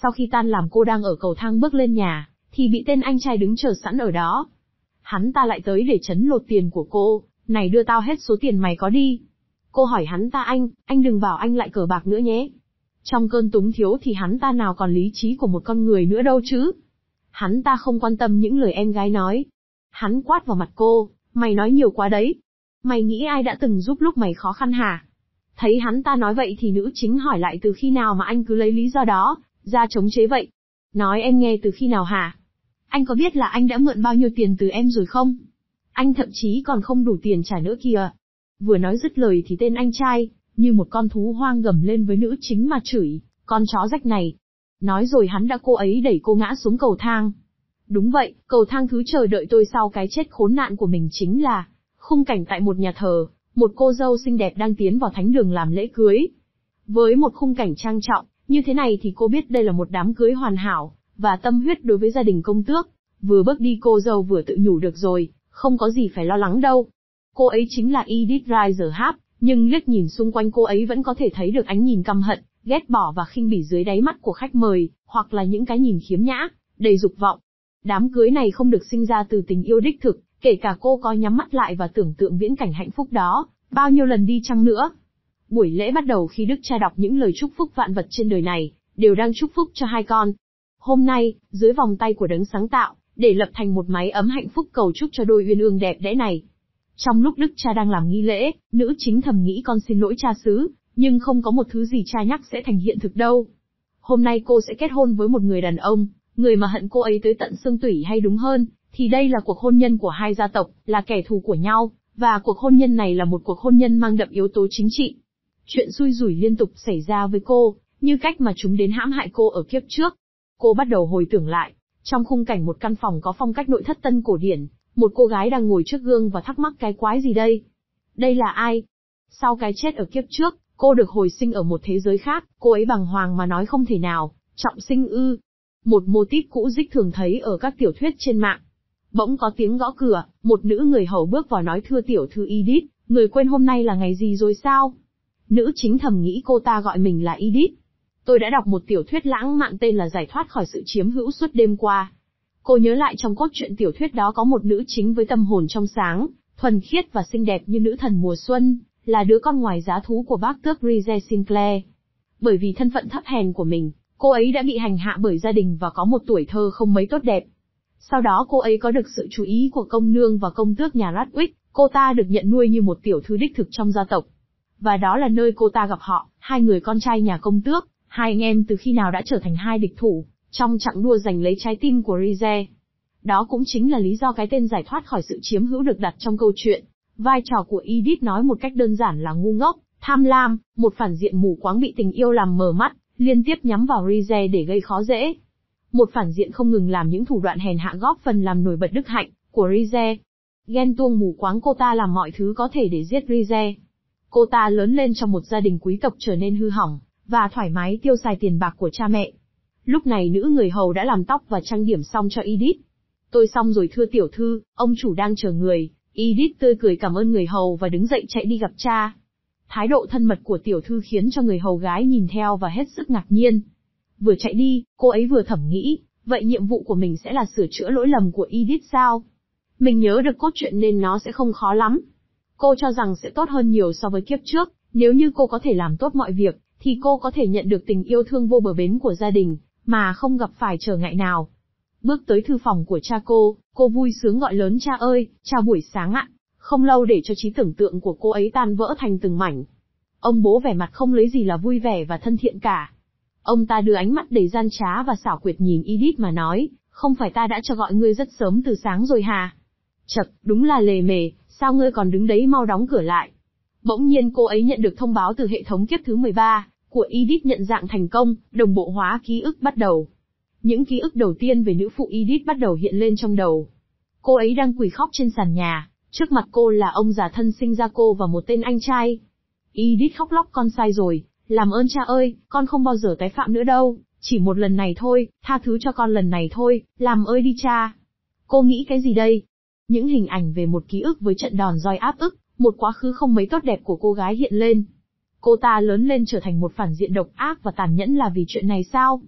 Sau khi tan làm cô đang ở cầu thang bước lên nhà, thì bị tên anh trai đứng chờ sẵn ở đó. Hắn ta lại tới để trấn lột tiền của cô, này đưa tao hết số tiền mày có đi. Cô hỏi hắn ta anh đừng bảo anh lại cờ bạc nữa nhé. Trong cơn túng thiếu thì hắn ta nào còn lý trí của một con người nữa đâu chứ. Hắn ta không quan tâm những lời em gái nói. Hắn quát vào mặt cô, mày nói nhiều quá đấy. Mày nghĩ ai đã từng giúp lúc mày khó khăn hả? Thấy hắn ta nói vậy thì nữ chính hỏi lại từ khi nào mà anh cứ lấy lý do đó ra chống chế vậy? Nói em nghe từ khi nào hả? Anh có biết là anh đã mượn bao nhiêu tiền từ em rồi không? Anh thậm chí còn không đủ tiền trả nữa kìa. Vừa nói dứt lời thì tên anh trai, như một con thú hoang gầm lên với nữ chính mà chửi, con chó rách này. Nói rồi hắn đã cô ấy đẩy cô ngã xuống cầu thang. Đúng vậy, cầu thang thứ chờ đợi tôi sau cái chết khốn nạn của mình chính là khung cảnh tại một nhà thờ, một cô dâu xinh đẹp đang tiến vào thánh đường làm lễ cưới. Với một khung cảnh trang trọng, như thế này thì cô biết đây là một đám cưới hoàn hảo, và tâm huyết đối với gia đình công tước. Vừa bước đi cô dâu vừa tự nhủ được rồi, không có gì phải lo lắng đâu. Cô ấy chính là Edith Riser, nhưng liếc nhìn xung quanh cô ấy vẫn có thể thấy được ánh nhìn căm hận, ghét bỏ và khinh bỉ dưới đáy mắt của khách mời, hoặc là những cái nhìn khiếm nhã, đầy dục vọng. Đám cưới này không được sinh ra từ tình yêu đích thực, kể cả cô có nhắm mắt lại và tưởng tượng viễn cảnh hạnh phúc đó, bao nhiêu lần đi chăng nữa. Buổi lễ bắt đầu khi đức cha đọc những lời chúc phúc vạn vật trên đời này, đều đang chúc phúc cho hai con. Hôm nay, dưới vòng tay của đấng sáng tạo, để lập thành một mái ấm hạnh phúc cầu chúc cho đôi uyên ương đẹp đẽ này. Trong lúc đức cha đang làm nghi lễ, nữ chính thầm nghĩ con xin lỗi cha xứ, nhưng không có một thứ gì cha nhắc sẽ thành hiện thực đâu. Hôm nay cô sẽ kết hôn với một người đàn ông, người mà hận cô ấy tới tận xương tủy, hay đúng hơn, thì đây là cuộc hôn nhân của hai gia tộc, là kẻ thù của nhau, và cuộc hôn nhân này là một cuộc hôn nhân mang đậm yếu tố chính trị. Chuyện xui rủi liên tục xảy ra với cô, như cách mà chúng đến hãm hại cô ở kiếp trước. Cô bắt đầu hồi tưởng lại, trong khung cảnh một căn phòng có phong cách nội thất tân cổ điển, một cô gái đang ngồi trước gương và thắc mắc cái quái gì đây? Đây là ai? Sau cái chết ở kiếp trước, cô được hồi sinh ở một thế giới khác, cô ấy bàng hoàng mà nói không thể nào, trọng sinh ư? Một mô típ cũ dích thường thấy ở các tiểu thuyết trên mạng. Bỗng có tiếng gõ cửa, một nữ người hầu bước vào nói thưa tiểu thư Edith, người quên hôm nay là ngày gì rồi sao? Nữ chính thầm nghĩ cô ta gọi mình là Edith. Tôi đã đọc một tiểu thuyết lãng mạn tên là Giải thoát khỏi sự chiếm hữu suốt đêm qua. Cô nhớ lại trong cốt truyện tiểu thuyết đó có một nữ chính với tâm hồn trong sáng, thuần khiết và xinh đẹp như nữ thần mùa xuân, là đứa con ngoài giá thú của bác tước Rize Sinclair. Bởi vì thân phận thấp hèn của mình, cô ấy đã bị hành hạ bởi gia đình và có một tuổi thơ không mấy tốt đẹp. Sau đó cô ấy có được sự chú ý của công nương và công tước nhà Radwick, cô ta được nhận nuôi như một tiểu thư đích thực trong gia tộc. Và đó là nơi cô ta gặp họ, hai người con trai nhà công tước, hai anh em từ khi nào đã trở thành hai địch thủ, trong chặng đua giành lấy trái tim của Rize. Đó cũng chính là lý do cái tên giải thoát khỏi sự chiếm hữu được đặt trong câu chuyện. Vai trò của Edith nói một cách đơn giản là ngu ngốc, tham lam, một phản diện mù quáng bị tình yêu làm mờ mắt, liên tiếp nhắm vào Rize để gây khó dễ. Một phản diện không ngừng làm những thủ đoạn hèn hạ góp phần làm nổi bật đức hạnh của Rize. Ghen tuông mù quáng cô ta làm mọi thứ có thể để giết Rize. Cô ta lớn lên trong một gia đình quý tộc trở nên hư hỏng, và thoải mái tiêu xài tiền bạc của cha mẹ. Lúc này nữ người hầu đã làm tóc và trang điểm xong cho Edith. Tôi xong rồi thưa tiểu thư, ông chủ đang chờ người. Edith tươi cười cảm ơn người hầu và đứng dậy chạy đi gặp cha. Thái độ thân mật của tiểu thư khiến cho người hầu gái nhìn theo và hết sức ngạc nhiên. Vừa chạy đi, cô ấy vừa thầm nghĩ, vậy nhiệm vụ của mình sẽ là sửa chữa lỗi lầm của Edith sao? Mình nhớ được cốt truyện nên nó sẽ không khó lắm. Cô cho rằng sẽ tốt hơn nhiều so với kiếp trước, nếu như cô có thể làm tốt mọi việc, thì cô có thể nhận được tình yêu thương vô bờ bến của gia đình, mà không gặp phải trở ngại nào. Bước tới thư phòng của cha cô vui sướng gọi lớn cha ơi, cha buổi sáng ạ. Không lâu để cho trí tưởng tượng của cô ấy tan vỡ thành từng mảnh. Ông bố vẻ mặt không lấy gì là vui vẻ và thân thiện cả. Ông ta đưa ánh mắt đầy gian trá và xảo quyệt nhìn Edith mà nói, không phải ta đã cho gọi ngươi rất sớm từ sáng rồi hả? Chậc, đúng là lề mề, sao ngươi còn đứng đấy, mau đóng cửa lại. Bỗng nhiên cô ấy nhận được thông báo từ hệ thống kiếp thứ 13, của Edith nhận dạng thành công, đồng bộ hóa ký ức bắt đầu. Những ký ức đầu tiên về nữ phụ Edith bắt đầu hiện lên trong đầu. Cô ấy đang quỳ khóc trên sàn nhà, trước mặt cô là ông già thân sinh ra cô và một tên anh trai. Edith khóc lóc, con sai rồi, làm ơn cha ơi, con không bao giờ tái phạm nữa đâu, chỉ một lần này thôi, tha thứ cho con lần này thôi, làm ơn đi cha. Cô nghĩ cái gì đây? Những hình ảnh về một ký ức với trận đòn roi áp ức, một quá khứ không mấy tốt đẹp của cô gái hiện lên. Cô ta lớn lên trở thành một phản diện độc ác và tàn nhẫn là vì chuyện này sao?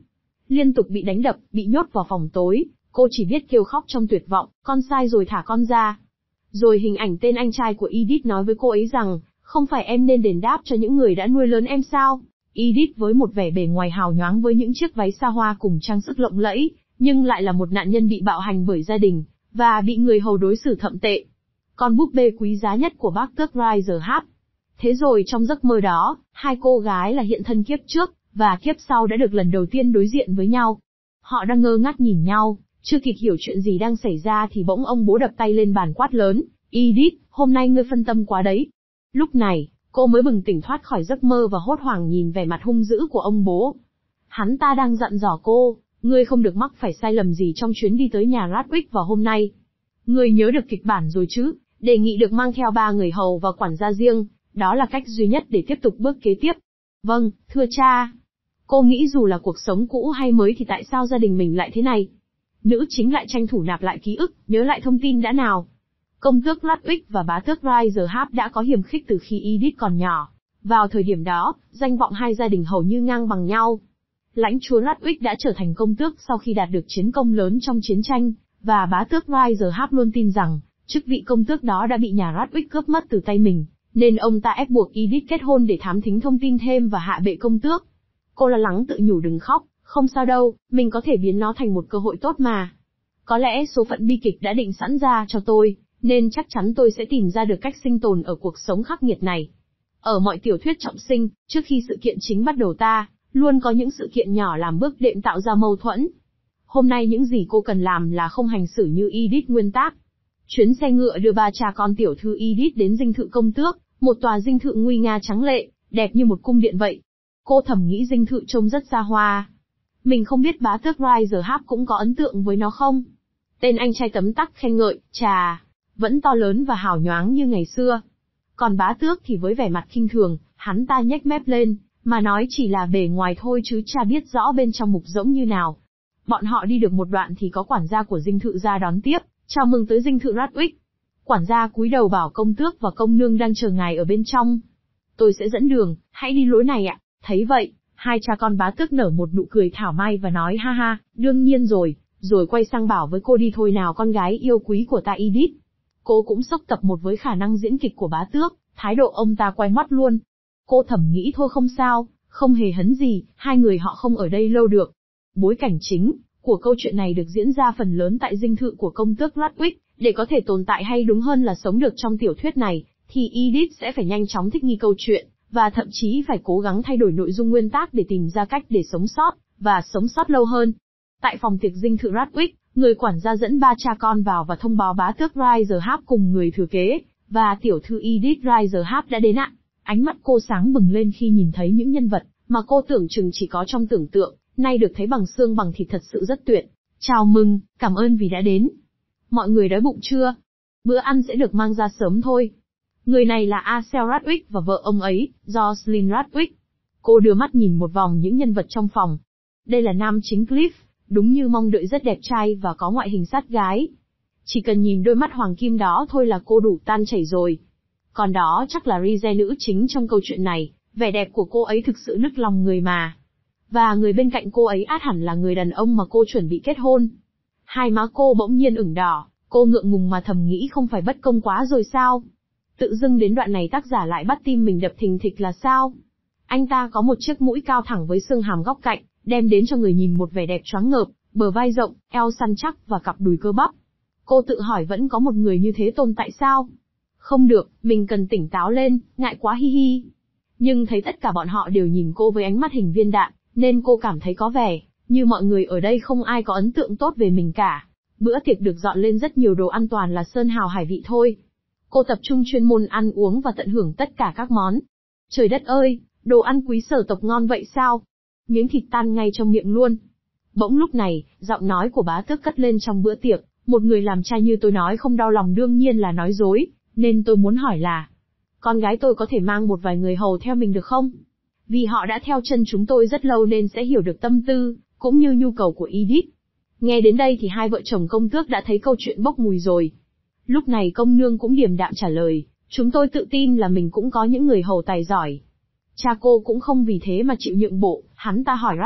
liên tục bị đánh đập, bị nhốt vào phòng tối, cô chỉ biết kêu khóc trong tuyệt vọng, con sai rồi thả con ra. Rồi hình ảnh tên anh trai của Edith nói với cô ấy rằng, không phải em nên đền đáp cho những người đã nuôi lớn em sao? Edith với một vẻ bề ngoài hào nhoáng với những chiếc váy xa hoa cùng trang sức lộng lẫy, nhưng lại là một nạn nhân bị bạo hành bởi gia đình, và bị người hầu đối xử thậm tệ. Con búp bê quý giá nhất của bác tước Riser Hap. Thế rồi trong giấc mơ đó, hai cô gái là hiện thân kiếp trước, và kiếp sau đã được lần đầu tiên đối diện với nhau. Họ đang ngơ ngác nhìn nhau, chưa kịp hiểu chuyện gì đang xảy ra thì bỗng ông bố đập tay lên bàn quát lớn, Edith, hôm nay ngươi phân tâm quá đấy. Lúc này, cô mới bừng tỉnh thoát khỏi giấc mơ và hốt hoảng nhìn vẻ mặt hung dữ của ông bố. Hắn ta đang dặn dò cô, ngươi không được mắc phải sai lầm gì trong chuyến đi tới nhà Radwig vào hôm nay. Ngươi nhớ được kịch bản rồi chứ, đề nghị được mang theo 3 người hầu và quản gia riêng, đó là cách duy nhất để tiếp tục bước kế tiếp. Vâng, thưa cha. Cô nghĩ dù là cuộc sống cũ hay mới thì tại sao gia đình mình lại thế này? Nữ chính lại tranh thủ nạp lại ký ức, nhớ lại thông tin đã nào. Công tước Radwig và bá tước Riser Hap đã có hiềm khích từ khi Edith còn nhỏ. Vào thời điểm đó, danh vọng hai gia đình hầu như ngang bằng nhau. Lãnh chúa Radwig đã trở thành công tước sau khi đạt được chiến công lớn trong chiến tranh, và bá tước Riser Hap luôn tin rằng, chức vị công tước đó đã bị nhà Radwig cướp mất từ tay mình, nên ông ta ép buộc Edith kết hôn để thám thính thông tin thêm và hạ bệ công tước. Cô lo lắng tự nhủ đừng khóc, không sao đâu, mình có thể biến nó thành một cơ hội tốt mà. Có lẽ số phận bi kịch đã định sẵn ra cho tôi, nên chắc chắn tôi sẽ tìm ra được cách sinh tồn ở cuộc sống khắc nghiệt này. Ở mọi tiểu thuyết trọng sinh, trước khi sự kiện chính bắt đầu luôn có những sự kiện nhỏ làm bước đệm tạo ra mâu thuẫn. Hôm nay những gì cô cần làm là không hành xử như Edith nguyên tác. Chuyến xe ngựa đưa ba cha con tiểu thư Edith đến dinh thự công tước, một tòa dinh thự nguy nga trắng lệ, đẹp như một cung điện vậy. Cô thầm nghĩ dinh thự trông rất xa hoa. Mình không biết bá tước Riser Hap cũng có ấn tượng với nó không? Tên anh trai tấm tắc khen ngợi, chà, vẫn to lớn và hào nhoáng như ngày xưa. Còn bá tước thì với vẻ mặt khinh thường, hắn ta nhếch mép lên, mà nói chỉ là bề ngoài thôi chứ cha biết rõ bên trong mục rỗng như nào. Bọn họ đi được một đoạn thì có quản gia của dinh thự ra đón tiếp, chào mừng tới dinh thự Radwig. Quản gia cúi đầu bảo công tước và công nương đang chờ ngài ở bên trong. Tôi sẽ dẫn đường, hãy đi lối này ạ. Thấy vậy, hai cha con bá tước nở một nụ cười thảo mai và nói ha ha, đương nhiên rồi quay sang bảo với cô đi thôi nào con gái yêu quý của ta Edith. Cô cũng sốc tập một với khả năng diễn kịch của bá tước, thái độ ông ta quay ngoắt luôn. Cô thầm nghĩ thôi không sao, không hề hấn gì, hai người họ không ở đây lâu được. Bối cảnh chính của câu chuyện này được diễn ra phần lớn tại dinh thự của công tước Radwig, để có thể tồn tại hay đúng hơn là sống được trong tiểu thuyết này, thì Edith sẽ phải nhanh chóng thích nghi câu chuyện, và thậm chí phải cố gắng thay đổi nội dung nguyên tác để tìm ra cách để sống sót, và sống sót lâu hơn. Tại phòng tiệc dinh thự Radwig, người quản gia dẫn ba cha con vào và thông báo bá tước Riser Hap cùng người thừa kế, và tiểu thư Edith Riser Hap đã đến ạ. Ánh mắt cô sáng bừng lên khi nhìn thấy những nhân vật mà cô tưởng chừng chỉ có trong tưởng tượng, nay được thấy bằng xương bằng thịt thật sự rất tuyệt. Chào mừng, cảm ơn vì đã đến. Mọi người đói bụng chưa? Bữa ăn sẽ được mang ra sớm thôi. Người này là Asel Radwig và vợ ông ấy, Jocelyn Radwig. Cô đưa mắt nhìn một vòng những nhân vật trong phòng. Đây là nam chính Cliff, đúng như mong đợi rất đẹp trai và có ngoại hình sát gái. Chỉ cần nhìn đôi mắt hoàng kim đó thôi là cô đủ tan chảy rồi. Còn đó chắc là Rize nữ chính trong câu chuyện này, vẻ đẹp của cô ấy thực sự nức lòng người mà. Và người bên cạnh cô ấy ắt hẳn là người đàn ông mà cô chuẩn bị kết hôn. Hai má cô bỗng nhiên ửng đỏ, cô ngượng ngùng mà thầm nghĩ không phải bất công quá rồi sao? Tự dưng đến đoạn này tác giả lại bắt tim mình đập thình thịch là sao? Anh ta có một chiếc mũi cao thẳng với xương hàm góc cạnh, đem đến cho người nhìn một vẻ đẹp choáng ngợp, bờ vai rộng, eo săn chắc và cặp đùi cơ bắp. Cô tự hỏi vẫn có một người như thế tồn tại sao? Không được, mình cần tỉnh táo lên, ngại quá hi hi. Nhưng thấy tất cả bọn họ đều nhìn cô với ánh mắt hình viên đạn, nên cô cảm thấy có vẻ như mọi người ở đây không ai có ấn tượng tốt về mình cả. Bữa tiệc được dọn lên rất nhiều đồ ăn toàn là sơn hào hải vị thôi. Cô tập trung chuyên môn ăn uống và tận hưởng tất cả các món. Trời đất ơi, đồ ăn quý sở tộc ngon vậy sao? Miếng thịt tan ngay trong miệng luôn. Bỗng lúc này, giọng nói của bá tước cất lên trong bữa tiệc, một người làm trai như tôi nói không đau lòng đương nhiên là nói dối, nên tôi muốn hỏi là, con gái tôi có thể mang một vài người hầu theo mình được không? Vì họ đã theo chân chúng tôi rất lâu nên sẽ hiểu được tâm tư, cũng như nhu cầu của Edith. Nghe đến đây thì hai vợ chồng công tước đã thấy câu chuyện bốc mùi rồi. Lúc này công nương cũng điềm đạm trả lời, chúng tôi tự tin là mình cũng có những người hầu tài giỏi. Cha cô cũng không vì thế mà chịu nhượng bộ, hắn ta hỏi Radwig,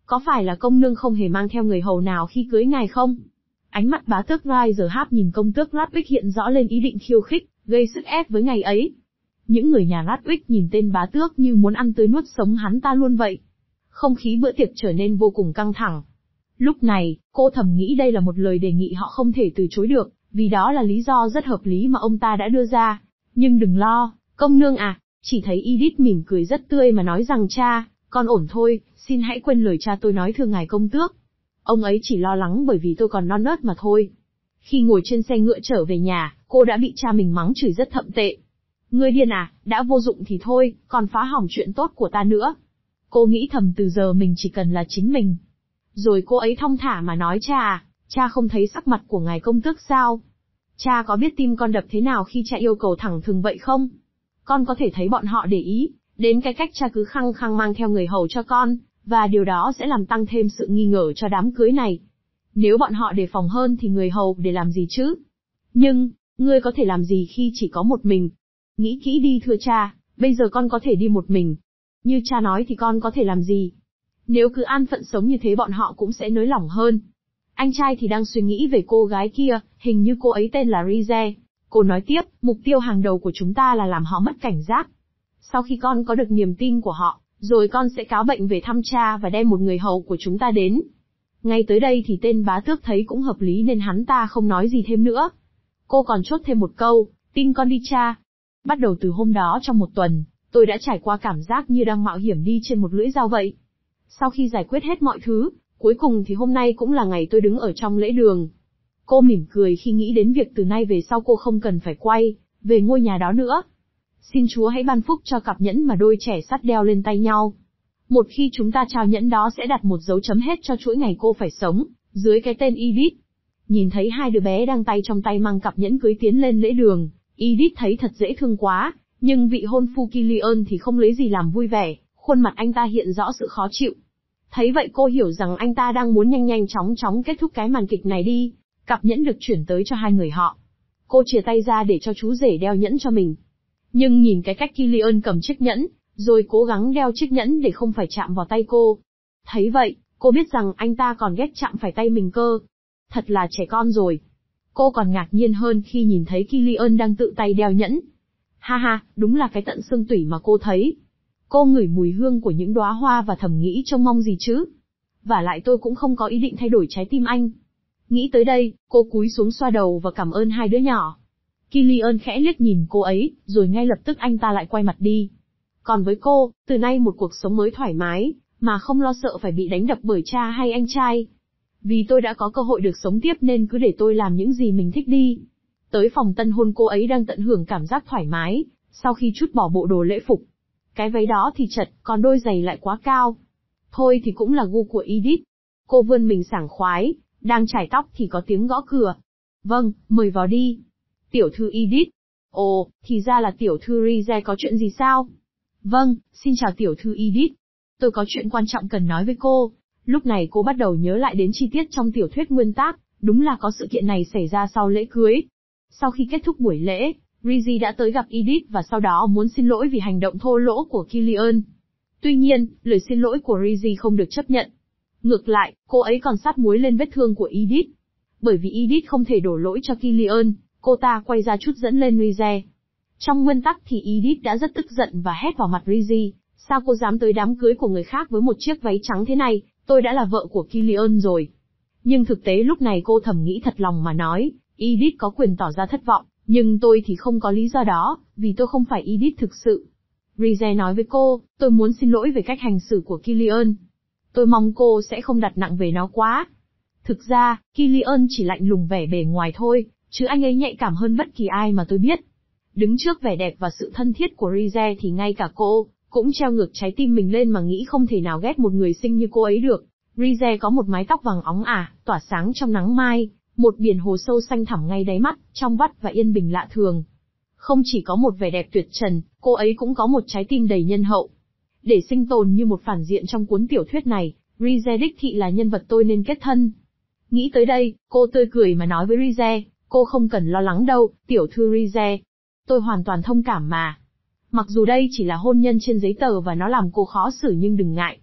Có phải là công nương không hề mang theo người hầu nào khi cưới ngài không? Ánh mắt bá tước Razorhab nhìn công tước Radwick hiện rõ lên ý định khiêu khích, gây sức ép với ngày ấy. Những người nhà Radwick nhìn tên bá tước như muốn ăn tươi nuốt sống hắn ta luôn vậy. Không khí bữa tiệc trở nên vô cùng căng thẳng. Lúc này, cô thầm nghĩ đây là một lời đề nghị họ không thể từ chối được, vì đó là lý do rất hợp lý mà ông ta đã đưa ra. Nhưng đừng lo, công nương à, chỉ thấy Edith mỉm cười rất tươi mà nói rằng cha, con ổn thôi, xin hãy quên lời cha tôi nói thưa ngài công tước. Ông ấy chỉ lo lắng bởi vì tôi còn non nớt mà thôi. Khi ngồi trên xe ngựa trở về nhà, cô đã bị cha mình mắng chửi rất thậm tệ. Ngươi điên à, đã vô dụng thì thôi, còn phá hỏng chuyện tốt của ta nữa. Cô nghĩ thầm từ giờ mình chỉ cần là chính mình. Rồi cô ấy thong thả mà nói cha à, cha không thấy sắc mặt của ngài công tước sao? Cha có biết tim con đập thế nào khi cha yêu cầu thẳng thừng vậy không? Con có thể thấy bọn họ để ý đến cái cách cha cứ khăng khăng mang theo người hầu cho con, và điều đó sẽ làm tăng thêm sự nghi ngờ cho đám cưới này. Nếu bọn họ đề phòng hơn thì người hầu để làm gì chứ? Nhưng, ngươi có thể làm gì khi chỉ có một mình? Nghĩ kỹ đi thưa cha, bây giờ con có thể đi một mình. Như cha nói thì con có thể làm gì? Nếu cứ an phận sống như thế bọn họ cũng sẽ nới lỏng hơn. Anh trai thì đang suy nghĩ về cô gái kia, hình như cô ấy tên là Rize. Cô nói tiếp, mục tiêu hàng đầu của chúng ta là làm họ mất cảnh giác. Sau khi con có được niềm tin của họ, rồi con sẽ cáo bệnh về thăm cha và đem một người hầu của chúng ta đến. Ngay tới đây thì tên bá tước thấy cũng hợp lý nên hắn ta không nói gì thêm nữa. Cô còn chốt thêm một câu, tin con đi cha. Bắt đầu từ hôm đó trong một tuần, tôi đã trải qua cảm giác như đang mạo hiểm đi trên một lưỡi dao vậy. Sau khi giải quyết hết mọi thứ, cuối cùng thì hôm nay cũng là ngày tôi đứng ở trong lễ đường. Cô mỉm cười khi nghĩ đến việc từ nay về sau cô không cần phải quay về ngôi nhà đó nữa. Xin Chúa hãy ban phúc cho cặp nhẫn mà đôi trẻ sắt đeo lên tay nhau. Một khi chúng ta trao nhẫn đó sẽ đặt một dấu chấm hết cho chuỗi ngày cô phải sống, dưới cái tên Edith. Nhìn thấy hai đứa bé đang tay trong tay mang cặp nhẫn cưới tiến lên lễ đường, Edith thấy thật dễ thương quá, nhưng vị hôn phu Killian thì không lấy gì làm vui vẻ, khuôn mặt anh ta hiện rõ sự khó chịu. Thấy vậy cô hiểu rằng anh ta đang muốn nhanh nhanh chóng chóng kết thúc cái màn kịch này đi. Cặp nhẫn được chuyển tới cho hai người họ. Cô chìa tay ra để cho chú rể đeo nhẫn cho mình. Nhưng nhìn cái cách Killian cầm chiếc nhẫn, rồi cố gắng đeo chiếc nhẫn để không phải chạm vào tay cô. Thấy vậy, cô biết rằng anh ta còn ghét chạm phải tay mình cơ. Thật là trẻ con rồi. Cô còn ngạc nhiên hơn khi nhìn thấy Killian đang tự tay đeo nhẫn. Ha ha, đúng là cái tận xương tủy mà cô thấy. Cô ngửi mùi hương của những đóa hoa và thầm nghĩ trông mong gì chứ. Vả lại tôi cũng không có ý định thay đổi trái tim anh. Nghĩ tới đây, cô cúi xuống xoa đầu và cảm ơn hai đứa nhỏ. Killian khẽ liếc nhìn cô ấy, rồi ngay lập tức anh ta lại quay mặt đi. Còn với cô, từ nay một cuộc sống mới thoải mái, mà không lo sợ phải bị đánh đập bởi cha hay anh trai. Vì tôi đã có cơ hội được sống tiếp nên cứ để tôi làm những gì mình thích đi. Tới phòng tân hôn cô ấy đang tận hưởng cảm giác thoải mái, sau khi trút bỏ bộ đồ lễ phục. Cái váy đó thì chật, còn đôi giày lại quá cao. Thôi thì cũng là gu của Edith. Cô vươn mình sảng khoái, đang chải tóc thì có tiếng gõ cửa. Vâng, mời vào đi. Tiểu thư Edith. Ồ, thì ra là tiểu thư Rize, có chuyện gì sao? Vâng, xin chào tiểu thư Edith. Tôi có chuyện quan trọng cần nói với cô. Lúc này cô bắt đầu nhớ lại đến chi tiết trong tiểu thuyết nguyên tác, đúng là có sự kiện này xảy ra sau lễ cưới. Sau khi kết thúc buổi lễ, Rize đã tới gặp Edith và sau đó muốn xin lỗi vì hành động thô lỗ của Killian. Tuy nhiên, lời xin lỗi của Rize không được chấp nhận. Ngược lại, cô ấy còn sát muối lên vết thương của Edith. Bởi vì Edith không thể đổ lỗi cho Killian, cô ta quay ra chút dẫn lên Rize. Trong nguyên tắc thì Edith đã rất tức giận và hét vào mặt Rize, sao cô dám tới đám cưới của người khác với một chiếc váy trắng thế này, tôi đã là vợ của Killian rồi. Nhưng thực tế lúc này cô thầm nghĩ thật lòng mà nói, Edith có quyền tỏ ra thất vọng, nhưng tôi thì không có lý do đó, vì tôi không phải Edith thực sự. Rize nói với cô, tôi muốn xin lỗi về cách hành xử của Killian. Tôi mong cô sẽ không đặt nặng về nó quá. Thực ra, Killian chỉ lạnh lùng vẻ bề ngoài thôi, chứ anh ấy nhạy cảm hơn bất kỳ ai mà tôi biết. Đứng trước vẻ đẹp và sự thân thiết của Rize thì ngay cả cô cũng treo ngược trái tim mình lên mà nghĩ không thể nào ghét một người xinh như cô ấy được. Rize có một mái tóc vàng óng ả, tỏa sáng trong nắng mai, một biển hồ sâu xanh thẳm ngay đáy mắt, trong vắt và yên bình lạ thường. Không chỉ có một vẻ đẹp tuyệt trần, cô ấy cũng có một trái tim đầy nhân hậu. Để sinh tồn như một phản diện trong cuốn tiểu thuyết này, Rize đích thị là nhân vật tôi nên kết thân. Nghĩ tới đây, cô tươi cười mà nói với Rize, cô không cần lo lắng đâu, tiểu thư Rize. Tôi hoàn toàn thông cảm mà. Mặc dù đây chỉ là hôn nhân trên giấy tờ và nó làm cô khó xử nhưng đừng ngại.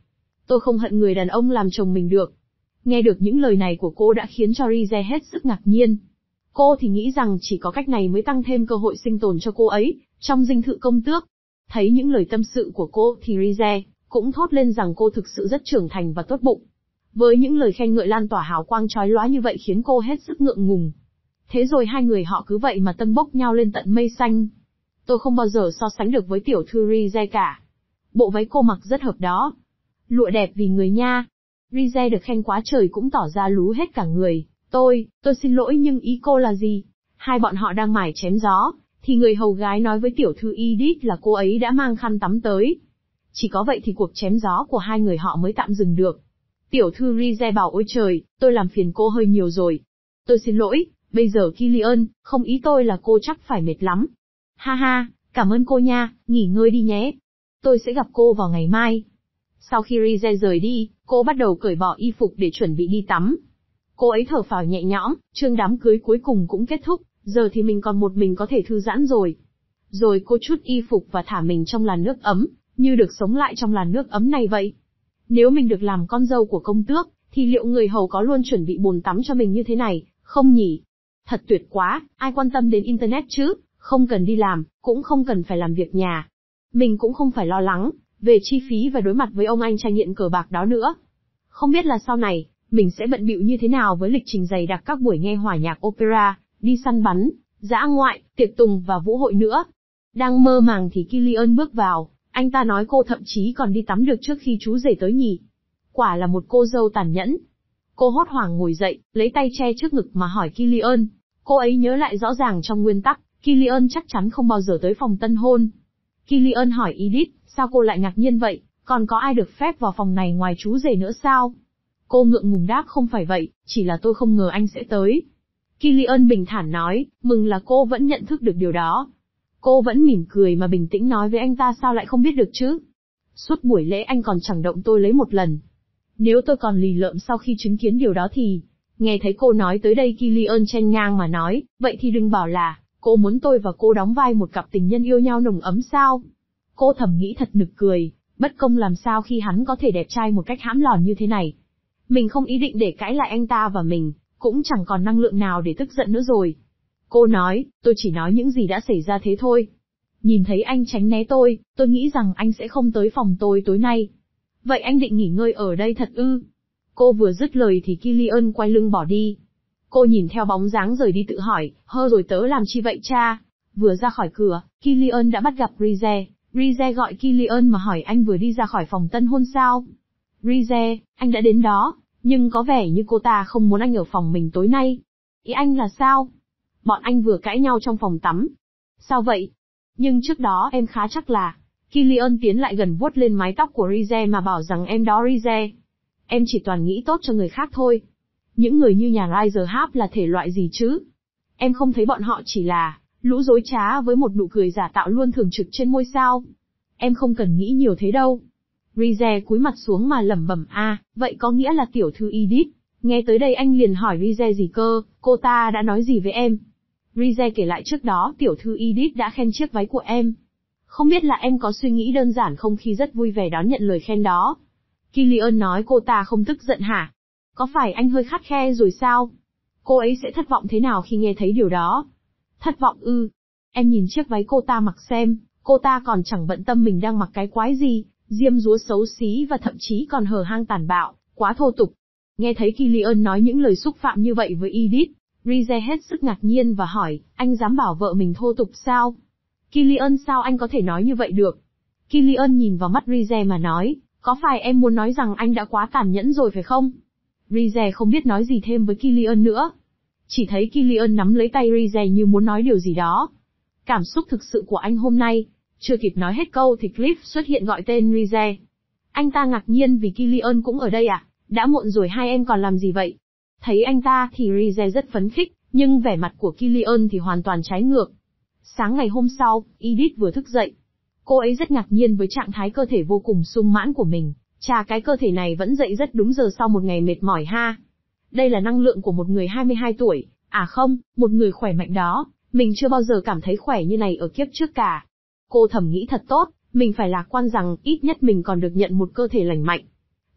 Tôi không hận người đàn ông làm chồng mình được. Nghe được những lời này của cô đã khiến cho Rize hết sức ngạc nhiên. Cô thì nghĩ rằng chỉ có cách này mới tăng thêm cơ hội sinh tồn cho cô ấy, trong dinh thự công tước. Thấy những lời tâm sự của cô thì Rize cũng thốt lên rằng cô thực sự rất trưởng thành và tốt bụng. Với những lời khen ngợi lan tỏa hào quang chói lóa như vậy khiến cô hết sức ngượng ngùng. Thế rồi hai người họ cứ vậy mà tâng bốc nhau lên tận mây xanh. Tôi không bao giờ so sánh được với tiểu thư Rize cả. Bộ váy cô mặc rất hợp đó. Lụa đẹp vì người nha. Rize được khen quá trời cũng tỏ ra lú hết cả người. Tôi xin lỗi nhưng ý cô là gì? Hai bọn họ đang mải chém gió, thì người hầu gái nói với tiểu thư Edith là cô ấy đã mang khăn tắm tới. Chỉ có vậy thì cuộc chém gió của hai người họ mới tạm dừng được. Tiểu thư Rize bảo ôi trời, tôi làm phiền cô hơi nhiều rồi. Tôi xin lỗi, bây giờ Killian, không ý tôi là cô chắc phải mệt lắm. Ha ha, cảm ơn cô nha, nghỉ ngơi đi nhé. Tôi sẽ gặp cô vào ngày mai. Sau khi Rize rời đi, cô bắt đầu cởi bỏ y phục để chuẩn bị đi tắm. Cô ấy thở phào nhẹ nhõm, chương đám cưới cuối cùng cũng kết thúc, giờ thì mình còn một mình có thể thư giãn rồi. Rồi cô trút y phục và thả mình trong làn nước ấm, như được sống lại trong làn nước ấm này vậy. Nếu mình được làm con dâu của công tước, thì liệu người hầu có luôn chuẩn bị bồn tắm cho mình như thế này, không nhỉ? Thật tuyệt quá, ai quan tâm đến Internet chứ, không cần đi làm, cũng không cần phải làm việc nhà. Mình cũng không phải lo lắng về chi phí và đối mặt với ông anh trai nghiện cờ bạc đó nữa. Không biết là sau này, mình sẽ bận bịu như thế nào với lịch trình dày đặc các buổi nghe hòa nhạc opera, đi săn bắn, dã ngoại, tiệc tùng và vũ hội nữa. Đang mơ màng thì Killian bước vào, anh ta nói cô thậm chí còn đi tắm được trước khi chú rể tới nhỉ. Quả là một cô dâu tàn nhẫn. Cô hốt hoảng ngồi dậy, lấy tay che trước ngực mà hỏi Killian. Cô ấy nhớ lại rõ ràng trong nguyên tắc, Killian chắc chắn không bao giờ tới phòng tân hôn. Killian hỏi Edith, sao cô lại ngạc nhiên vậy, còn có ai được phép vào phòng này ngoài chú rể nữa sao? Cô ngượng ngùng đáp không phải vậy, chỉ là tôi không ngờ anh sẽ tới. Killian bình thản nói, mừng là cô vẫn nhận thức được điều đó. Cô vẫn mỉm cười mà bình tĩnh nói với anh ta sao lại không biết được chứ. Suốt buổi lễ anh còn chẳng động tôi lấy một lần. Nếu tôi còn lì lợm sau khi chứng kiến điều đó thì... Nghe thấy cô nói tới đây Killian chen ngang mà nói, vậy thì đừng bảo là, cô muốn tôi và cô đóng vai một cặp tình nhân yêu nhau nồng ấm sao? Cô thầm nghĩ thật nực cười, bất công làm sao khi hắn có thể đẹp trai một cách hãm lòn như thế này. Mình không ý định để cãi lại anh ta và mình, cũng chẳng còn năng lượng nào để tức giận nữa rồi. Cô nói, tôi chỉ nói những gì đã xảy ra thế thôi. Nhìn thấy anh tránh né tôi nghĩ rằng anh sẽ không tới phòng tôi tối nay. Vậy anh định nghỉ ngơi ở đây thật ư? Cô vừa dứt lời thì Killian quay lưng bỏ đi. Cô nhìn theo bóng dáng rời đi tự hỏi, hơ rồi tớ làm chi vậy cha? Vừa ra khỏi cửa, Killian đã bắt gặp Rize. Rize gọi Killian mà hỏi anh vừa đi ra khỏi phòng tân hôn sao? Rize, anh đã đến đó, nhưng có vẻ như cô ta không muốn anh ở phòng mình tối nay. Ý anh là sao? Bọn anh vừa cãi nhau trong phòng tắm. Sao vậy? Nhưng trước đó em khá chắc là... Killian tiến lại gần vuốt lên mái tóc của Rize mà bảo rằng em đó Rize. Em chỉ toàn nghĩ tốt cho người khác thôi. Những người như nhà Riser Hap là thể loại gì chứ? Em không thấy bọn họ chỉ là lũ dối trá với một nụ cười giả tạo luôn thường trực trên môi sao? Em không cần nghĩ nhiều thế đâu. Rize cúi mặt xuống mà lẩm bẩm vậy có nghĩa là tiểu thư Edith. Nghe tới đây anh liền hỏi Rize gì cơ, cô ta đã nói gì với em? Rize kể lại trước đó tiểu thư Edith đã khen chiếc váy của em. Không biết là em có suy nghĩ đơn giản không khi rất vui vẻ đón nhận lời khen đó. Killian nói cô ta không tức giận hả? Có phải anh hơi khắt khe rồi sao? Cô ấy sẽ thất vọng thế nào khi nghe thấy điều đó? Thất vọng ư? Em nhìn chiếc váy cô ta mặc xem, cô ta còn chẳng bận tâm mình đang mặc cái quái gì, diêm dúa xấu xí và thậm chí còn hở hang tàn bạo, quá thô tục. Nghe thấy Killian nói những lời xúc phạm như vậy với Edith, Rize hết sức ngạc nhiên và hỏi, anh dám bảo vợ mình thô tục sao? Killian sao anh có thể nói như vậy được? Killian nhìn vào mắt Rize mà nói, có phải em muốn nói rằng anh đã quá tàn nhẫn rồi phải không? Rize không biết nói gì thêm với Killian nữa. Chỉ thấy Killian nắm lấy tay Rize như muốn nói điều gì đó. Cảm xúc thực sự của anh hôm nay, chưa kịp nói hết câu thì Cliff xuất hiện gọi tên Rize. Anh ta ngạc nhiên vì Killian cũng ở đây à? Đã muộn rồi hai em còn làm gì vậy? Thấy anh ta thì Rize rất phấn khích, nhưng vẻ mặt của Killian thì hoàn toàn trái ngược. Sáng ngày hôm sau, Edith vừa thức dậy. Cô ấy rất ngạc nhiên với trạng thái cơ thể vô cùng sung mãn của mình. Chà, cái cơ thể này vẫn dậy rất đúng giờ sau một ngày mệt mỏi ha. Đây là năng lượng của một người 22 tuổi, không, một người khỏe mạnh đó, mình chưa bao giờ cảm thấy khỏe như này ở kiếp trước cả. Cô thầm nghĩ thật tốt, mình phải lạc quan rằng ít nhất mình còn được nhận một cơ thể lành mạnh.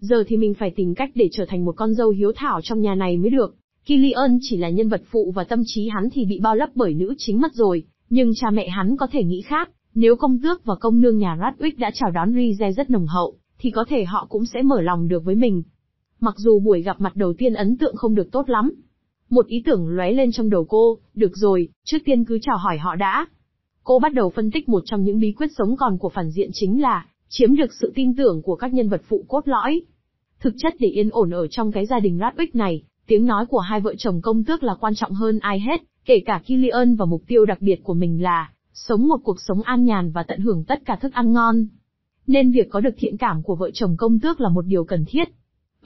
Giờ thì mình phải tìm cách để trở thành một con dâu hiếu thảo trong nhà này mới được. Killian chỉ là nhân vật phụ và tâm trí hắn thì bị bao lấp bởi nữ chính mất rồi, nhưng cha mẹ hắn có thể nghĩ khác, nếu công tước và công nương nhà Radwig đã chào đón Rize rất nồng hậu, thì có thể họ cũng sẽ mở lòng được với mình. Mặc dù buổi gặp mặt đầu tiên ấn tượng không được tốt lắm. Một ý tưởng lóe lên trong đầu cô, được rồi, trước tiên cứ chào hỏi họ đã. Cô bắt đầu phân tích một trong những bí quyết sống còn của phản diện chính là chiếm được sự tin tưởng của các nhân vật phụ cốt lõi. Thực chất để yên ổn ở trong cái gia đình Radwig này, tiếng nói của hai vợ chồng công tước là quan trọng hơn ai hết, kể cả Killian, và mục tiêu đặc biệt của mình là sống một cuộc sống an nhàn và tận hưởng tất cả thức ăn ngon. Nên việc có được thiện cảm của vợ chồng công tước là một điều cần thiết.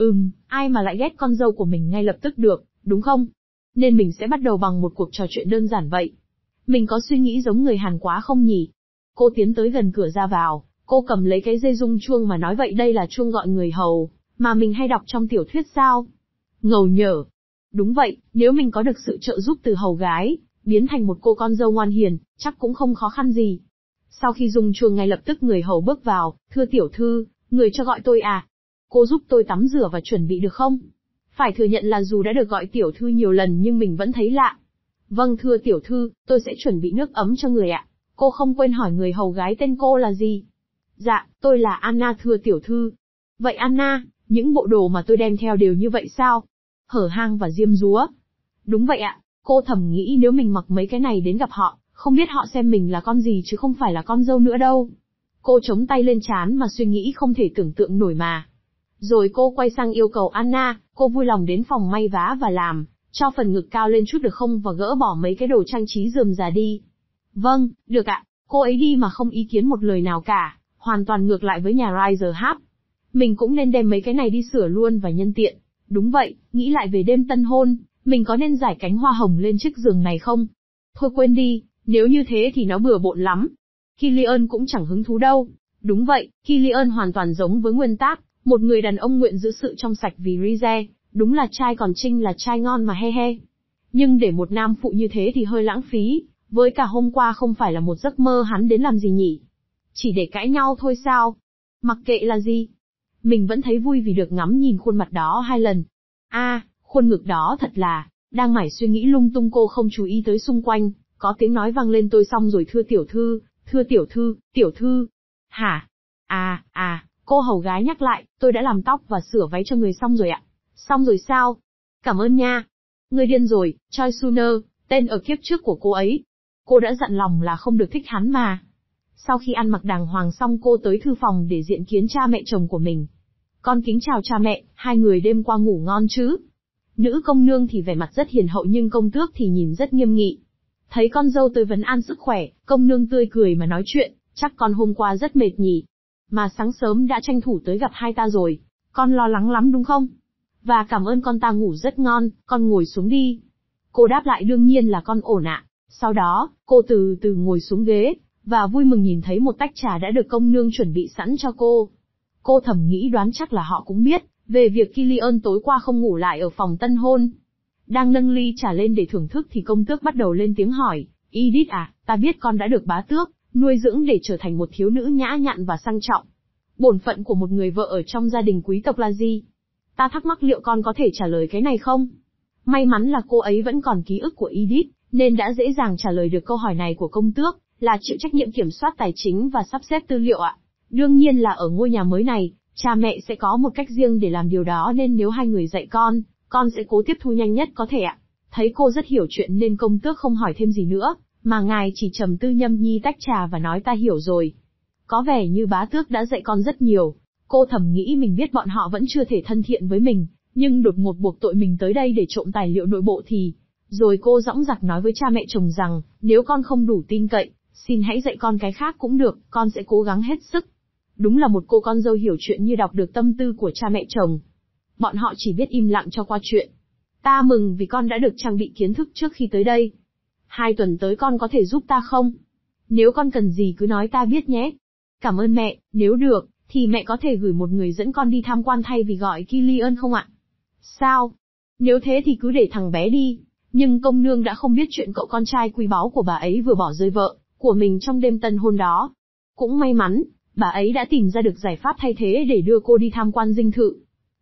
Ai mà lại ghét con dâu của mình ngay lập tức được, đúng không? Nên mình sẽ bắt đầu bằng một cuộc trò chuyện đơn giản vậy. Mình có suy nghĩ giống người Hàn quá không nhỉ? Cô tiến tới gần cửa ra vào, cô cầm lấy cái dây rung chuông mà nói vậy đây là chuông gọi người hầu, mà mình hay đọc trong tiểu thuyết sao? Ngầu nhở. Đúng vậy, nếu mình có được sự trợ giúp từ hầu gái, biến thành một cô con dâu ngoan hiền, chắc cũng không khó khăn gì. Sau khi rung chuông ngay lập tức người hầu bước vào, thưa tiểu thư, người cho gọi tôi à? Cô giúp tôi tắm rửa và chuẩn bị được không? Phải thừa nhận là dù đã được gọi tiểu thư nhiều lần nhưng mình vẫn thấy lạ. Vâng thưa tiểu thư, tôi sẽ chuẩn bị nước ấm cho người ạ. Cô không quên hỏi người hầu gái tên cô là gì? Dạ, tôi là Anna thưa tiểu thư. Vậy Anna, những bộ đồ mà tôi đem theo đều như vậy sao? Hở hang và diêm dúa. Đúng vậy ạ, cô thầm nghĩ nếu mình mặc mấy cái này đến gặp họ, không biết họ xem mình là con gì chứ không phải là con dâu nữa đâu. Cô chống tay lên trán mà suy nghĩ không thể tưởng tượng nổi mà. Rồi cô quay sang yêu cầu Anna, cô vui lòng đến phòng may vá và làm, cho phần ngực cao lên chút được không và gỡ bỏ mấy cái đồ trang trí rườm rà đi. Vâng, được ạ, cô ấy đi mà không ý kiến một lời nào cả, hoàn toàn ngược lại với nhà Riser Hap. Mình cũng nên đem mấy cái này đi sửa luôn và nhân tiện. Đúng vậy, nghĩ lại về đêm tân hôn, mình có nên rải cánh hoa hồng lên chiếc giường này không? Thôi quên đi, nếu như thế thì nó bừa bộn lắm. Killian cũng chẳng hứng thú đâu. Đúng vậy, Killian hoàn toàn giống với nguyên tắc, một người đàn ông nguyện giữ sự trong sạch vì Rize, đúng là trai còn trinh là trai ngon mà he he. Nhưng để một nam phụ như thế thì hơi lãng phí, với cả hôm qua không phải là một giấc mơ hắn đến làm gì nhỉ? Chỉ để cãi nhau thôi sao? Mặc kệ là gì. Mình vẫn thấy vui vì được ngắm nhìn khuôn mặt đó 2 lần. Khuôn ngực đó thật là, đang mải suy nghĩ lung tung cô không chú ý tới xung quanh, có tiếng nói vang lên tôi xong rồi thưa tiểu thư. Hả? Cô hầu gái nhắc lại, tôi đã làm tóc và sửa váy cho người xong rồi ạ. Xong rồi sao? Cảm ơn nha. Người điên rồi, Choi Suner, tên ở kiếp trước của cô ấy. Cô đã dặn lòng là không được thích hắn mà. Sau khi ăn mặc đàng hoàng xong cô tới thư phòng để diện kiến cha mẹ chồng của mình. Con kính chào cha mẹ, hai người đêm qua ngủ ngon chứ? Nữ công nương thì vẻ mặt rất hiền hậu nhưng công tước thì nhìn rất nghiêm nghị. Thấy con dâu tới vấn an sức khỏe, công nương tươi cười mà nói chuyện, chắc con hôm qua rất mệt nhỉ. Mà sáng sớm đã tranh thủ tới gặp hai ta rồi, con lo lắng lắm đúng không? Và cảm ơn con ta ngủ rất ngon, con ngồi xuống đi. Cô đáp lại đương nhiên là con ổn ạ. Sau đó, cô từ từ ngồi xuống ghế, và vui mừng nhìn thấy một tách trà đã được công nương chuẩn bị sẵn cho cô. Cô thầm nghĩ đoán chắc là họ cũng biết, về việc Killian tối qua không ngủ lại ở phòng tân hôn. Đang nâng ly trà lên để thưởng thức thì công tước bắt đầu lên tiếng hỏi, Edith à, ta biết con đã được bá tước nuôi dưỡng để trở thành một thiếu nữ nhã nhặn và sang trọng. Bổn phận của một người vợ ở trong gia đình quý tộc là gì? Ta thắc mắc liệu con có thể trả lời cái này không? May mắn là cô ấy vẫn còn ký ức của Edith, nên đã dễ dàng trả lời được câu hỏi này của công tước, là chịu trách nhiệm kiểm soát tài chính và sắp xếp tư liệu ạ. Đương nhiên là ở ngôi nhà mới này, cha mẹ sẽ có một cách riêng để làm điều đó nên nếu hai người dạy con sẽ cố tiếp thu nhanh nhất có thể ạ. Thấy cô rất hiểu chuyện nên công tước không hỏi thêm gì nữa, mà ngài chỉ trầm tư nhâm nhi tách trà và nói ta hiểu rồi. Có vẻ như bá tước đã dạy con rất nhiều. Cô thầm nghĩ mình biết bọn họ vẫn chưa thể thân thiện với mình, nhưng đột ngột buộc tội mình tới đây để trộm tài liệu nội bộ thì... Rồi cô dõng dạc nói với cha mẹ chồng rằng, nếu con không đủ tin cậy, xin hãy dạy con cái khác cũng được, con sẽ cố gắng hết sức. Đúng là một cô con dâu hiểu chuyện như đọc được tâm tư của cha mẹ chồng. Bọn họ chỉ biết im lặng cho qua chuyện. Ta mừng vì con đã được trang bị kiến thức trước khi tới đây. 2 tuần tới con có thể giúp ta không? Nếu con cần gì cứ nói ta biết nhé. Cảm ơn mẹ, nếu được, thì mẹ có thể gửi một người dẫn con đi tham quan thay vì gọi Killian không ạ? Sao? Nếu thế thì cứ để thằng bé đi. Nhưng công nương đã không biết chuyện cậu con trai quý báu của bà ấy vừa bỏ rơi vợ của mình trong đêm tân hôn đó. Cũng may mắn, bà ấy đã tìm ra được giải pháp thay thế để đưa cô đi tham quan dinh thự.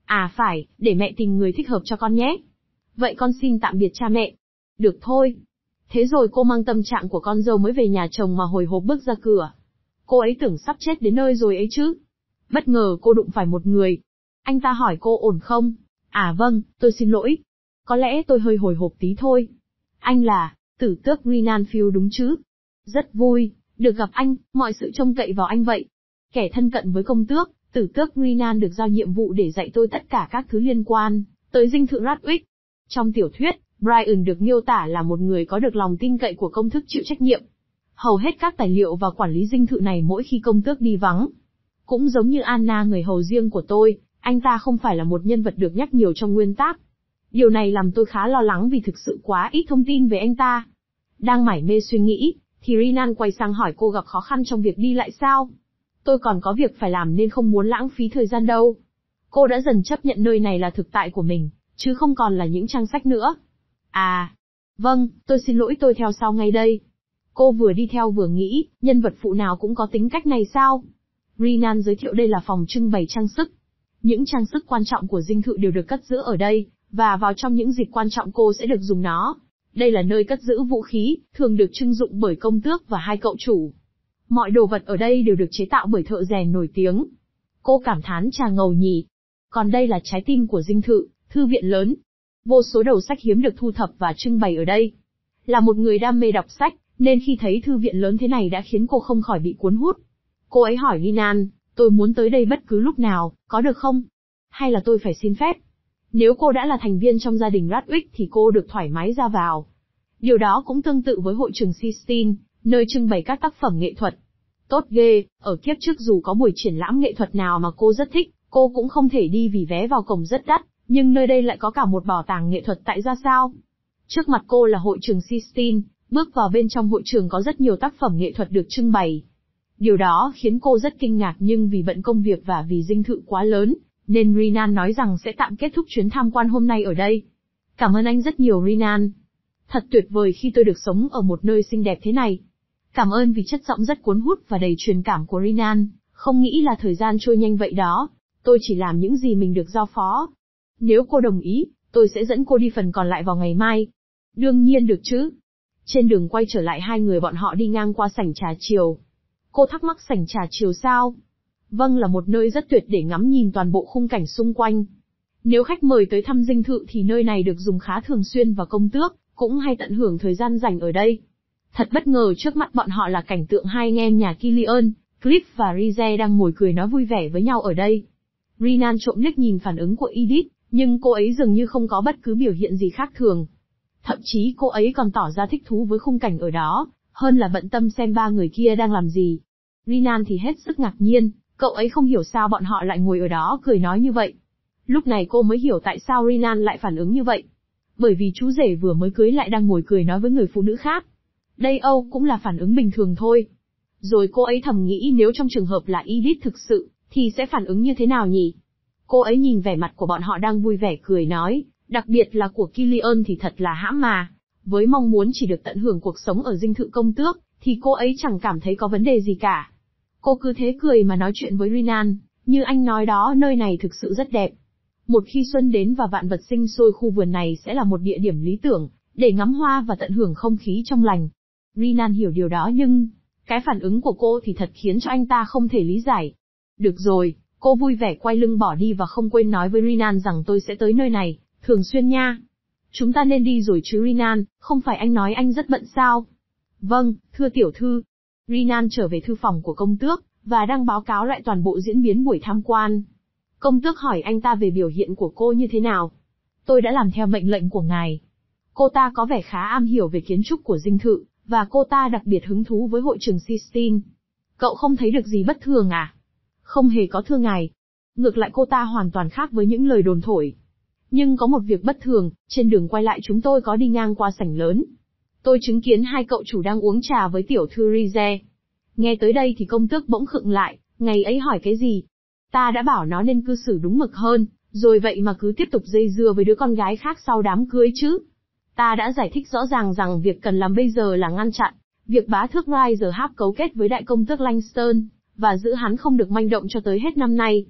À phải, để mẹ tìm người thích hợp cho con nhé. Vậy con xin tạm biệt cha mẹ. Được thôi. Thế rồi cô mang tâm trạng của con dâu mới về nhà chồng mà hồi hộp bước ra cửa. Cô ấy tưởng sắp chết đến nơi rồi ấy chứ. Bất ngờ cô đụng phải một người. Anh ta hỏi cô ổn không? À vâng, tôi xin lỗi. Có lẽ tôi hơi hồi hộp tí thôi. Anh là, Tử Tước Renan Field đúng chứ? Rất vui, được gặp anh, mọi sự trông cậy vào anh vậy. Kẻ thân cận với công tước, Tử Tước Renan được giao nhiệm vụ để dạy tôi tất cả các thứ liên quan tới dinh thự Radwig. Trong tiểu thuyết, Brian được miêu tả là một người có được lòng tin cậy của công tước chịu trách nhiệm. Hầu hết các tài liệu và quản lý dinh thự này mỗi khi công tước đi vắng. Cũng giống như Anna người hầu riêng của tôi, anh ta không phải là một nhân vật được nhắc nhiều trong nguyên tác. Điều này làm tôi khá lo lắng vì thực sự quá ít thông tin về anh ta. Đang mải mê suy nghĩ, thì Renan quay sang hỏi cô gặp khó khăn trong việc đi lại sao? Tôi còn có việc phải làm nên không muốn lãng phí thời gian đâu. Cô đã dần chấp nhận nơi này là thực tại của mình, chứ không còn là những trang sách nữa. À, vâng, tôi xin lỗi tôi theo sau ngay đây. Cô vừa đi theo vừa nghĩ, nhân vật phụ nào cũng có tính cách này sao? Renan giới thiệu đây là phòng trưng bày trang sức. Những trang sức quan trọng của dinh thự đều được cất giữ ở đây, và vào trong những dịp quan trọng cô sẽ được dùng nó. Đây là nơi cất giữ vũ khí, thường được trưng dụng bởi công tước và hai cậu chủ. Mọi đồ vật ở đây đều được chế tạo bởi thợ rèn nổi tiếng. Cô cảm thán trà ngầu nhỉ. Còn đây là trái tim của dinh thự, thư viện lớn. Vô số đầu sách hiếm được thu thập và trưng bày ở đây. Là một người đam mê đọc sách, nên khi thấy thư viện lớn thế này đã khiến cô không khỏi bị cuốn hút. Cô ấy hỏi Renan, tôi muốn tới đây bất cứ lúc nào, có được không? Hay là tôi phải xin phép? Nếu cô đã là thành viên trong gia đình Radwig thì cô được thoải mái ra vào. Điều đó cũng tương tự với hội trường Sistine, nơi trưng bày các tác phẩm nghệ thuật. Tốt ghê, ở kiếp trước dù có buổi triển lãm nghệ thuật nào mà cô rất thích, cô cũng không thể đi vì vé vào cổng rất đắt, nhưng nơi đây lại có cả một bảo tàng nghệ thuật tại ra sao? Trước mặt cô là hội trường Sistine, bước vào bên trong hội trường có rất nhiều tác phẩm nghệ thuật được trưng bày. Điều đó khiến cô rất kinh ngạc nhưng vì bận công việc và vì dinh thự quá lớn, nên Renan nói rằng sẽ tạm kết thúc chuyến tham quan hôm nay ở đây. Cảm ơn anh rất nhiều Renan. Thật tuyệt vời khi tôi được sống ở một nơi xinh đẹp thế này. Cảm ơn vì chất giọng rất cuốn hút và đầy truyền cảm của Renan, không nghĩ là thời gian trôi nhanh vậy đó. Tôi chỉ làm những gì mình được giao phó. Nếu cô đồng ý, tôi sẽ dẫn cô đi phần còn lại vào ngày mai. Đương nhiên được chứ. Trên đường quay trở lại hai người bọn họ đi ngang qua sảnh trà chiều. Cô thắc mắc sảnh trà chiều sao? Vâng, là một nơi rất tuyệt để ngắm nhìn toàn bộ khung cảnh xung quanh. Nếu khách mời tới thăm dinh thự thì nơi này được dùng khá thường xuyên và công tước cũng hay tận hưởng thời gian rảnh ở đây. Thật bất ngờ trước mắt bọn họ là cảnh tượng hai anh em nhà Killian, Cliff và Rize đang ngồi cười nói vui vẻ với nhau ở đây. Renan trộm liếc nhìn phản ứng của Edith, nhưng cô ấy dường như không có bất cứ biểu hiện gì khác thường. Thậm chí cô ấy còn tỏ ra thích thú với khung cảnh ở đó, hơn là bận tâm xem ba người kia đang làm gì. Renan thì hết sức ngạc nhiên, cậu ấy không hiểu sao bọn họ lại ngồi ở đó cười nói như vậy. Lúc này cô mới hiểu tại sao Renan lại phản ứng như vậy. Bởi vì chú rể vừa mới cưới lại đang ngồi cười nói với người phụ nữ khác. Đây cũng là phản ứng bình thường thôi. Rồi cô ấy thầm nghĩ nếu trong trường hợp là Edith thực sự, thì sẽ phản ứng như thế nào nhỉ? Cô ấy nhìn vẻ mặt của bọn họ đang vui vẻ cười nói, đặc biệt là của Killian thì thật là hãm mà. Với mong muốn chỉ được tận hưởng cuộc sống ở dinh thự công tước, thì cô ấy chẳng cảm thấy có vấn đề gì cả. Cô cứ thế cười mà nói chuyện với Renan, như anh nói đó, nơi này thực sự rất đẹp. Một khi xuân đến và vạn vật sinh sôi, khu vườn này sẽ là một địa điểm lý tưởng, để ngắm hoa và tận hưởng không khí trong lành. Renan hiểu điều đó nhưng, cái phản ứng của cô thì thật khiến cho anh ta không thể lý giải. Được rồi, cô vui vẻ quay lưng bỏ đi và không quên nói với Renan rằng tôi sẽ tới nơi này, thường xuyên nha. Chúng ta nên đi rồi chứ Renan, không phải anh nói anh rất bận sao? Vâng, thưa tiểu thư. Renan trở về thư phòng của công tước, và đang báo cáo lại toàn bộ diễn biến buổi tham quan. Công tước hỏi anh ta về biểu hiện của cô như thế nào. Tôi đã làm theo mệnh lệnh của ngài. Cô ta có vẻ khá am hiểu về kiến trúc của dinh thự, và cô ta đặc biệt hứng thú với hội trường Sistine. Cậu không thấy được gì bất thường à? Không hề có thưa ngài. Ngược lại cô ta hoàn toàn khác với những lời đồn thổi. Nhưng có một việc bất thường, trên đường quay lại chúng tôi có đi ngang qua sảnh lớn. Tôi chứng kiến hai cậu chủ đang uống trà với tiểu thư Rize. Nghe tới đây thì công tước bỗng khựng lại, ngày ấy hỏi cái gì? Ta đã bảo nó nên cư xử đúng mực hơn, rồi vậy mà cứ tiếp tục dây dưa với đứa con gái khác sau đám cưới chứ. Ta đã giải thích rõ ràng rằng việc cần làm bây giờ là ngăn chặn việc bá thước Rize cấu kết với đại công tước Langston, và giữ hắn không được manh động cho tới hết năm nay.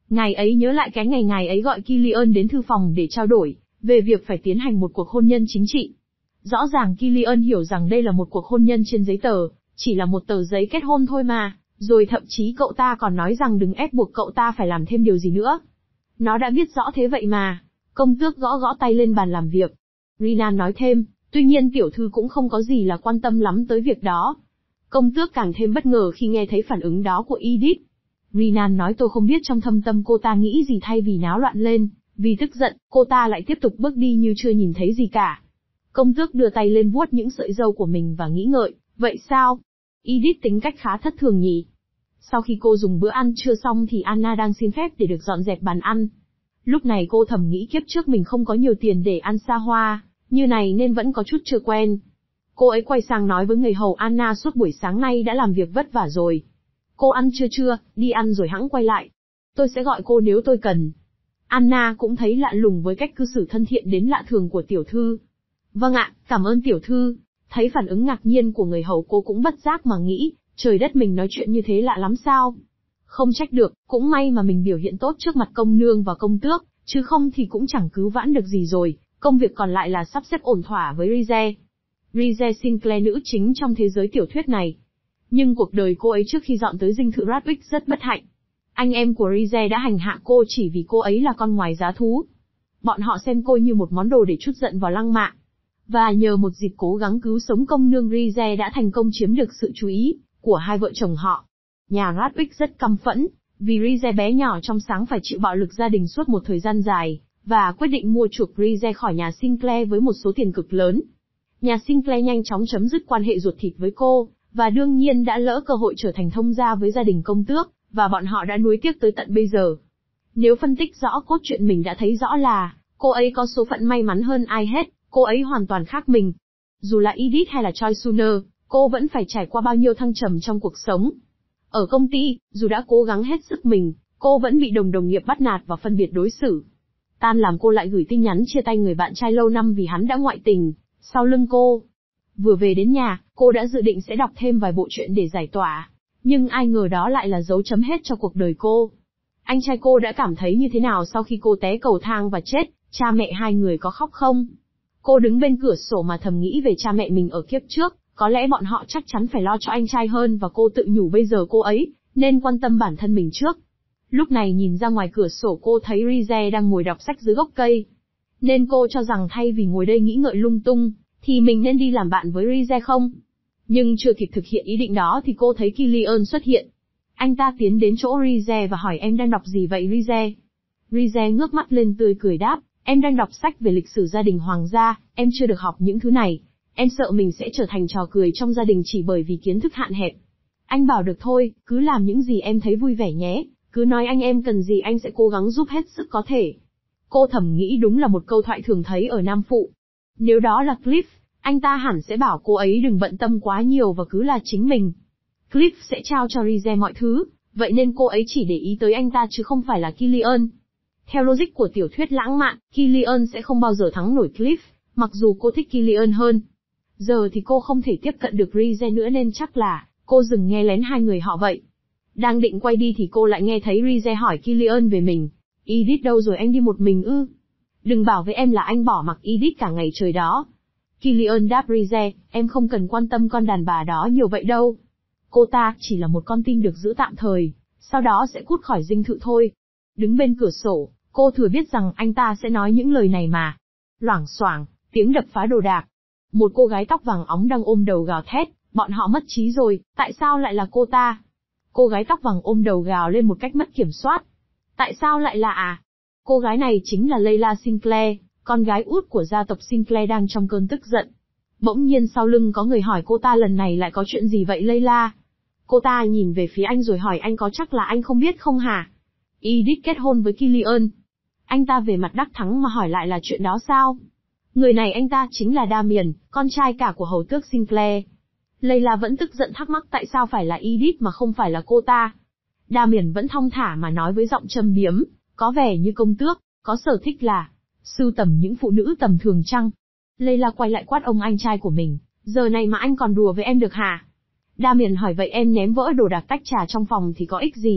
Ngày ấy nhớ lại cái ngày ngài ấy gọi Killian đến thư phòng để trao đổi, về việc phải tiến hành một cuộc hôn nhân chính trị. Rõ ràng Killian hiểu rằng đây là một cuộc hôn nhân trên giấy tờ, chỉ là một tờ giấy kết hôn thôi mà, rồi thậm chí cậu ta còn nói rằng đừng ép buộc cậu ta phải làm thêm điều gì nữa. Nó đã biết rõ thế vậy mà. Công tước gõ gõ tay lên bàn làm việc. Renan nói thêm, tuy nhiên tiểu thư cũng không có gì là quan tâm lắm tới việc đó. Công tước càng thêm bất ngờ khi nghe thấy phản ứng đó của Edith. Renan nói tôi không biết trong thâm tâm cô ta nghĩ gì thay vì náo loạn lên, vì tức giận, cô ta lại tiếp tục bước đi như chưa nhìn thấy gì cả. Công tước đưa tay lên vuốt những sợi râu của mình và nghĩ ngợi, vậy sao? Edith tính cách khá thất thường nhỉ. Sau khi cô dùng bữa ăn trưa xong thì Anna đang xin phép để được dọn dẹp bàn ăn. Lúc này cô thầm nghĩ kiếp trước mình không có nhiều tiền để ăn xa hoa, như này nên vẫn có chút chưa quen. Cô ấy quay sang nói với người hầu Anna suốt buổi sáng nay đã làm việc vất vả rồi. Cô ăn chưa, đi ăn rồi hẵng quay lại. Tôi sẽ gọi cô nếu tôi cần. Anna cũng thấy lạ lùng với cách cư xử thân thiện đến lạ thường của tiểu thư. Vâng ạ, cảm ơn tiểu thư. Thấy phản ứng ngạc nhiên của người hầu cô cũng bất giác mà nghĩ, trời đất mình nói chuyện như thế lạ lắm sao? Không trách được, cũng may mà mình biểu hiện tốt trước mặt công nương và công tước, chứ không thì cũng chẳng cứu vãn được gì rồi, công việc còn lại là sắp xếp ổn thỏa với Rize. Rize Sinclair nữ chính trong thế giới tiểu thuyết này. Nhưng cuộc đời cô ấy trước khi dọn tới dinh thự Radwick rất bất hạnh. Anh em của Rize đã hành hạ cô chỉ vì cô ấy là con ngoài giá thú. Bọn họ xem cô như một món đồ để trút giận vào lăng mạ. Và nhờ một dịp cố gắng cứu sống công nương Rize đã thành công chiếm được sự chú ý của hai vợ chồng họ. Nhà Radwick rất căm phẫn, vì Rize bé nhỏ trong sáng phải chịu bạo lực gia đình suốt một thời gian dài, và quyết định mua chuộc Rize khỏi nhà Sinclair với một số tiền cực lớn. Nhà Sinclair nhanh chóng chấm dứt quan hệ ruột thịt với cô, và đương nhiên đã lỡ cơ hội trở thành thông gia với gia đình công tước, và bọn họ đã nuối tiếc tới tận bây giờ. Nếu phân tích rõ cốt truyện mình đã thấy rõ là, cô ấy có số phận may mắn hơn ai hết, cô ấy hoàn toàn khác mình. Dù là Edith hay là Choi Sooner, cô vẫn phải trải qua bao nhiêu thăng trầm trong cuộc sống. Ở công ty, dù đã cố gắng hết sức mình, cô vẫn bị đồng nghiệp bắt nạt và phân biệt đối xử. Tan làm cô lại gửi tin nhắn chia tay người bạn trai lâu năm vì hắn đã ngoại tình, sau lưng cô. Vừa về đến nhà, cô đã dự định sẽ đọc thêm vài bộ truyện để giải tỏa, nhưng ai ngờ đó lại là dấu chấm hết cho cuộc đời cô. Anh trai cô đã cảm thấy như thế nào sau khi cô té cầu thang và chết, cha mẹ hai người có khóc không? Cô đứng bên cửa sổ mà thầm nghĩ về cha mẹ mình ở kiếp trước, có lẽ bọn họ chắc chắn phải lo cho anh trai hơn và cô tự nhủ bây giờ cô ấy, nên quan tâm bản thân mình trước. Lúc này nhìn ra ngoài cửa sổ cô thấy Rize đang ngồi đọc sách dưới gốc cây. Nên cô cho rằng thay vì ngồi đây nghĩ ngợi lung tung, thì mình nên đi làm bạn với Rize không? Nhưng chưa kịp thực hiện ý định đó thì cô thấy Killian xuất hiện. Anh ta tiến đến chỗ Rize và hỏi em đang đọc gì vậy Rize? Rize ngước mắt lên tươi cười đáp, em đang đọc sách về lịch sử gia đình hoàng gia, em chưa được học những thứ này. Em sợ mình sẽ trở thành trò cười trong gia đình chỉ bởi vì kiến thức hạn hẹp. Anh bảo được thôi, cứ làm những gì em thấy vui vẻ nhé, cứ nói anh em cần gì anh sẽ cố gắng giúp hết sức có thể. Cô thầm nghĩ đúng là một câu thoại thường thấy ở Nam Phụ. Nếu đó là Cliff, anh ta hẳn sẽ bảo cô ấy đừng bận tâm quá nhiều và cứ là chính mình. Cliff sẽ trao cho Rize mọi thứ, vậy nên cô ấy chỉ để ý tới anh ta chứ không phải là Killian. Theo logic của tiểu thuyết lãng mạn, Killian sẽ không bao giờ thắng nổi Cliff, mặc dù cô thích Killian hơn. Giờ thì cô không thể tiếp cận được Rize nữa nên chắc là cô dừng nghe lén hai người họ vậy. Đang định quay đi thì cô lại nghe thấy Rize hỏi Killian về mình. Edith đâu rồi, anh đi một mình ư? Đừng bảo với em là anh bỏ mặc Edith cả ngày trời đó. Killian đáp Rize, em không cần quan tâm con đàn bà đó nhiều vậy đâu. Cô ta chỉ là một con tin được giữ tạm thời, sau đó sẽ cút khỏi dinh thự thôi. Đứng bên cửa sổ, cô thừa biết rằng anh ta sẽ nói những lời này mà. Loảng xoảng, tiếng đập phá đồ đạc. Một cô gái tóc vàng óng đang ôm đầu gào thét, bọn họ mất trí rồi, tại sao lại là cô ta? Cô gái tóc vàng ôm đầu gào lên một cách mất kiểm soát. Tại sao lại là Cô gái này chính là Layla Sinclair, con gái út của gia tộc Sinclair đang trong cơn tức giận. Bỗng nhiên sau lưng có người hỏi cô ta lần này lại có chuyện gì vậy Layla? Cô ta nhìn về phía anh rồi hỏi anh có chắc là anh không biết không hả? Edith kết hôn với Killian. Anh ta về mặt đắc thắng mà hỏi lại là chuyện đó sao? Người này anh ta chính là Damien, con trai cả của hầu tước Sinclair. Layla vẫn tức giận thắc mắc tại sao phải là Edith mà không phải là cô ta. Damien vẫn thong thả mà nói với giọng châm biếm, có vẻ như công tước, có sở thích là sưu tầm những phụ nữ tầm thường chăng? Layla quay lại quát ông anh trai của mình, giờ này mà anh còn đùa với em được hả? Damien hỏi vậy em ném vỡ đồ đạc tách trà trong phòng thì có ích gì?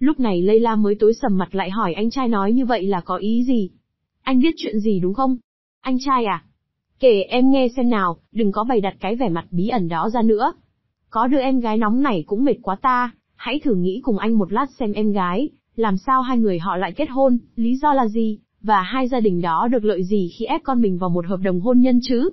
Lúc này Layla mới tối sầm mặt lại hỏi anh trai nói như vậy là có ý gì? Anh biết chuyện gì đúng không? Anh trai à? Kể em nghe xem nào, đừng có bày đặt cái vẻ mặt bí ẩn đó ra nữa. Có đứa em gái nóng này cũng mệt quá ta, hãy thử nghĩ cùng anh một lát xem em gái, làm sao hai người họ lại kết hôn, lý do là gì, và hai gia đình đó được lợi gì khi ép con mình vào một hợp đồng hôn nhân chứ?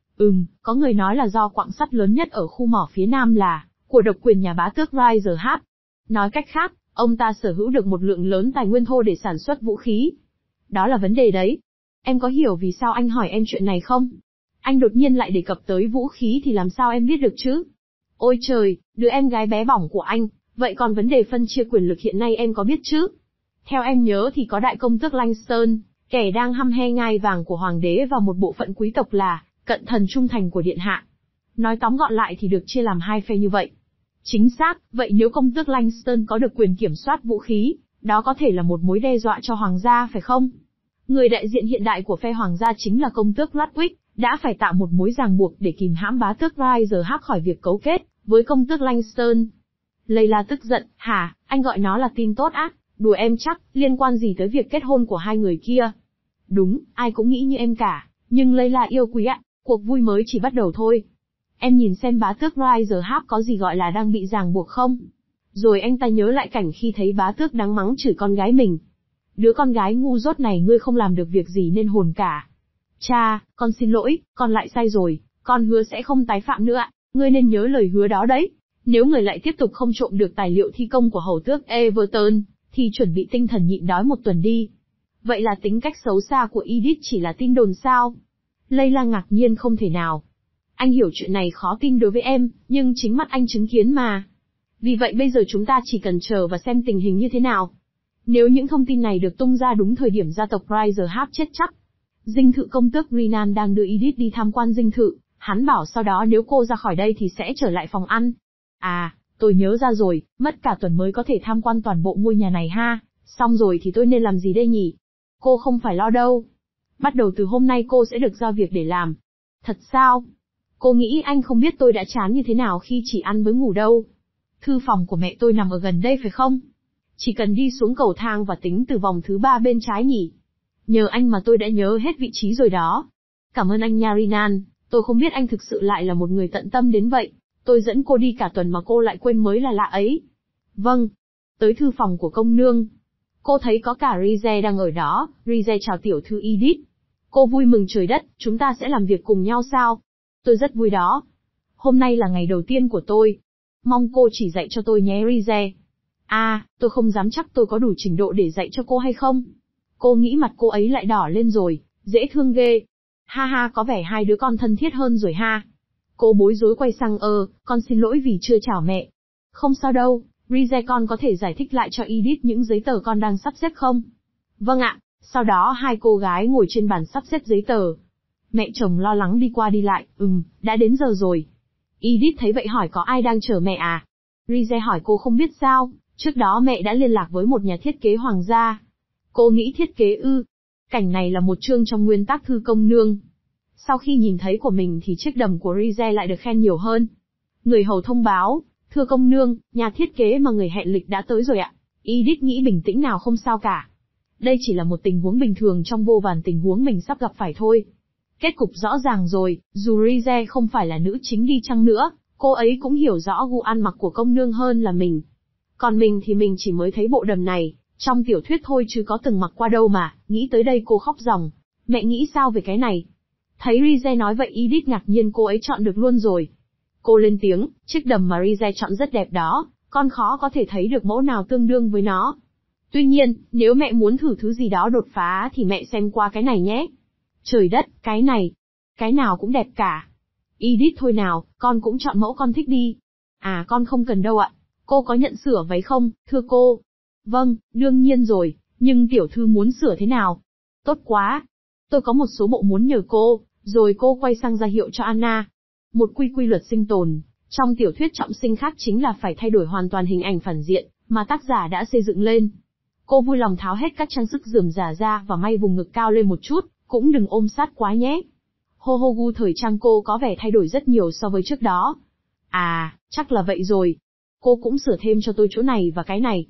Có người nói là do quặng sắt lớn nhất ở khu mỏ phía Nam là của độc quyền nhà bá tước Riser H. Nói cách khác, ông ta sở hữu được một lượng lớn tài nguyên thô để sản xuất vũ khí. Đó là vấn đề đấy. Em có hiểu vì sao anh hỏi em chuyện này không? Anh đột nhiên lại đề cập tới vũ khí thì làm sao em biết được chứ? Ôi trời, đứa em gái bé bỏng của anh, vậy còn vấn đề phân chia quyền lực hiện nay em có biết chứ? Theo em nhớ thì có đại công tước Langston, kẻ đang hăm he ngai vàng của hoàng đế và một bộ phận quý tộc là cận thần trung thành của điện hạ. Nói tóm gọn lại thì được chia làm hai phe như vậy. Chính xác, vậy nếu công tước Langston có được quyền kiểm soát vũ khí, đó có thể là một mối đe dọa cho hoàng gia phải không? Người đại diện hiện đại của phe hoàng gia chính là công tước Ludwig, đã phải tạo một mối ràng buộc để kìm hãm bá tước Riser H khỏi việc cấu kết với công tước Langston. Layla tức giận, hả, anh gọi nó là tin tốt á, đùa em chắc, liên quan gì tới việc kết hôn của hai người kia? Đúng, ai cũng nghĩ như em cả, nhưng Layla yêu quý ạ, cuộc vui mới chỉ bắt đầu thôi. Em nhìn xem bá tước Riser H có gì gọi là đang bị ràng buộc không? Rồi anh ta nhớ lại cảnh khi thấy bá tước đáng mắng chửi con gái mình. Đứa con gái ngu dốt này ngươi không làm được việc gì nên hồn cả. Cha, con xin lỗi, con lại sai rồi, con hứa sẽ không tái phạm nữa ạ, ngươi nên nhớ lời hứa đó đấy. Nếu người lại tiếp tục không trộm được tài liệu thi công của hầu tước Everton, thì chuẩn bị tinh thần nhịn đói một tuần đi. Vậy là tính cách xấu xa của Edith chỉ là tin đồn sao? Layla ngạc nhiên không thể nào. Anh hiểu chuyện này khó tin đối với em, nhưng chính mắt anh chứng kiến mà. Vì vậy bây giờ chúng ta chỉ cần chờ và xem tình hình như thế nào. Nếu những thông tin này được tung ra đúng thời điểm gia tộc Riser H chết chắc. Dinh thự công tước Renan đang đưa Edith đi tham quan dinh thự, hắn bảo sau đó nếu cô ra khỏi đây thì sẽ trở lại phòng ăn. À, tôi nhớ ra rồi, mất cả tuần mới có thể tham quan toàn bộ ngôi nhà này ha, xong rồi thì tôi nên làm gì đây nhỉ? Cô không phải lo đâu. Bắt đầu từ hôm nay cô sẽ được giao việc để làm. Thật sao? Cô nghĩ anh không biết tôi đã chán như thế nào khi chỉ ăn với ngủ đâu. Thư phòng của mẹ tôi nằm ở gần đây phải không? Chỉ cần đi xuống cầu thang và tính từ vòng thứ 3 bên trái nhỉ? Nhờ anh mà tôi đã nhớ hết vị trí rồi đó. Cảm ơn anh nha Renan, tôi không biết anh thực sự lại là một người tận tâm đến vậy. Tôi dẫn cô đi cả tuần mà cô lại quên mới là lạ ấy. Vâng. Tới thư phòng của công nương. Cô thấy có cả Rize đang ở đó. Rize chào tiểu thư Edith. Cô vui mừng trời đất, chúng ta sẽ làm việc cùng nhau sao? Tôi rất vui đó. Hôm nay là ngày đầu tiên của tôi. Mong cô chỉ dạy cho tôi nhé Rize. À, tôi không dám chắc tôi có đủ trình độ để dạy cho cô hay không. Cô nghĩ mặt cô ấy lại đỏ lên rồi, dễ thương ghê. Ha ha, có vẻ hai đứa con thân thiết hơn rồi ha. Cô bối rối quay sang con xin lỗi vì chưa chào mẹ. Không sao đâu, Rize con có thể giải thích lại cho Edith những giấy tờ con đang sắp xếp không? Vâng ạ, sau đó hai cô gái ngồi trên bàn sắp xếp giấy tờ. Mẹ chồng lo lắng đi qua đi lại, đã đến giờ rồi. Edith thấy vậy hỏi có ai đang chờ mẹ à? Rize hỏi cô không biết sao, trước đó mẹ đã liên lạc với một nhà thiết kế hoàng gia. Cô nghĩ thiết kế ư? Cảnh này là một chương trong nguyên tắc thư công nương. Sau khi nhìn thấy của mình thì chiếc đầm của Rize lại được khen nhiều hơn. Người hầu thông báo, thưa công nương, nhà thiết kế mà người hẹn lịch đã tới rồi ạ. Edith nghĩ bình tĩnh nào không sao cả. Đây chỉ là một tình huống bình thường trong vô vàn tình huống mình sắp gặp phải thôi. Kết cục rõ ràng rồi, dù Rize không phải là nữ chính đi chăng nữa, cô ấy cũng hiểu rõ gu ăn mặc của công nương hơn là mình. Còn mình thì mình chỉ mới thấy bộ đầm này, trong tiểu thuyết thôi chứ có từng mặc qua đâu mà, nghĩ tới đây cô khóc ròng. Mẹ nghĩ sao về cái này? Thấy Rize nói vậy Edith ngạc nhiên cô ấy chọn được luôn rồi. Cô lên tiếng, chiếc đầm mà Rize chọn rất đẹp đó, con khó có thể thấy được mẫu nào tương đương với nó. Tuy nhiên, nếu mẹ muốn thử thứ gì đó đột phá thì mẹ xem qua cái này nhé. Trời đất, cái này. Cái nào cũng đẹp cả. Edith thôi nào, con cũng chọn mẫu con thích đi. À con không cần đâu ạ. Cô có nhận sửa váy không, thưa cô? Vâng, đương nhiên rồi, nhưng tiểu thư muốn sửa thế nào? Tốt quá. Tôi có một số bộ muốn nhờ cô, rồi cô quay sang ra hiệu cho Anna. Một quy luật sinh tồn, trong tiểu thuyết trọng sinh khác chính là phải thay đổi hoàn toàn hình ảnh phản diện, mà tác giả đã xây dựng lên. Cô vui lòng tháo hết các trang sức rườm rà ra và may vùng ngực cao lên một chút, cũng đừng ôm sát quá nhé. Gu thời trang cô có vẻ thay đổi rất nhiều so với trước đó. À, chắc là vậy rồi. Cô cũng sửa thêm cho tôi chỗ này và cái này.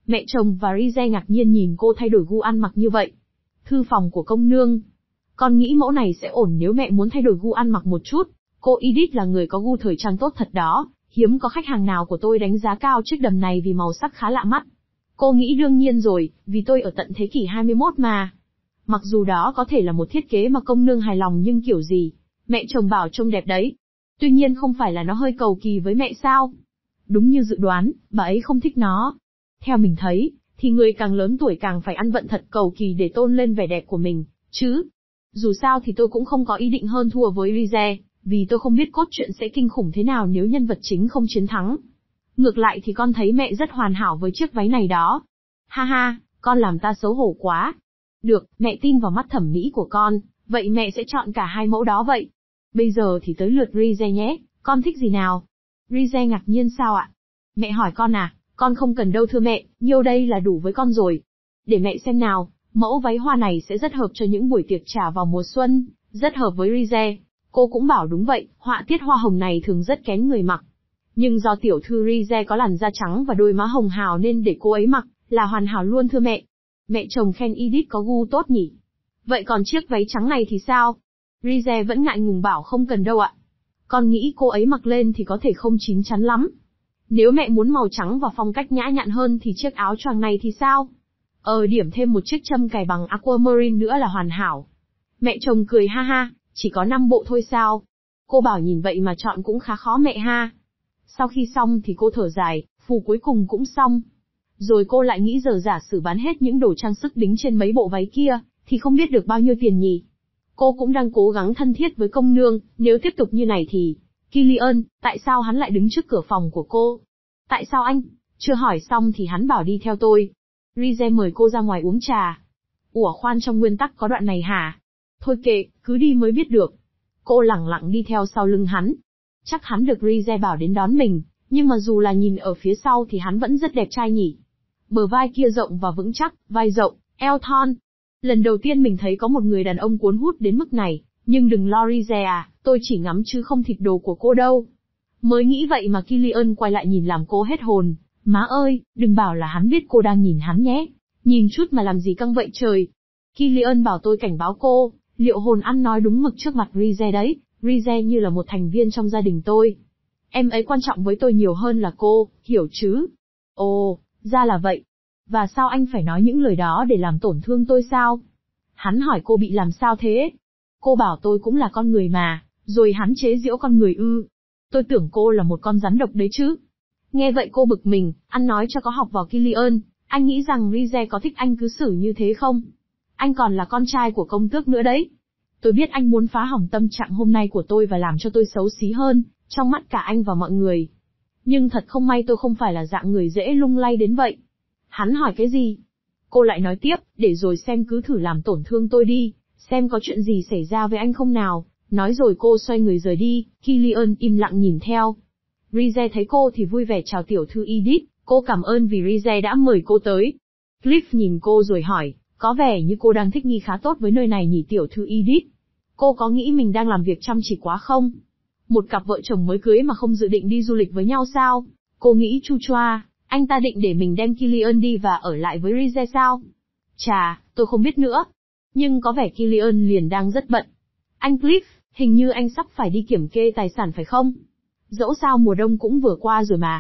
Mẹ chồng và Rize ngạc nhiên nhìn cô thay đổi gu ăn mặc như vậy. Thư phòng của công nương. Con nghĩ mẫu này sẽ ổn nếu mẹ muốn thay đổi gu ăn mặc một chút. Cô Edith là người có gu thời trang tốt thật đó. Hiếm có khách hàng nào của tôi đánh giá cao chiếc đầm này vì màu sắc khá lạ mắt. Cô nghĩ đương nhiên rồi, vì tôi ở tận thế kỷ 21 mà. Mặc dù đó có thể là một thiết kế mà công nương hài lòng nhưng kiểu gì, mẹ chồng bảo trông đẹp đấy. Tuy nhiên không phải là nó hơi cầu kỳ với mẹ sao? Đúng như dự đoán, bà ấy không thích nó. Theo mình thấy, thì người càng lớn tuổi càng phải ăn vận thật cầu kỳ để tôn lên vẻ đẹp của mình, chứ. Dù sao thì tôi cũng không có ý định hơn thua với Rize, vì tôi không biết cốt truyện sẽ kinh khủng thế nào nếu nhân vật chính không chiến thắng. Ngược lại thì con thấy mẹ rất hoàn hảo với chiếc váy này đó. Ha ha, con làm ta xấu hổ quá. Được, mẹ tin vào mắt thẩm mỹ của con, vậy mẹ sẽ chọn cả hai mẫu đó vậy. Bây giờ thì tới lượt Rize nhé, con thích gì nào? Rize ngạc nhiên sao ạ? Mẹ hỏi con à, con không cần đâu thưa mẹ, nhiêu đây là đủ với con rồi. Để mẹ xem nào, mẫu váy hoa này sẽ rất hợp cho những buổi tiệc trà vào mùa xuân, rất hợp với Rize. Cô cũng bảo đúng vậy, họa tiết hoa hồng này thường rất kén người mặc. Nhưng do tiểu thư Rize có làn da trắng và đôi má hồng hào nên để cô ấy mặc, là hoàn hảo luôn thưa mẹ. Mẹ chồng khen Edith có gu tốt nhỉ. Vậy còn chiếc váy trắng này thì sao? Rize vẫn ngại ngùng bảo không cần đâu ạ. Con nghĩ cô ấy mặc lên thì có thể không chín chắn lắm. Nếu mẹ muốn màu trắng và phong cách nhã nhặn hơn thì chiếc áo choàng này thì sao? Điểm thêm một chiếc châm cài bằng aquamarine nữa là hoàn hảo. Mẹ chồng cười ha ha, chỉ có 5 bộ thôi sao? Cô bảo nhìn vậy mà chọn cũng khá khó mẹ ha. Sau khi xong thì cô thở dài, phù cuối cùng cũng xong. Rồi cô lại nghĩ giờ giả sử bán hết những đồ trang sức đính trên mấy bộ váy kia, thì không biết được bao nhiêu tiền nhỉ. Cô cũng đang cố gắng thân thiết với công nương, nếu tiếp tục như này thì... Killian, tại sao hắn lại đứng trước cửa phòng của cô? Tại sao anh? Chưa hỏi xong thì hắn bảo đi theo tôi. Rize mời cô ra ngoài uống trà. Ủa khoan, trong nguyên tắc có đoạn này hả? Thôi kệ, cứ đi mới biết được. Cô lẳng lặng đi theo sau lưng hắn. Chắc hắn được Rize bảo đến đón mình, nhưng mà dù là nhìn ở phía sau thì hắn vẫn rất đẹp trai nhỉ. Bờ vai kia rộng và vững chắc, vai rộng, eo thon. Lần đầu tiên mình thấy có một người đàn ông cuốn hút đến mức này, nhưng đừng lo Rize à, tôi chỉ ngắm chứ không thịt đồ của cô đâu. Mới nghĩ vậy mà Killian quay lại nhìn làm cô hết hồn. Má ơi, đừng bảo là hắn biết cô đang nhìn hắn nhé. Nhìn chút mà làm gì căng vậy trời. Killian bảo tôi cảnh báo cô, liệu hồn ăn nói đúng mực trước mặt Rize đấy. Rize như là một thành viên trong gia đình tôi. Em ấy quan trọng với tôi nhiều hơn là cô, hiểu chứ? Ồ, ra là vậy. Và sao anh phải nói những lời đó để làm tổn thương tôi sao? Hắn hỏi cô bị làm sao thế? Cô bảo tôi cũng là con người mà, rồi hắn chế giễu con người ư. Tôi tưởng cô là một con rắn độc đấy chứ. Nghe vậy cô bực mình, ăn nói cho có học vào Killian, anh nghĩ rằng Rize có thích anh cứ xử như thế không? Anh còn là con trai của công tước nữa đấy. Tôi biết anh muốn phá hỏng tâm trạng hôm nay của tôi và làm cho tôi xấu xí hơn, trong mắt cả anh và mọi người. Nhưng thật không may tôi không phải là dạng người dễ lung lay đến vậy. Hắn hỏi cái gì? Cô lại nói tiếp, để rồi xem cứ thử làm tổn thương tôi đi, xem có chuyện gì xảy ra với anh không nào. Nói rồi cô xoay người rời đi, Killian im lặng nhìn theo. Rize thấy cô thì vui vẻ chào tiểu thư Edith, cô cảm ơn vì Rize đã mời cô tới. Cliff nhìn cô rồi hỏi, có vẻ như cô đang thích nghi khá tốt với nơi này nhỉ tiểu thư Edith. Cô có nghĩ mình đang làm việc chăm chỉ quá không? Một cặp vợ chồng mới cưới mà không dự định đi du lịch với nhau sao? Cô nghĩ chu choa, anh ta định để mình đem Killian đi và ở lại với Rize sao? Chà, tôi không biết nữa. Nhưng có vẻ Killian liền đang rất bận. Anh Cliff, hình như anh sắp phải đi kiểm kê tài sản phải không? Dẫu sao mùa đông cũng vừa qua rồi mà.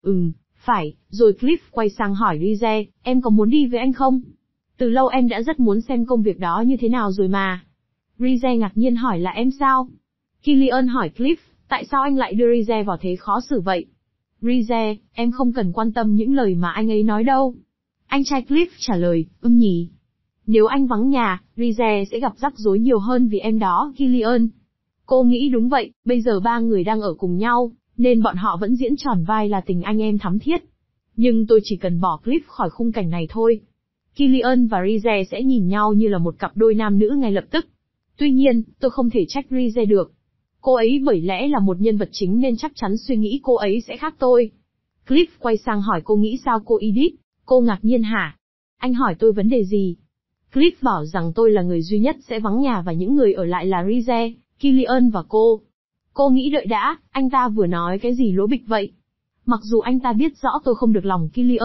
Phải, rồi Cliff quay sang hỏi Rize, em có muốn đi với anh không? Từ lâu em đã rất muốn xem công việc đó như thế nào rồi mà. Rize ngạc nhiên hỏi là em sao? Killian hỏi Cliff, tại sao anh lại đưa Rize vào thế khó xử vậy? Rize, em không cần quan tâm những lời mà anh ấy nói đâu. Anh trai Cliff trả lời, nhỉ. Nếu anh vắng nhà, Rize sẽ gặp rắc rối nhiều hơn vì em đó, Killian. Cô nghĩ đúng vậy, bây giờ ba người đang ở cùng nhau, nên bọn họ vẫn diễn tròn vai là tình anh em thắm thiết. Nhưng tôi chỉ cần bỏ Cliff khỏi khung cảnh này thôi. Killian và Rize sẽ nhìn nhau như là một cặp đôi nam nữ ngay lập tức. Tuy nhiên, tôi không thể trách Rize được. Cô ấy bởi lẽ là một nhân vật chính nên chắc chắn suy nghĩ cô ấy sẽ khác tôi. Cliff quay sang hỏi cô nghĩ sao cô Edith. Cô ngạc nhiên hả? Anh hỏi tôi vấn đề gì? Cliff bảo rằng tôi là người duy nhất sẽ vắng nhà và những người ở lại là Rize, Killian và cô. Cô nghĩ đợi đã, anh ta vừa nói cái gì lố bịch vậy? Mặc dù anh ta biết rõ tôi không được lòng Killian,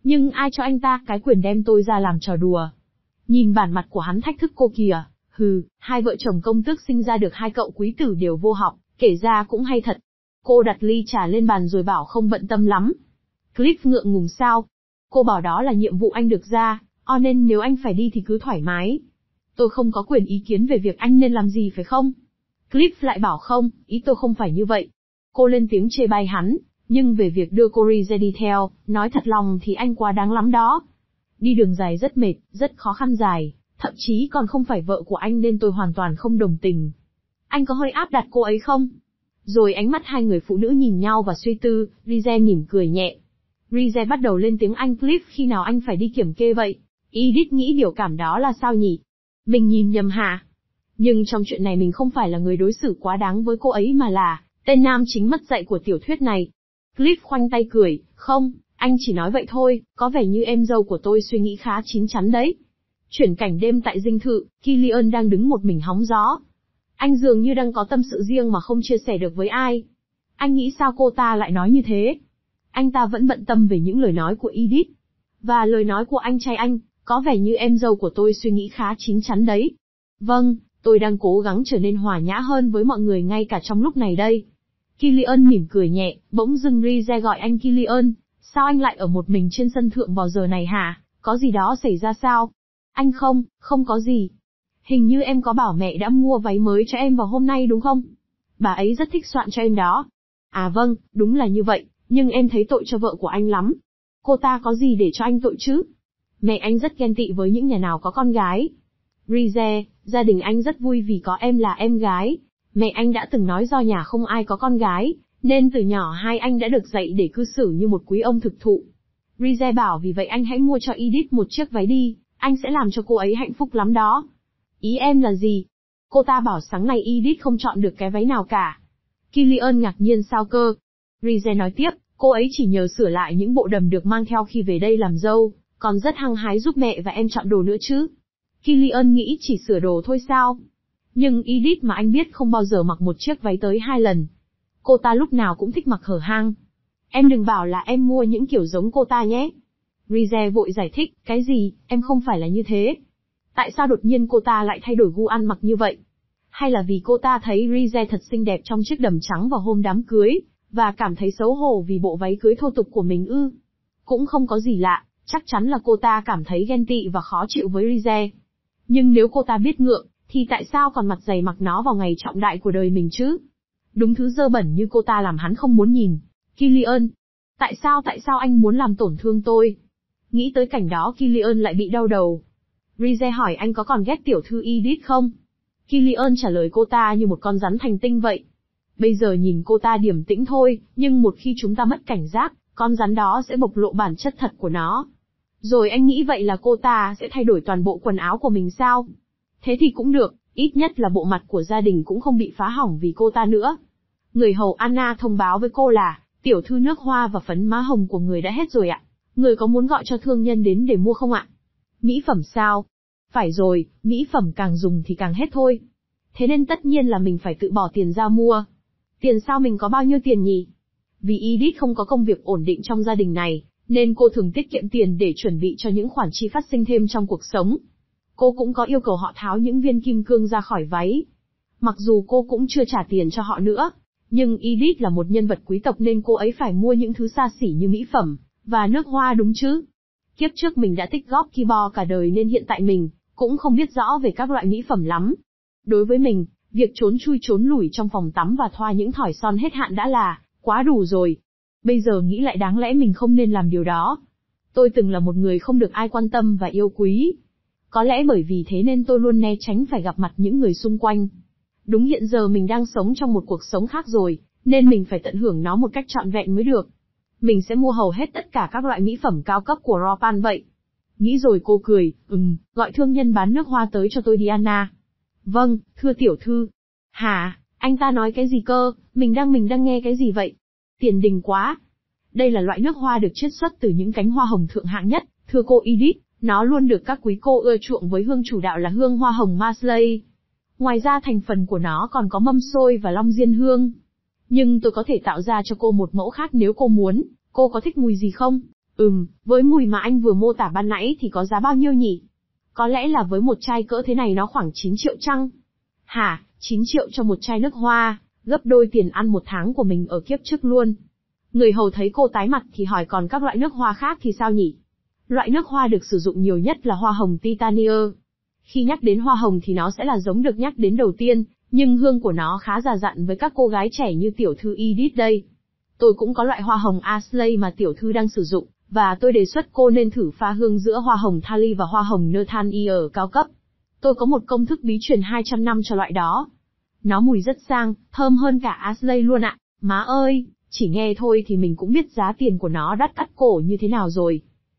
Nhưng ai cho anh ta cái quyền đem tôi ra làm trò đùa? Nhìn bản mặt của hắn thách thức cô kìa, hai vợ chồng công tước sinh ra được hai cậu quý tử đều vô học, kể ra cũng hay thật. Cô đặt ly trà lên bàn rồi bảo không bận tâm lắm. Cliff ngượng ngùng sao? Cô bảo đó là nhiệm vụ anh được ra, nên nếu anh phải đi thì cứ thoải mái. Tôi không có quyền ý kiến về việc anh nên làm gì phải không? Cliff lại bảo không, ý tôi không phải như vậy. Cô lên tiếng chê bai hắn, nhưng về việc đưa cô Rize đi theo, nói thật lòng thì anh quá đáng lắm đó. Đi đường dài rất mệt, rất khó khăn dài, thậm chí còn không phải vợ của anh nên tôi hoàn toàn không đồng tình. Anh có hơi áp đặt cô ấy không? Rồi ánh mắt hai người phụ nữ nhìn nhau và suy tư, Rize mỉm cười nhẹ. Rize bắt đầu lên tiếng anh Cliff khi nào anh phải đi kiểm kê vậy? Edith nghĩ biểu cảm đó là sao nhỉ? Mình nhìn nhầm hả? Nhưng trong chuyện này mình không phải là người đối xử quá đáng với cô ấy mà là tên nam chính mất dạy của tiểu thuyết này. Cliff khoanh tay cười, không, anh chỉ nói vậy thôi, có vẻ như em dâu của tôi suy nghĩ khá chín chắn đấy. Chuyển cảnh đêm tại dinh thự, Killian đang đứng một mình hóng gió. Anh dường như đang có tâm sự riêng mà không chia sẻ được với ai. Anh nghĩ sao cô ta lại nói như thế? Anh ta vẫn bận tâm về những lời nói của Edith. Và lời nói của anh trai anh, có vẻ như em dâu của tôi suy nghĩ khá chín chắn đấy. Vâng, tôi đang cố gắng trở nên hòa nhã hơn với mọi người ngay cả trong lúc này đây. Killian mỉm cười nhẹ, bỗng dưng Rize gọi anh Killian, sao anh lại ở một mình trên sân thượng vào giờ này hả? Có gì đó xảy ra sao? Anh không có gì. Hình như em có bảo mẹ đã mua váy mới cho em vào hôm nay đúng không? Bà ấy rất thích soạn cho em đó. À vâng, đúng là như vậy, nhưng em thấy tội cho vợ của anh lắm. Cô ta có gì để cho anh tội chứ? Mẹ anh rất ghen tị với những nhà nào có con gái. Rize, gia đình anh rất vui vì có em là em gái. Mẹ anh đã từng nói do nhà không ai có con gái, nên từ nhỏ hai anh đã được dạy để cư xử như một quý ông thực thụ. Rize bảo vì vậy anh hãy mua cho Edith một chiếc váy đi, anh sẽ làm cho cô ấy hạnh phúc lắm đó. Ý em là gì? Cô ta bảo sáng nay Edith không chọn được cái váy nào cả. Killian ngạc nhiên sao cơ? Rize nói tiếp, cô ấy chỉ nhờ sửa lại những bộ đầm được mang theo khi về đây làm dâu, còn rất hăng hái giúp mẹ và em chọn đồ nữa chứ. Killian nghĩ chỉ sửa đồ thôi sao? Nhưng Edith mà anh biết không bao giờ mặc một chiếc váy tới 2 lần. Cô ta lúc nào cũng thích mặc hở hang. Em đừng bảo là em mua những kiểu giống cô ta nhé. Rize vội giải thích, cái gì, em không phải là như thế. Tại sao đột nhiên cô ta lại thay đổi gu ăn mặc như vậy? Hay là vì cô ta thấy Rize thật xinh đẹp trong chiếc đầm trắng vào hôm đám cưới, và cảm thấy xấu hổ vì bộ váy cưới thô tục của mình ư? Cũng không có gì lạ, chắc chắn là cô ta cảm thấy ghen tị và khó chịu với Rize. Nhưng nếu cô ta biết ngượng, thì tại sao còn mặt dày mặc nó vào ngày trọng đại của đời mình chứ? Đúng thứ dơ bẩn như cô ta làm hắn không muốn nhìn. Killian, tại sao anh muốn làm tổn thương tôi? Nghĩ tới cảnh đó Killian lại bị đau đầu. Rize hỏi anh có còn ghét tiểu thư Edith không? Killian trả lời cô ta như một con rắn thành tinh vậy. Bây giờ nhìn cô ta điềm tĩnh thôi, nhưng một khi chúng ta mất cảnh giác, con rắn đó sẽ bộc lộ bản chất thật của nó. Rồi anh nghĩ vậy là cô ta sẽ thay đổi toàn bộ quần áo của mình sao? Thế thì cũng được, ít nhất là bộ mặt của gia đình cũng không bị phá hỏng vì cô ta nữa. Người hầu Anna thông báo với cô là, tiểu thư nước hoa và phấn má hồng của người đã hết rồi ạ. Người có muốn gọi cho thương nhân đến để mua không ạ? Mỹ phẩm sao? Phải rồi, mỹ phẩm càng dùng thì càng hết thôi. Thế nên tất nhiên là mình phải tự bỏ tiền ra mua. Tiền sao mình có bao nhiêu tiền nhỉ? Vì Edith không có công việc ổn định trong gia đình này, nên cô thường tiết kiệm tiền để chuẩn bị cho những khoản chi phát sinh thêm trong cuộc sống. Cô cũng có yêu cầu họ tháo những viên kim cương ra khỏi váy. Mặc dù cô cũng chưa trả tiền cho họ nữa, nhưng Edith là một nhân vật quý tộc nên cô ấy phải mua những thứ xa xỉ như mỹ phẩm và nước hoa đúng chứ. Kiếp trước mình đã tích góp ki bo cả đời nên hiện tại mình cũng không biết rõ về các loại mỹ phẩm lắm. Đối với mình, việc trốn chui trốn lủi trong phòng tắm và thoa những thỏi son hết hạn đã là quá đủ rồi. Bây giờ nghĩ lại đáng lẽ mình không nên làm điều đó. Tôi từng là một người không được ai quan tâm và yêu quý. Có lẽ bởi vì thế nên tôi luôn né tránh phải gặp mặt những người xung quanh. Đúng hiện giờ mình đang sống trong một cuộc sống khác rồi, nên mình phải tận hưởng nó một cách trọn vẹn mới được. Mình sẽ mua hầu hết tất cả các loại mỹ phẩm cao cấp của Ropan vậy. Nghĩ rồi cô cười, gọi thương nhân bán nước hoa tới cho tôi đi Anna. Vâng, thưa tiểu thư. Hả, anh ta nói cái gì cơ, mình đang nghe cái gì vậy? Tiền đình quá. Đây là loại nước hoa được chiết xuất từ những cánh hoa hồng thượng hạng nhất, thưa cô Edith, nó luôn được các quý cô ưa chuộng với hương chủ đạo là hương hoa hồng Marsley. Ngoài ra thành phần của nó còn có mâm xôi và long diên hương. Nhưng tôi có thể tạo ra cho cô một mẫu khác nếu cô muốn, cô có thích mùi gì không? Với mùi mà anh vừa mô tả ban nãy thì có giá bao nhiêu nhỉ? Có lẽ là với một chai cỡ thế này nó khoảng 9 triệu chăng? Hả, 9 triệu cho một chai nước hoa, gấp đôi tiền ăn một tháng của mình ở kiếp trước luôn. Người hầu thấy cô tái mặt thì hỏi còn các loại nước hoa khác thì sao nhỉ? Loại nước hoa được sử dụng nhiều nhất là hoa hồng Titania. Khi nhắc đến hoa hồng thì nó sẽ là giống được nhắc đến đầu tiên, nhưng hương của nó khá già dặn với các cô gái trẻ như tiểu thư Edith đây. Tôi cũng có loại hoa hồng Ashley mà tiểu thư đang sử dụng, và tôi đề xuất cô nên thử pha hương giữa hoa hồng Thali và hoa hồng Nathaniel cao cấp. Tôi có một công thức bí truyền 200 năm cho loại đó. Nó mùi rất sang, thơm hơn cả Ashley luôn ạ. Má ơi, chỉ nghe thôi thì mình cũng biết giá tiền của nó đắt cắt cổ như thế nào rồi.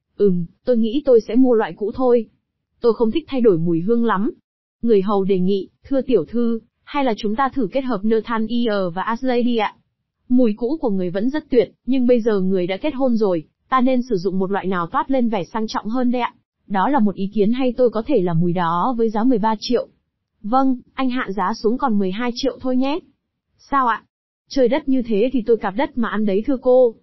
Tôi nghĩ tôi sẽ mua loại cũ thôi. Tôi không thích thay đổi mùi hương lắm. Người hầu đề nghị, thưa tiểu thư, hay là chúng ta thử kết hợp Nathaniel và Ashley đi ạ. Mùi cũ của người vẫn rất tuyệt, nhưng bây giờ người đã kết hôn rồi, ta nên sử dụng một loại nào toát lên vẻ sang trọng hơn đây ạ. Đó là một ý kiến hay tôi có thể là mùi đó với giá 13 triệu. Vâng, anh hạ giá xuống còn 12 triệu thôi nhé. Sao ạ? Trời đất như thế thì tôi cạp đất mà ăn đấy thưa cô.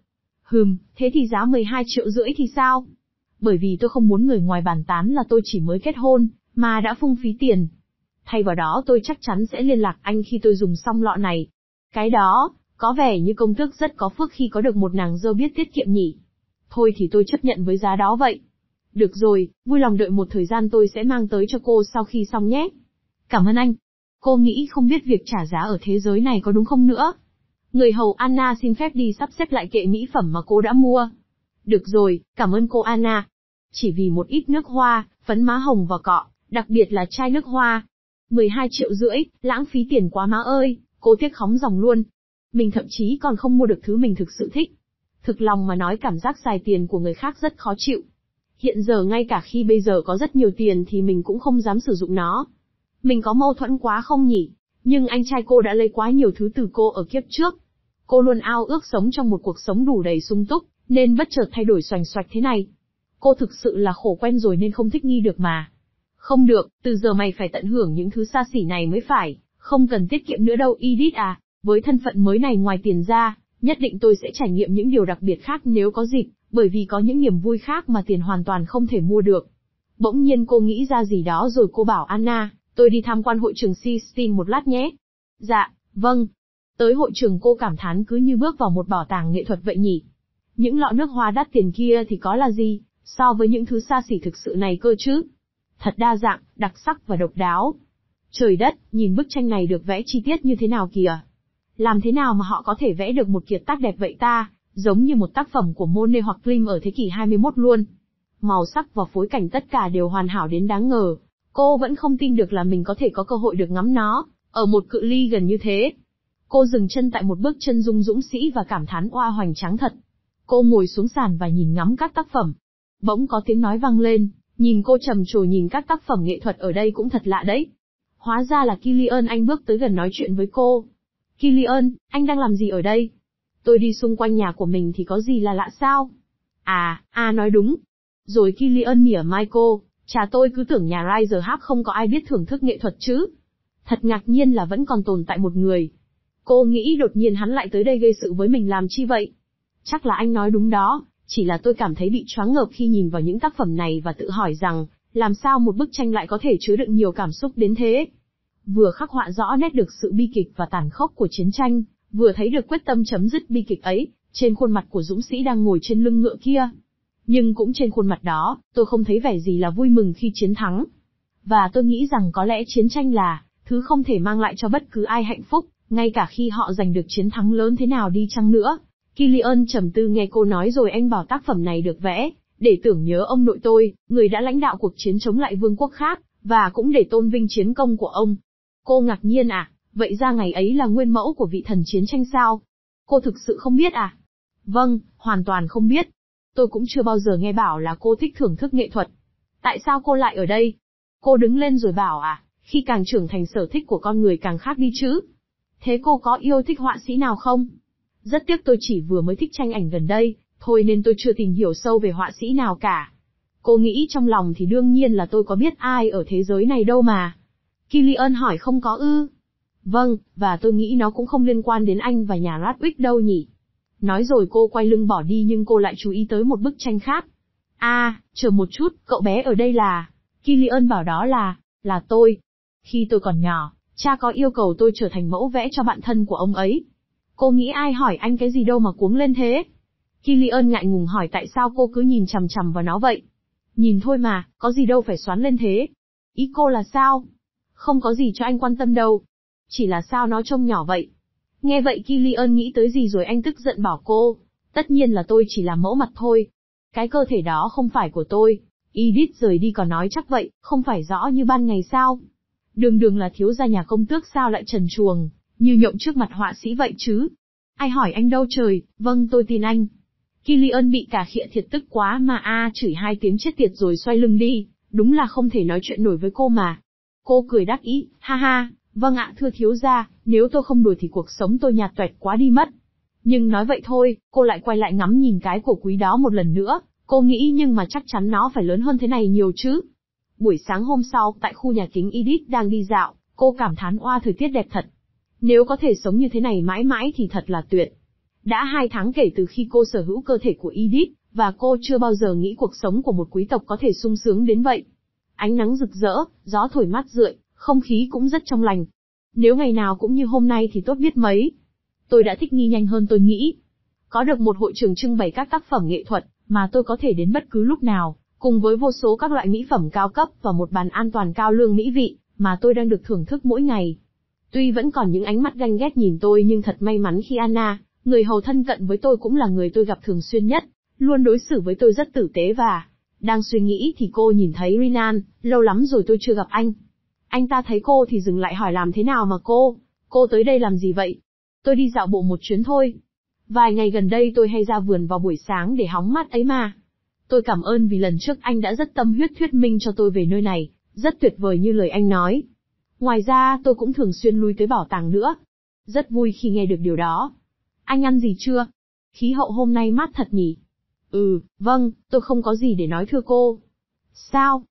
Thế thì giá 12 triệu rưỡi thì sao? Bởi vì tôi không muốn người ngoài bàn tán là tôi chỉ mới kết hôn, mà đã phung phí tiền. Thay vào đó tôi chắc chắn sẽ liên lạc anh khi tôi dùng xong lọ này. Cái đó, có vẻ như công tước rất có phước khi có được một nàng dâu biết tiết kiệm nhỉ. Thôi thì tôi chấp nhận với giá đó vậy. Được rồi, vui lòng đợi một thời gian tôi sẽ mang tới cho cô sau khi xong nhé. Cảm ơn anh. Cô nghĩ không biết việc trả giá ở thế giới này có đúng không nữa? Người hầu Anna xin phép đi sắp xếp lại kệ mỹ phẩm mà cô đã mua. Được rồi, cảm ơn cô Anna. Chỉ vì một ít nước hoa, phấn má hồng và cọ, đặc biệt là chai nước hoa. 12 triệu rưỡi, lãng phí tiền quá má ơi, cô tiếc khóng ròng luôn. Mình thậm chí còn không mua được thứ mình thực sự thích. Thực lòng mà nói cảm giác xài tiền của người khác rất khó chịu. Hiện giờ ngay cả khi bây giờ có rất nhiều tiền thì mình cũng không dám sử dụng nó. Mình có mâu thuẫn quá không nhỉ? Nhưng anh trai cô đã lấy quá nhiều thứ từ cô ở kiếp trước. Cô luôn ao ước sống trong một cuộc sống đủ đầy sung túc, nên bất chợt thay đổi xoành xoạch thế này. Cô thực sự là khổ quen rồi nên không thích nghi được mà. Không được, từ giờ mày phải tận hưởng những thứ xa xỉ này mới phải, không cần tiết kiệm nữa đâu Edith à. Với thân phận mới này ngoài tiền ra, nhất định tôi sẽ trải nghiệm những điều đặc biệt khác nếu có dịp, bởi vì có những niềm vui khác mà tiền hoàn toàn không thể mua được. Bỗng nhiên cô nghĩ ra gì đó rồi cô bảo Anna, tôi đi tham quan hội trường Sistine một lát nhé. Dạ, vâng. Tới hội trường cô cảm thán cứ như bước vào một bảo tàng nghệ thuật vậy nhỉ. Những lọ nước hoa đắt tiền kia thì có là gì, so với những thứ xa xỉ thực sự này cơ chứ. Thật đa dạng, đặc sắc và độc đáo. Trời đất, nhìn bức tranh này được vẽ chi tiết như thế nào kìa. Làm thế nào mà họ có thể vẽ được một kiệt tác đẹp vậy ta, giống như một tác phẩm của Monet hoặc Klimt ở thế kỷ 21 luôn. Màu sắc và phối cảnh tất cả đều hoàn hảo đến đáng ngờ. Cô vẫn không tin được là mình có thể có cơ hội được ngắm nó, ở một cự ly gần như thế. Cô dừng chân tại một bước chân dung dũng sĩ và cảm thán oa hoành tráng thật. Cô ngồi xuống sàn và nhìn ngắm các tác phẩm. Bỗng có tiếng nói vang lên, nhìn cô trầm trồ nhìn các tác phẩm nghệ thuật ở đây cũng thật lạ đấy. Hóa ra là Killian, anh bước tới gần nói chuyện với cô. Killian, anh đang làm gì ở đây? Tôi đi xung quanh nhà của mình thì có gì là lạ sao? Nói đúng. Rồi Killian mỉa mai cô, chà tôi cứ tưởng nhà Riser Hub không có ai biết thưởng thức nghệ thuật chứ. Thật ngạc nhiên là vẫn còn tồn tại một người. Cô nghĩ đột nhiên hắn lại tới đây gây sự với mình làm chi vậy? Chắc là anh nói đúng đó, chỉ là tôi cảm thấy bị choáng ngợp khi nhìn vào những tác phẩm này và tự hỏi rằng, làm sao một bức tranh lại có thể chứa đựng nhiều cảm xúc đến thế? Vừa khắc họa rõ nét được sự bi kịch và tàn khốc của chiến tranh, vừa thấy được quyết tâm chấm dứt bi kịch ấy, trên khuôn mặt của dũng sĩ đang ngồi trên lưng ngựa kia. Nhưng cũng trên khuôn mặt đó, tôi không thấy vẻ gì là vui mừng khi chiến thắng. Và tôi nghĩ rằng có lẽ chiến tranh là thứ không thể mang lại cho bất cứ ai hạnh phúc, ngay cả khi họ giành được chiến thắng lớn thế nào đi chăng nữa. Killian trầm tư nghe cô nói rồi anh bảo tác phẩm này được vẽ, để tưởng nhớ ông nội tôi, người đã lãnh đạo cuộc chiến chống lại vương quốc khác, và cũng để tôn vinh chiến công của ông. Cô ngạc nhiên à, vậy ra ngày ấy là nguyên mẫu của vị thần chiến tranh sao? Cô thực sự không biết à? Vâng, hoàn toàn không biết. Tôi cũng chưa bao giờ nghe bảo là cô thích thưởng thức nghệ thuật. Tại sao cô lại ở đây? Cô đứng lên rồi bảo khi càng trưởng thành sở thích của con người càng khác đi chứ. Thế cô có yêu thích họa sĩ nào không? Rất tiếc tôi chỉ vừa mới thích tranh ảnh gần đây, thôi nên tôi chưa tìm hiểu sâu về họa sĩ nào cả. Cô nghĩ trong lòng thì đương nhiên là tôi có biết ai ở thế giới này đâu mà. Killian hỏi không có ư? Vâng, và tôi nghĩ nó cũng không liên quan đến anh và nhà Radwig đâu nhỉ. Nói rồi cô quay lưng bỏ đi nhưng cô lại chú ý tới một bức tranh khác. Chờ một chút, cậu bé ở đây là... Killian bảo đó là tôi. Khi tôi còn nhỏ, cha có yêu cầu tôi trở thành mẫu vẽ cho bạn thân của ông ấy. Cô nghĩ ai hỏi anh cái gì đâu mà cuống lên thế? Killian ngại ngùng hỏi tại sao cô cứ nhìn chằm chằm vào nó vậy. Nhìn thôi mà, có gì đâu phải xoắn lên thế. Ý cô là sao? Không có gì cho anh quan tâm đâu. Chỉ là sao nó trông nhỏ vậy? Nghe vậy Killian nghĩ tới gì rồi anh tức giận bảo cô. Tất nhiên là tôi chỉ là mẫu mặt thôi. Cái cơ thể đó không phải của tôi. Edith rời đi còn nói chắc vậy, không phải rõ như ban ngày sao? Đường là thiếu gia nhà công tước sao lại trần truồng, như nhộng trước mặt họa sĩ vậy chứ? Ai hỏi anh đâu trời, vâng tôi tin anh. Killian bị cả khịa thiệt tức quá mà chửi 2 tiếng chết tiệt rồi xoay lưng đi, đúng là không thể nói chuyện nổi với cô mà. Cô cười đắc ý, ha ha, vâng ạ thưa thiếu gia, nếu tôi không đùa thì cuộc sống tôi nhạt toẹt quá đi mất. Nhưng nói vậy thôi, cô lại quay lại ngắm nhìn cái của quý đó một lần nữa, cô nghĩ nhưng mà chắc chắn nó phải lớn hơn thế này nhiều chứ. Buổi sáng hôm sau, tại khu nhà kính Edith đang đi dạo, cô cảm thán oa thời tiết đẹp thật. Nếu có thể sống như thế này mãi mãi thì thật là tuyệt. Đã 2 tháng kể từ khi cô sở hữu cơ thể của Edith, và cô chưa bao giờ nghĩ cuộc sống của một quý tộc có thể sung sướng đến vậy. Ánh nắng rực rỡ, gió thổi mát rượi, không khí cũng rất trong lành. Nếu ngày nào cũng như hôm nay thì tốt biết mấy. Tôi đã thích nghi nhanh hơn tôi nghĩ. Có được một hội trường trưng bày các tác phẩm nghệ thuật, mà tôi có thể đến bất cứ lúc nào, cùng với vô số các loại mỹ phẩm cao cấp và một bàn an toàn cao lương mỹ vị, mà tôi đang được thưởng thức mỗi ngày. Tuy vẫn còn những ánh mắt ganh ghét nhìn tôi nhưng thật may mắn khi Anna, người hầu thân cận với tôi cũng là người tôi gặp thường xuyên nhất, luôn đối xử với tôi rất tử tế và... Đang suy nghĩ thì cô nhìn thấy Renan, lâu lắm rồi tôi chưa gặp anh. Anh ta thấy cô thì dừng lại hỏi làm thế nào mà cô tới đây làm gì vậy? Tôi đi dạo bộ một chuyến thôi. Vài ngày gần đây tôi hay ra vườn vào buổi sáng để hóng mát ấy mà. Tôi cảm ơn vì lần trước anh đã rất tâm huyết thuyết minh cho tôi về nơi này, rất tuyệt vời như lời anh nói. Ngoài ra tôi cũng thường xuyên lui tới bảo tàng nữa. Rất vui khi nghe được điều đó. Anh ăn gì chưa? Khí hậu hôm nay mát thật nhỉ? Vâng, tôi không có gì để nói thưa cô. Sao?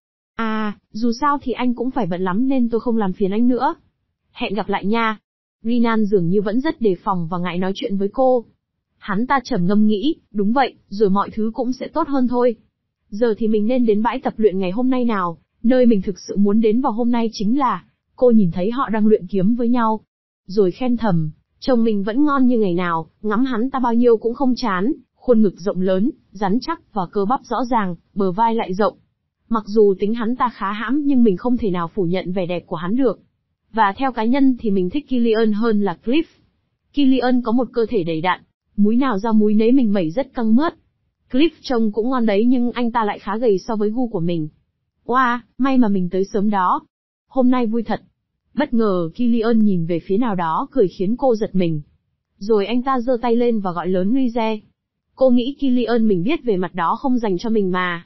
Dù sao thì anh cũng phải bận lắm nên tôi không làm phiền anh nữa. Hẹn gặp lại nha. Renan dường như vẫn rất đề phòng và ngại nói chuyện với cô. Hắn ta trầm ngâm nghĩ, đúng vậy, rồi mọi thứ cũng sẽ tốt hơn thôi. Giờ thì mình nên đến bãi tập luyện ngày hôm nay nào, nơi mình thực sự muốn đến vào hôm nay chính là, cô nhìn thấy họ đang luyện kiếm với nhau. Rồi khen thầm, chồng mình vẫn ngon như ngày nào, ngắm hắn ta bao nhiêu cũng không chán, khuôn ngực rộng lớn, rắn chắc và cơ bắp rõ ràng, bờ vai lại rộng. Mặc dù tính hắn ta khá hãm nhưng mình không thể nào phủ nhận vẻ đẹp của hắn được. Và theo cá nhân thì mình thích Killian hơn là Cliff. Killian có một cơ thể đầy đặn, múi nào ra múi nấy mình mẩy rất căng mướt. Cliff trông cũng ngon đấy nhưng anh ta lại khá gầy so với gu của mình. Wow, may mà mình tới sớm đó. Hôm nay vui thật. Bất ngờ Killian nhìn về phía nào đó cười khiến cô giật mình. Rồi anh ta giơ tay lên và gọi lớn Rize. Cô nghĩ Killian mình biết về mặt đó không dành cho mình mà.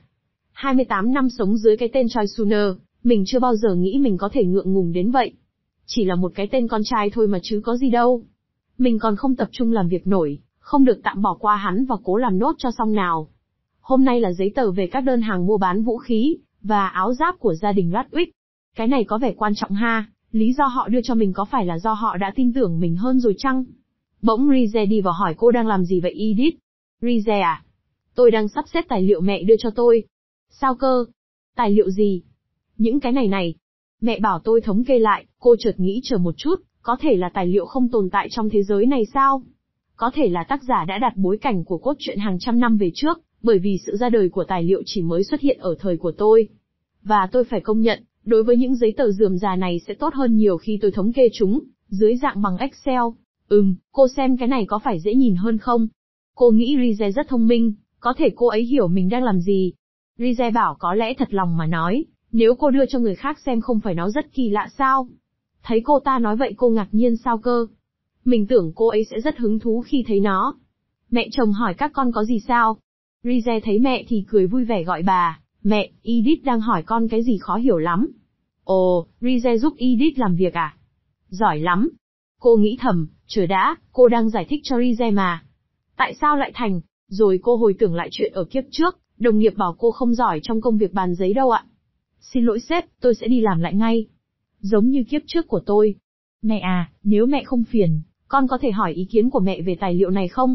28 năm sống dưới cái tên Choi Sooner, mình chưa bao giờ nghĩ mình có thể ngượng ngùng đến vậy. Chỉ là một cái tên con trai thôi mà chứ có gì đâu. Mình còn không tập trung làm việc nổi, không được tạm bỏ qua hắn và cố làm nốt cho xong nào. Hôm nay là giấy tờ về các đơn hàng mua bán vũ khí, và áo giáp của gia đình Radwick. Cái này có vẻ quan trọng ha, lý do họ đưa cho mình có phải là do họ đã tin tưởng mình hơn rồi chăng? Bỗng Rize đi vào hỏi cô đang làm gì vậy Edith? Rize à? Tôi đang sắp xếp tài liệu mẹ đưa cho tôi. Sao cơ? Tài liệu gì? Những cái này. Mẹ bảo tôi thống kê lại, cô chợt nghĩ chờ một chút, có thể là tài liệu không tồn tại trong thế giới này sao? Có thể là tác giả đã đặt bối cảnh của cốt truyện hàng trăm năm về trước, bởi vì sự ra đời của tài liệu chỉ mới xuất hiện ở thời của tôi. Và tôi phải công nhận, đối với những giấy tờ rườm rà này sẽ tốt hơn nhiều khi tôi thống kê chúng, dưới dạng bằng Excel. Cô xem cái này có phải dễ nhìn hơn không? Cô nghĩ Rize rất thông minh, có thể cô ấy hiểu mình đang làm gì. Rize bảo có lẽ thật lòng mà nói, nếu cô đưa cho người khác xem không phải nó rất kỳ lạ sao? Thấy cô ta nói vậy cô ngạc nhiên sao cơ? Mình tưởng cô ấy sẽ rất hứng thú khi thấy nó. Mẹ chồng hỏi các con có gì sao? Rize thấy mẹ thì cười vui vẻ gọi bà, mẹ, Edith đang hỏi con cái gì khó hiểu lắm. Ồ, Rize giúp Edith làm việc à? Giỏi lắm. Cô nghĩ thầm, chờ đã, cô đang giải thích cho Rize mà. Tại sao lại thành? Rồi cô hồi tưởng lại chuyện ở kiếp trước, đồng nghiệp bảo cô không giỏi trong công việc bàn giấy đâu ạ. Xin lỗi sếp, tôi sẽ đi làm lại ngay. Giống như kiếp trước của tôi. Mẹ à, nếu mẹ không phiền, con có thể hỏi ý kiến của mẹ về tài liệu này không?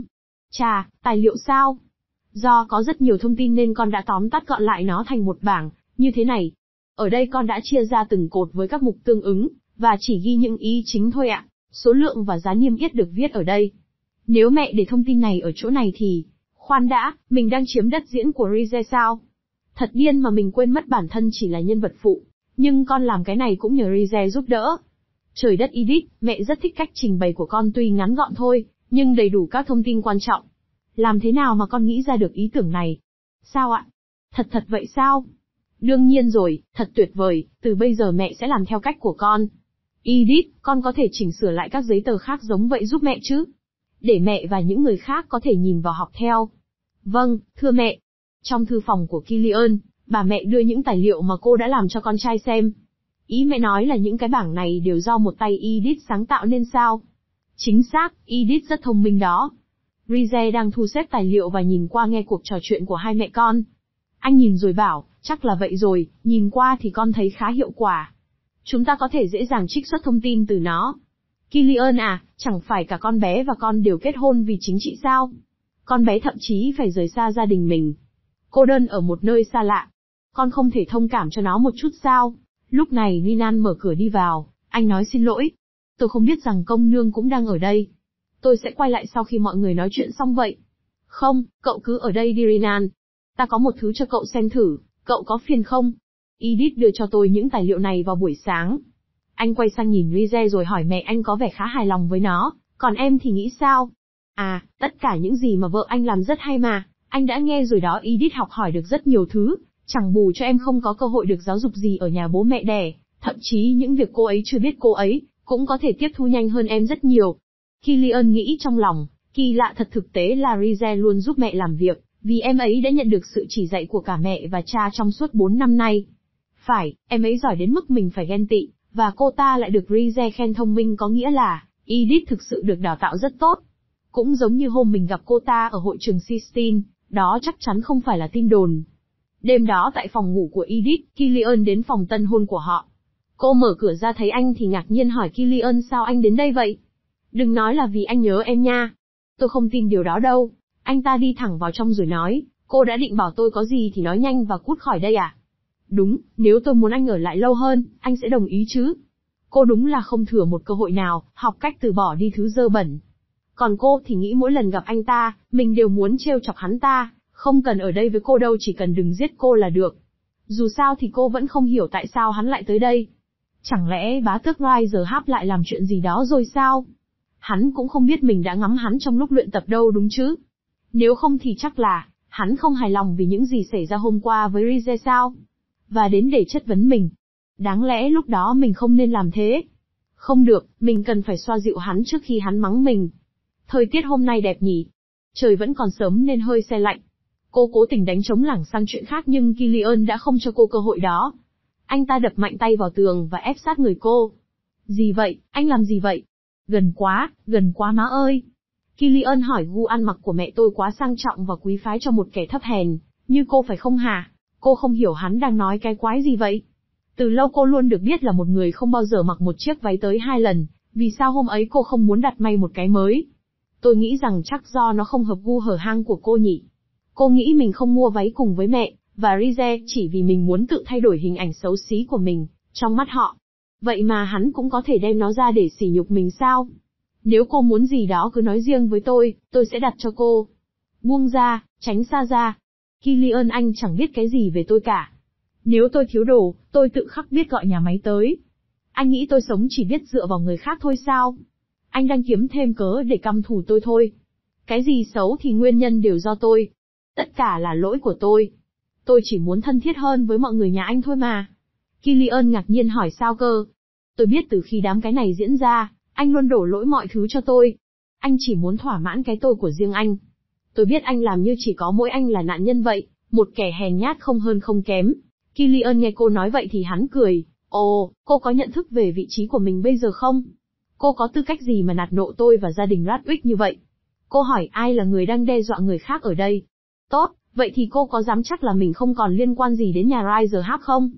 Chà, tài liệu sao? Do có rất nhiều thông tin nên con đã tóm tắt gọn lại nó thành một bảng, như thế này. Ở đây con đã chia ra từng cột với các mục tương ứng, và chỉ ghi những ý chính thôi ạ. Số lượng và giá niêm yết được viết ở đây. Nếu mẹ để thông tin này ở chỗ này thì... Khoan đã, mình đang chiếm đất diễn của Rize sao? Thật điên mà mình quên mất bản thân chỉ là nhân vật phụ. Nhưng con làm cái này cũng nhờ Rize giúp đỡ. Trời đất Edith, mẹ rất thích cách trình bày của con tuy ngắn gọn thôi, nhưng đầy đủ các thông tin quan trọng. Làm thế nào mà con nghĩ ra được ý tưởng này? Sao ạ? Thật vậy sao? Đương nhiên rồi, thật tuyệt vời, từ bây giờ mẹ sẽ làm theo cách của con. Edith, con có thể chỉnh sửa lại các giấy tờ khác giống vậy giúp mẹ chứ? Để mẹ và những người khác có thể nhìn vào học theo. Vâng, thưa mẹ. Trong thư phòng của Killian, bà mẹ đưa những tài liệu mà cô đã làm cho con trai xem. Ý mẹ nói là những cái bảng này đều do một tay Edith sáng tạo nên sao? Chính xác, Edith rất thông minh đó. Rize đang thu xếp tài liệu và nhìn qua nghe cuộc trò chuyện của hai mẹ con. Anh nhìn rồi bảo, chắc là vậy rồi, nhìn qua thì con thấy khá hiệu quả. Chúng ta có thể dễ dàng trích xuất thông tin từ nó. Killian à, chẳng phải cả con bé và con đều kết hôn vì chính trị sao? Con bé thậm chí phải rời xa gia đình mình. Cô đơn ở một nơi xa lạ. Con không thể thông cảm cho nó một chút sao? Lúc này Rinan mở cửa đi vào, anh nói xin lỗi. Tôi không biết rằng công nương cũng đang ở đây. Tôi sẽ quay lại sau khi mọi người nói chuyện xong vậy. Không, cậu cứ ở đây đi Rinan. Ta có một thứ cho cậu xem thử, cậu có phiền không? Edith đưa cho tôi những tài liệu này vào buổi sáng. Anh quay sang nhìn Rize rồi hỏi mẹ anh có vẻ khá hài lòng với nó, còn em thì nghĩ sao? À, tất cả những gì mà vợ anh làm rất hay mà, anh đã nghe rồi đó. Edith học hỏi được rất nhiều thứ, chẳng bù cho em không có cơ hội được giáo dục gì ở nhà bố mẹ đẻ, thậm chí những việc cô ấy chưa biết cô ấy, cũng có thể tiếp thu nhanh hơn em rất nhiều. Killian nghĩ trong lòng, kỳ lạ thật, thực tế là Rize luôn giúp mẹ làm việc, vì em ấy đã nhận được sự chỉ dạy của cả mẹ và cha trong suốt 4 năm nay. Phải, em ấy giỏi đến mức mình phải ghen tị, và cô ta lại được Rize khen thông minh, có nghĩa là Edith thực sự được đào tạo rất tốt. Cũng giống như hôm mình gặp cô ta ở hội trường Sistine, đó chắc chắn không phải là tin đồn. Đêm đó tại phòng ngủ của Edith, Killian đến phòng tân hôn của họ. Cô mở cửa ra thấy anh thì ngạc nhiên hỏi Killian sao anh đến đây vậy? Đừng nói là vì anh nhớ em nha. Tôi không tin điều đó đâu. Anh ta đi thẳng vào trong rồi nói, cô đã định bảo tôi có gì thì nói nhanh và cút khỏi đây à? Đúng, nếu tôi muốn anh ở lại lâu hơn, anh sẽ đồng ý chứ? Cô đúng là không thừa một cơ hội nào, học cách từ bỏ đi thứ dơ bẩn. Còn cô thì nghĩ mỗi lần gặp anh ta, mình đều muốn trêu chọc hắn ta, không cần ở đây với cô đâu, chỉ cần đừng giết cô là được. Dù sao thì cô vẫn không hiểu tại sao hắn lại tới đây. Chẳng lẽ bá tước Rizer lại làm chuyện gì đó rồi sao? Hắn cũng không biết mình đã ngắm hắn trong lúc luyện tập đâu đúng chứ? Nếu không thì chắc là, hắn không hài lòng vì những gì xảy ra hôm qua với Rize sao? Và đến để chất vấn mình. Đáng lẽ lúc đó mình không nên làm thế. Không được, mình cần phải xoa dịu hắn trước khi hắn mắng mình. Thời tiết hôm nay đẹp nhỉ? Trời vẫn còn sớm nên hơi se lạnh. Cô cố tình đánh trống lảng sang chuyện khác nhưng Killian đã không cho cô cơ hội đó. Anh ta đập mạnh tay vào tường và ép sát người cô. Gì vậy, anh làm gì vậy? Gần quá má ơi. Killian hỏi gu ăn mặc của mẹ tôi quá sang trọng và quý phái cho một kẻ thấp hèn, như cô phải không hả? Cô không hiểu hắn đang nói cái quái gì vậy? Từ lâu cô luôn được biết là một người không bao giờ mặc một chiếc váy tới 2 lần, vì sao hôm ấy cô không muốn đặt may một cái mới? Tôi nghĩ rằng chắc do nó không hợp gu hở hang của cô nhỉ. Cô nghĩ mình không mua váy cùng với mẹ, và Rize chỉ vì mình muốn tự thay đổi hình ảnh xấu xí của mình, trong mắt họ. Vậy mà hắn cũng có thể đem nó ra để sỉ nhục mình sao? Nếu cô muốn gì đó cứ nói riêng với tôi sẽ đặt cho cô. Buông ra, tránh xa ra. Killian anh chẳng biết cái gì về tôi cả. Nếu tôi thiếu đồ, tôi tự khắc biết gọi nhà máy tới. Anh nghĩ tôi sống chỉ biết dựa vào người khác thôi sao? Anh đang kiếm thêm cớ để căm thù tôi thôi. Cái gì xấu thì nguyên nhân đều do tôi. Tất cả là lỗi của tôi. Tôi chỉ muốn thân thiết hơn với mọi người nhà anh thôi mà. Killian ngạc nhiên hỏi sao cơ? Tôi biết từ khi đám cái này diễn ra, anh luôn đổ lỗi mọi thứ cho tôi. Anh chỉ muốn thỏa mãn cái tôi của riêng anh. Tôi biết anh làm như chỉ có mỗi anh là nạn nhân vậy, một kẻ hèn nhát không hơn không kém. Killian nghe cô nói vậy thì hắn cười. Ồ, cô có nhận thức về vị trí của mình bây giờ không? Cô có tư cách gì mà nạt nộ tôi và gia đình Radwick như vậy? Cô hỏi ai là người đang đe dọa người khác ở đây? Tốt, vậy thì cô có dám chắc là mình không còn liên quan gì đến nhà Rizer không?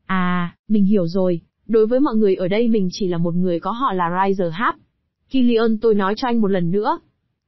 À, mình hiểu rồi, đối với mọi người ở đây mình chỉ là một người có họ là Rizer. Killian, tôi nói cho anh một lần nữa.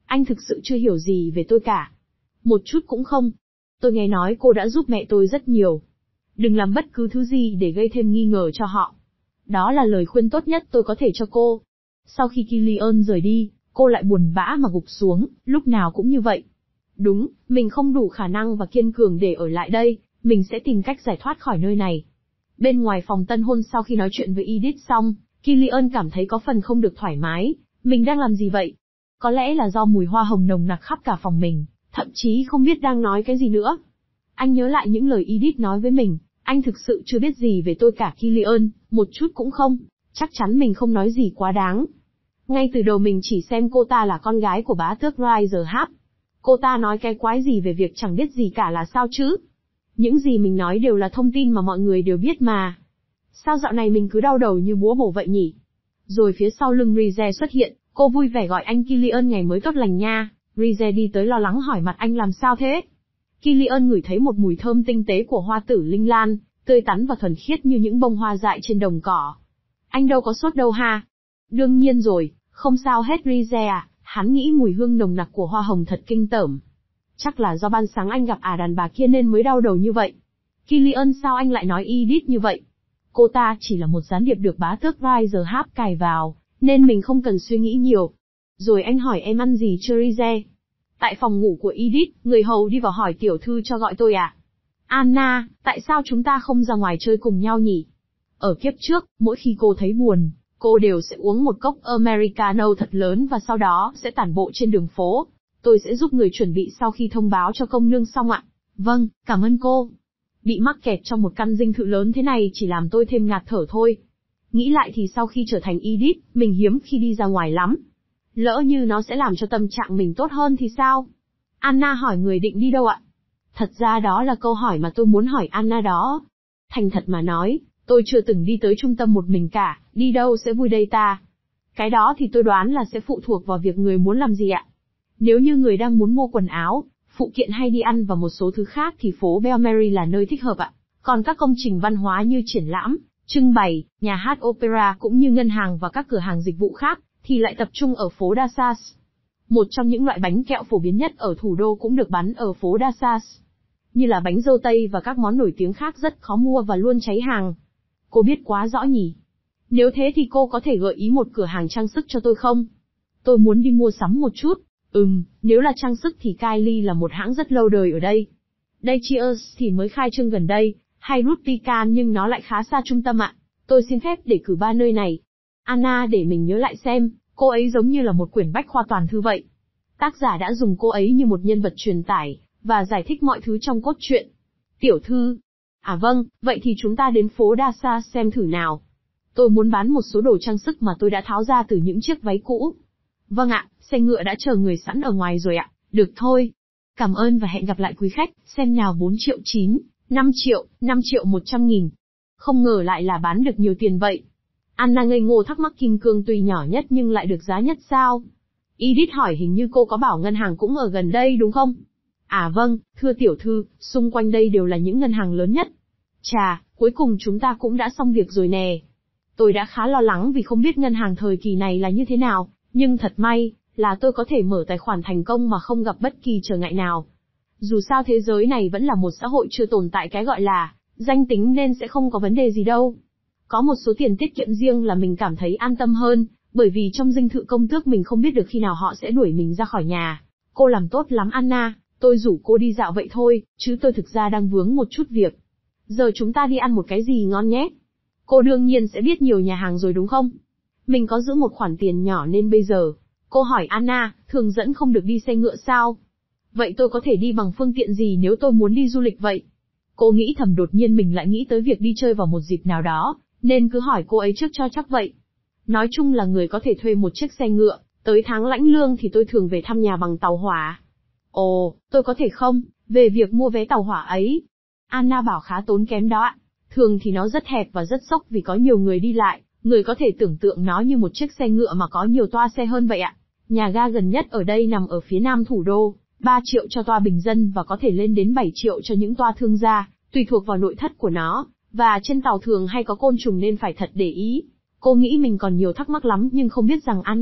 Anh thực sự chưa hiểu gì về tôi cả. Một chút cũng không. Tôi nghe nói cô đã giúp mẹ tôi rất nhiều. Đừng làm bất cứ thứ gì để gây thêm nghi ngờ cho họ. Đó là lời khuyên tốt nhất tôi có thể cho cô. Sau khi Killian rời đi, cô lại buồn bã mà gục xuống, lúc nào cũng như vậy. Đúng, mình không đủ khả năng và kiên cường để ở lại đây, mình sẽ tìm cách giải thoát khỏi nơi này. Bên ngoài phòng tân hôn sau khi nói chuyện với Edith xong, Killian cảm thấy có phần không được thoải mái. Mình đang làm gì vậy? Có lẽ là do mùi hoa hồng nồng nặc khắp cả phòng mình, thậm chí không biết đang nói cái gì nữa. Anh nhớ lại những lời Edith nói với mình, anh thực sự chưa biết gì về tôi cả Killian, một chút cũng không. Chắc chắn mình không nói gì quá đáng. Ngay từ đầu mình chỉ xem cô ta là con gái của bá tước Riserhab. Cô ta nói cái quái gì về việc chẳng biết gì cả là sao chứ? Những gì mình nói đều là thông tin mà mọi người đều biết mà. Sao dạo này mình cứ đau đầu như búa bổ vậy nhỉ? Rồi phía sau lưng Rize xuất hiện, cô vui vẻ gọi anh Killian ngày mới tốt lành nha. Rize đi tới lo lắng hỏi mặt anh làm sao thế? Killian ngửi thấy một mùi thơm tinh tế của hoa tử linh lan, tươi tắn và thuần khiết như những bông hoa dại trên đồng cỏ. Anh đâu có sốt đâu ha? Đương nhiên rồi, không sao hết Rize à, hắn nghĩ mùi hương nồng nặc của hoa hồng thật kinh tởm. Chắc là do ban sáng anh gặp đàn bà kia nên mới đau đầu như vậy. Killian sao anh lại nói Edith như vậy? Cô ta chỉ là một gián điệp được bá tước Riserhab cài vào, nên mình không cần suy nghĩ nhiều. Rồi anh hỏi em ăn gì chưa Rize? Tại phòng ngủ của Edith, người hầu đi vào hỏi tiểu thư cho gọi tôi à? Anna, tại sao chúng ta không ra ngoài chơi cùng nhau nhỉ? Ở kiếp trước, mỗi khi cô thấy buồn, cô đều sẽ uống một cốc Americano thật lớn và sau đó sẽ tản bộ trên đường phố. Tôi sẽ giúp người chuẩn bị sau khi thông báo cho công nương xong ạ. Vâng, cảm ơn cô. Bị mắc kẹt trong một căn dinh thự lớn thế này chỉ làm tôi thêm ngạt thở thôi. Nghĩ lại thì sau khi trở thành Edith, mình hiếm khi đi ra ngoài lắm. Lỡ như nó sẽ làm cho tâm trạng mình tốt hơn thì sao? Anna hỏi người định đi đâu ạ? Thật ra đó là câu hỏi mà tôi muốn hỏi Anna đó. Thành thật mà nói, tôi chưa từng đi tới trung tâm một mình cả, đi đâu sẽ vui đây ta? Cái đó thì tôi đoán là sẽ phụ thuộc vào việc người muốn làm gì ạ. Nếu như người đang muốn mua quần áo, phụ kiện hay đi ăn và một số thứ khác thì phố Belmary là nơi thích hợp ạ. Còn các công trình văn hóa như triển lãm, trưng bày, nhà hát opera cũng như ngân hàng và các cửa hàng dịch vụ khác, thì lại tập trung ở phố Dassas. Một trong những loại bánh kẹo phổ biến nhất ở thủ đô cũng được bán ở phố Dassas. Như là bánh dâu tây và các món nổi tiếng khác rất khó mua và luôn cháy hàng. Cô biết quá rõ nhỉ? Nếu thế thì cô có thể gợi ý một cửa hàng trang sức cho tôi không? Tôi muốn đi mua sắm một chút. Nếu là trang sức thì Kylie là một hãng rất lâu đời ở đây. Cheers thì mới khai trương gần đây, hay Rubicon nhưng nó lại khá xa trung tâm ạ. Tôi xin phép để cử ba nơi này. Anna để mình nhớ lại xem, cô ấy giống như là một quyển bách khoa toàn thư vậy. Tác giả đã dùng cô ấy như một nhân vật truyền tải, và giải thích mọi thứ trong cốt truyện. Tiểu thư. À vâng, vậy thì chúng ta đến phố Dassas xem thử nào. Tôi muốn bán một số đồ trang sức mà tôi đã tháo ra từ những chiếc váy cũ. Vâng ạ, xe ngựa đã chờ người sẵn ở ngoài rồi ạ. Được thôi. Cảm ơn và hẹn gặp lại quý khách, xem nào 4 triệu 9, 5 triệu 100 nghìn. Không ngờ lại là bán được nhiều tiền vậy. Anna ngây ngô thắc mắc kim cương tuy nhỏ nhất nhưng lại được giá nhất sao? Edith hỏi hình như cô có bảo ngân hàng cũng ở gần đây đúng không? À vâng, thưa tiểu thư, xung quanh đây đều là những ngân hàng lớn nhất. Chà, cuối cùng chúng ta cũng đã xong việc rồi nè. Tôi đã khá lo lắng vì không biết ngân hàng thời kỳ này là như thế nào, nhưng thật may là tôi có thể mở tài khoản thành công mà không gặp bất kỳ trở ngại nào. Dù sao thế giới này vẫn là một xã hội chưa tồn tại cái gọi là danh tính nên sẽ không có vấn đề gì đâu. Có một số tiền tiết kiệm riêng là mình cảm thấy an tâm hơn, bởi vì trong dinh thự công tước mình không biết được khi nào họ sẽ đuổi mình ra khỏi nhà. Cô làm tốt lắm Anna, tôi rủ cô đi dạo vậy thôi, chứ tôi thực ra đang vướng một chút việc. Giờ chúng ta đi ăn một cái gì ngon nhé? Cô đương nhiên sẽ biết nhiều nhà hàng rồi đúng không? Mình có giữ một khoản tiền nhỏ nên bây giờ. Cô hỏi Anna, thường dẫn không được đi xe ngựa sao? Vậy tôi có thể đi bằng phương tiện gì nếu tôi muốn đi du lịch vậy? Cô nghĩ thầm đột nhiên mình lại nghĩ tới việc đi chơi vào một dịp nào đó, nên cứ hỏi cô ấy trước cho chắc vậy. Nói chung là người có thể thuê một chiếc xe ngựa, tới tháng lãnh lương thì tôi thường về thăm nhà bằng tàu hỏa. Ồ, tôi có thể không? Về việc mua vé tàu hỏa ấy. Anna bảo khá tốn kém đó ạ. Thường thì nó rất hẹp và rất xốc vì có nhiều người đi lại, người có thể tưởng tượng nó như một chiếc xe ngựa mà có nhiều toa xe hơn vậy ạ. Nhà ga gần nhất ở đây nằm ở phía nam thủ đô, 3 triệu cho toa bình dân và có thể lên đến 7 triệu cho những toa thương gia, tùy thuộc vào nội thất của nó, và trên tàu thường hay có côn trùng nên phải thật để ý. Cô nghĩ mình còn nhiều thắc mắc lắm nhưng không biết rằng Anna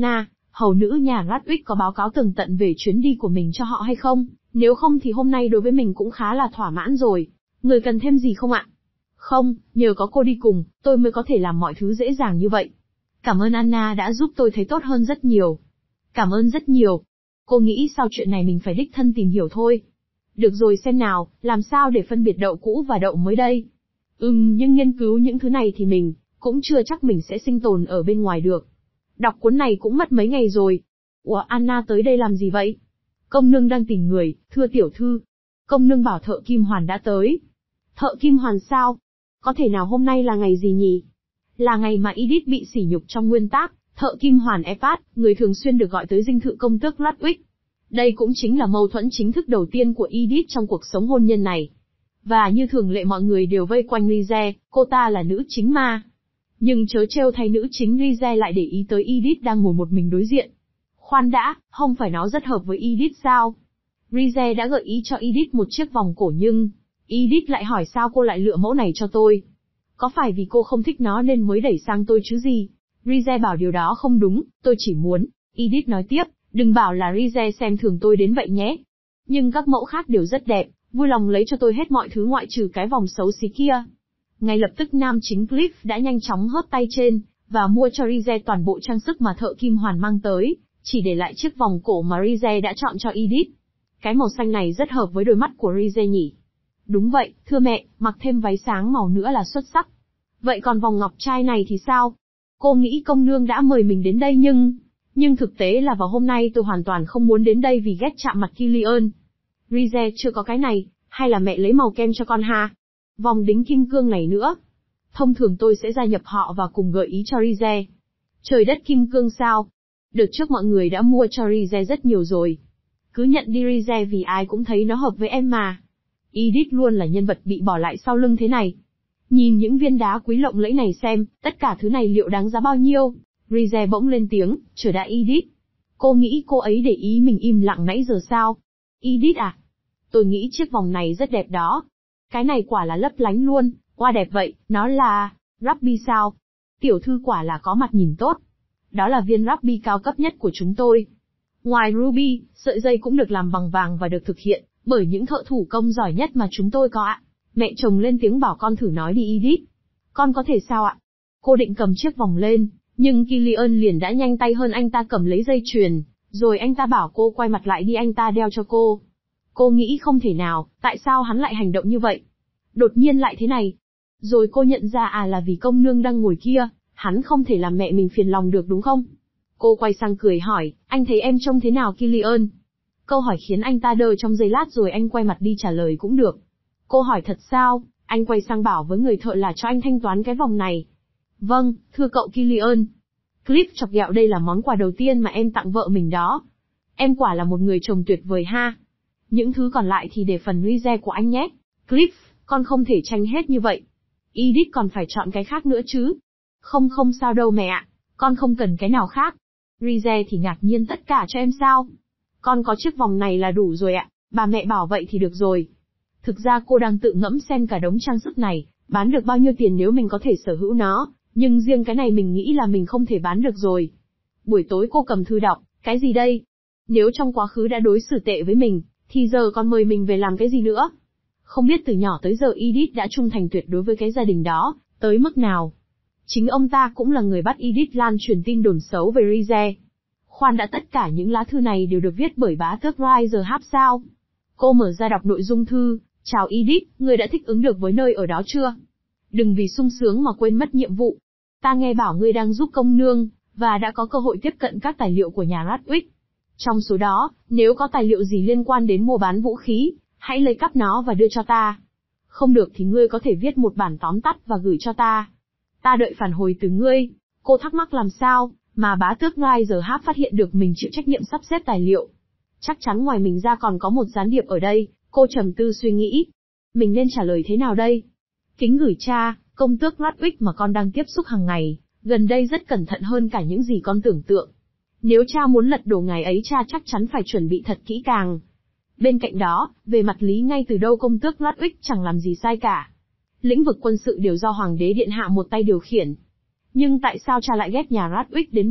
Hầu nữ nhà Radwig có báo cáo tường tận về chuyến đi của mình cho họ hay không? Nếu không thì hôm nay đối với mình cũng khá là thỏa mãn rồi. Người cần thêm gì không ạ? Không, nhờ có cô đi cùng, tôi mới có thể làm mọi thứ dễ dàng như vậy. Cảm ơn Anna đã giúp tôi thấy tốt hơn rất nhiều. Cảm ơn rất nhiều. Cô nghĩ sau chuyện này mình phải đích thân tìm hiểu thôi. Được rồi, xem nào, làm sao để phân biệt đậu cũ và đậu mới đây? Nhưng nghiên cứu những thứ này thì mình cũng chưa chắc mình sẽ sinh tồn ở bên ngoài được. Đọc cuốn này cũng mất mấy ngày rồi. Ủa, Anna tới đây làm gì vậy? Công nương đang tìm người, thưa tiểu thư. Công nương bảo thợ kim hoàn đã tới. Thợ kim hoàn sao? Có thể nào hôm nay là ngày gì nhỉ? Là ngày mà Edith bị sỉ nhục trong nguyên tác, thợ kim hoàn Ephad, người thường xuyên được gọi tới dinh thự công tước Ludwig. Đây cũng chính là mâu thuẫn chính thức đầu tiên của Edith trong cuộc sống hôn nhân này. Và như thường lệ mọi người đều vây quanh Rize, cô ta là nữ chính ma. Nhưng chớ trêu thay, nữ chính Rize lại để ý tới Edith đang ngồi một mình đối diện. Khoan đã, không phải nó rất hợp với Edith sao? Rize đã gợi ý cho Edith một chiếc vòng cổ nhưng Edith lại hỏi sao cô lại lựa mẫu này cho tôi. Có phải vì cô không thích nó nên mới đẩy sang tôi chứ gì? Rize bảo điều đó không đúng, tôi chỉ muốn. Edith nói tiếp, đừng bảo là Rize xem thường tôi đến vậy nhé. Nhưng các mẫu khác đều rất đẹp, vui lòng lấy cho tôi hết mọi thứ ngoại trừ cái vòng xấu xí kia. Ngay lập tức nam chính Cliff đã nhanh chóng hớt tay trên, và mua cho Rize toàn bộ trang sức mà thợ kim hoàn mang tới, chỉ để lại chiếc vòng cổ mà Rize đã chọn cho Edith. Cái màu xanh này rất hợp với đôi mắt của Rize nhỉ? Đúng vậy, thưa mẹ, mặc thêm váy sáng màu nữa là xuất sắc. Vậy còn vòng ngọc trai này thì sao? Cô nghĩ công nương đã mời mình đến đây nhưng thực tế là vào hôm nay tôi hoàn toàn không muốn đến đây vì ghét chạm mặt Killian. Rize chưa có cái này, hay là mẹ lấy màu kem cho con ha? Vòng đính kim cương này nữa. Thông thường tôi sẽ gia nhập họ và cùng gợi ý cho Rize. Trời đất kim cương sao? Đợt trước mọi người đã mua cho Rize rất nhiều rồi. Cứ nhận đi Rize vì ai cũng thấy nó hợp với em mà. Edith luôn là nhân vật bị bỏ lại sau lưng thế này. Nhìn những viên đá quý lộng lẫy này xem, tất cả thứ này liệu đáng giá bao nhiêu? Rize bỗng lên tiếng, chờ đã Edith. Cô nghĩ cô ấy để ý mình im lặng nãy giờ sao? Edith à? Tôi nghĩ chiếc vòng này rất đẹp đó. Cái này quả là lấp lánh luôn, hoa đẹp vậy, nó là Ruby sao? Tiểu thư quả là có mặt nhìn tốt. Đó là viên Ruby cao cấp nhất của chúng tôi. Ngoài Ruby, sợi dây cũng được làm bằng vàng và được thực hiện bởi những thợ thủ công giỏi nhất mà chúng tôi có ạ. Mẹ chồng lên tiếng bảo con thử nói đi Edith. Con có thể sao ạ? Cô định cầm chiếc vòng lên, nhưng Killian liền đã nhanh tay hơn anh ta cầm lấy dây chuyền, rồi anh ta bảo cô quay mặt lại đi, anh ta đeo cho cô. Cô nghĩ không thể nào, tại sao hắn lại hành động như vậy? Đột nhiên lại thế này. Rồi cô nhận ra là vì công nương đang ngồi kia, hắn không thể làm mẹ mình phiền lòng được đúng không? Cô quay sang cười hỏi, anh thấy em trông thế nào Killian? Câu hỏi khiến anh ta đơ trong giây lát rồi anh quay mặt đi trả lời cũng được. Cô hỏi thật sao? Anh quay sang bảo với người thợ là cho anh thanh toán cái vòng này. Vâng, thưa cậu Killian. Cliff chọc ghẹo, đây là món quà đầu tiên mà em tặng vợ mình đó. Em quả là một người chồng tuyệt vời ha. Những thứ còn lại thì để phần Rize của anh nhé. Cliff, con không thể tranh hết như vậy. Edith còn phải chọn cái khác nữa chứ. Không sao đâu mẹ ạ, con không cần cái nào khác. Rize thì ngạc nhiên, tất cả cho em sao? Con có chiếc vòng này là đủ rồi ạ, bà mẹ bảo vậy thì được rồi. Thực ra cô đang tự ngẫm xem cả đống trang sức này, bán được bao nhiêu tiền nếu mình có thể sở hữu nó, nhưng riêng cái này mình nghĩ là mình không thể bán được rồi. Buổi tối cô cầm thư đọc, cái gì đây? Nếu trong quá khứ đã đối xử tệ với mình, thì giờ còn mời mình về làm cái gì nữa? Không biết từ nhỏ tới giờ Edith đã trung thành tuyệt đối với cái gia đình đó, tới mức nào. Chính ông ta cũng là người bắt Edith lan truyền tin đồn xấu về Rize. Khoan đã, tất cả những lá thư này đều được viết bởi bá tước Rize Hap sao? Cô mở ra đọc nội dung thư. Chào Edith, người đã thích ứng được với nơi ở đó chưa? Đừng vì sung sướng mà quên mất nhiệm vụ. Ta nghe bảo ngươi đang giúp công nương, và đã có cơ hội tiếp cận các tài liệu của nhà Radwig. Trong số đó, nếu có tài liệu gì liên quan đến mua bán vũ khí, hãy lấy cắp nó và đưa cho ta. Không được thì ngươi có thể viết một bản tóm tắt và gửi cho ta. Ta đợi phản hồi từ ngươi. Cô thắc mắc làm sao mà bá tước Rize Hap phát hiện được mình chịu trách nhiệm sắp xếp tài liệu. Chắc chắn ngoài mình ra còn có một gián điệp ở đây. Cô trầm tư suy nghĩ. Mình nên trả lời thế nào đây? Kính gửi cha, công tước Radwig mà con đang tiếp xúc hàng ngày, gần đây rất cẩn thận hơn cả những gì con tưởng tượng. Nếu cha muốn lật đổ ngài ấy, cha chắc chắn phải chuẩn bị thật kỹ càng. Bên cạnh đó, về mặt lý ngay từ đâu công tước Radwig chẳng làm gì sai cả. Lĩnh vực quân sự đều do Hoàng đế Điện Hạ một tay điều khiển. Nhưng tại sao cha lại ghét nhà Radwig đến vậy,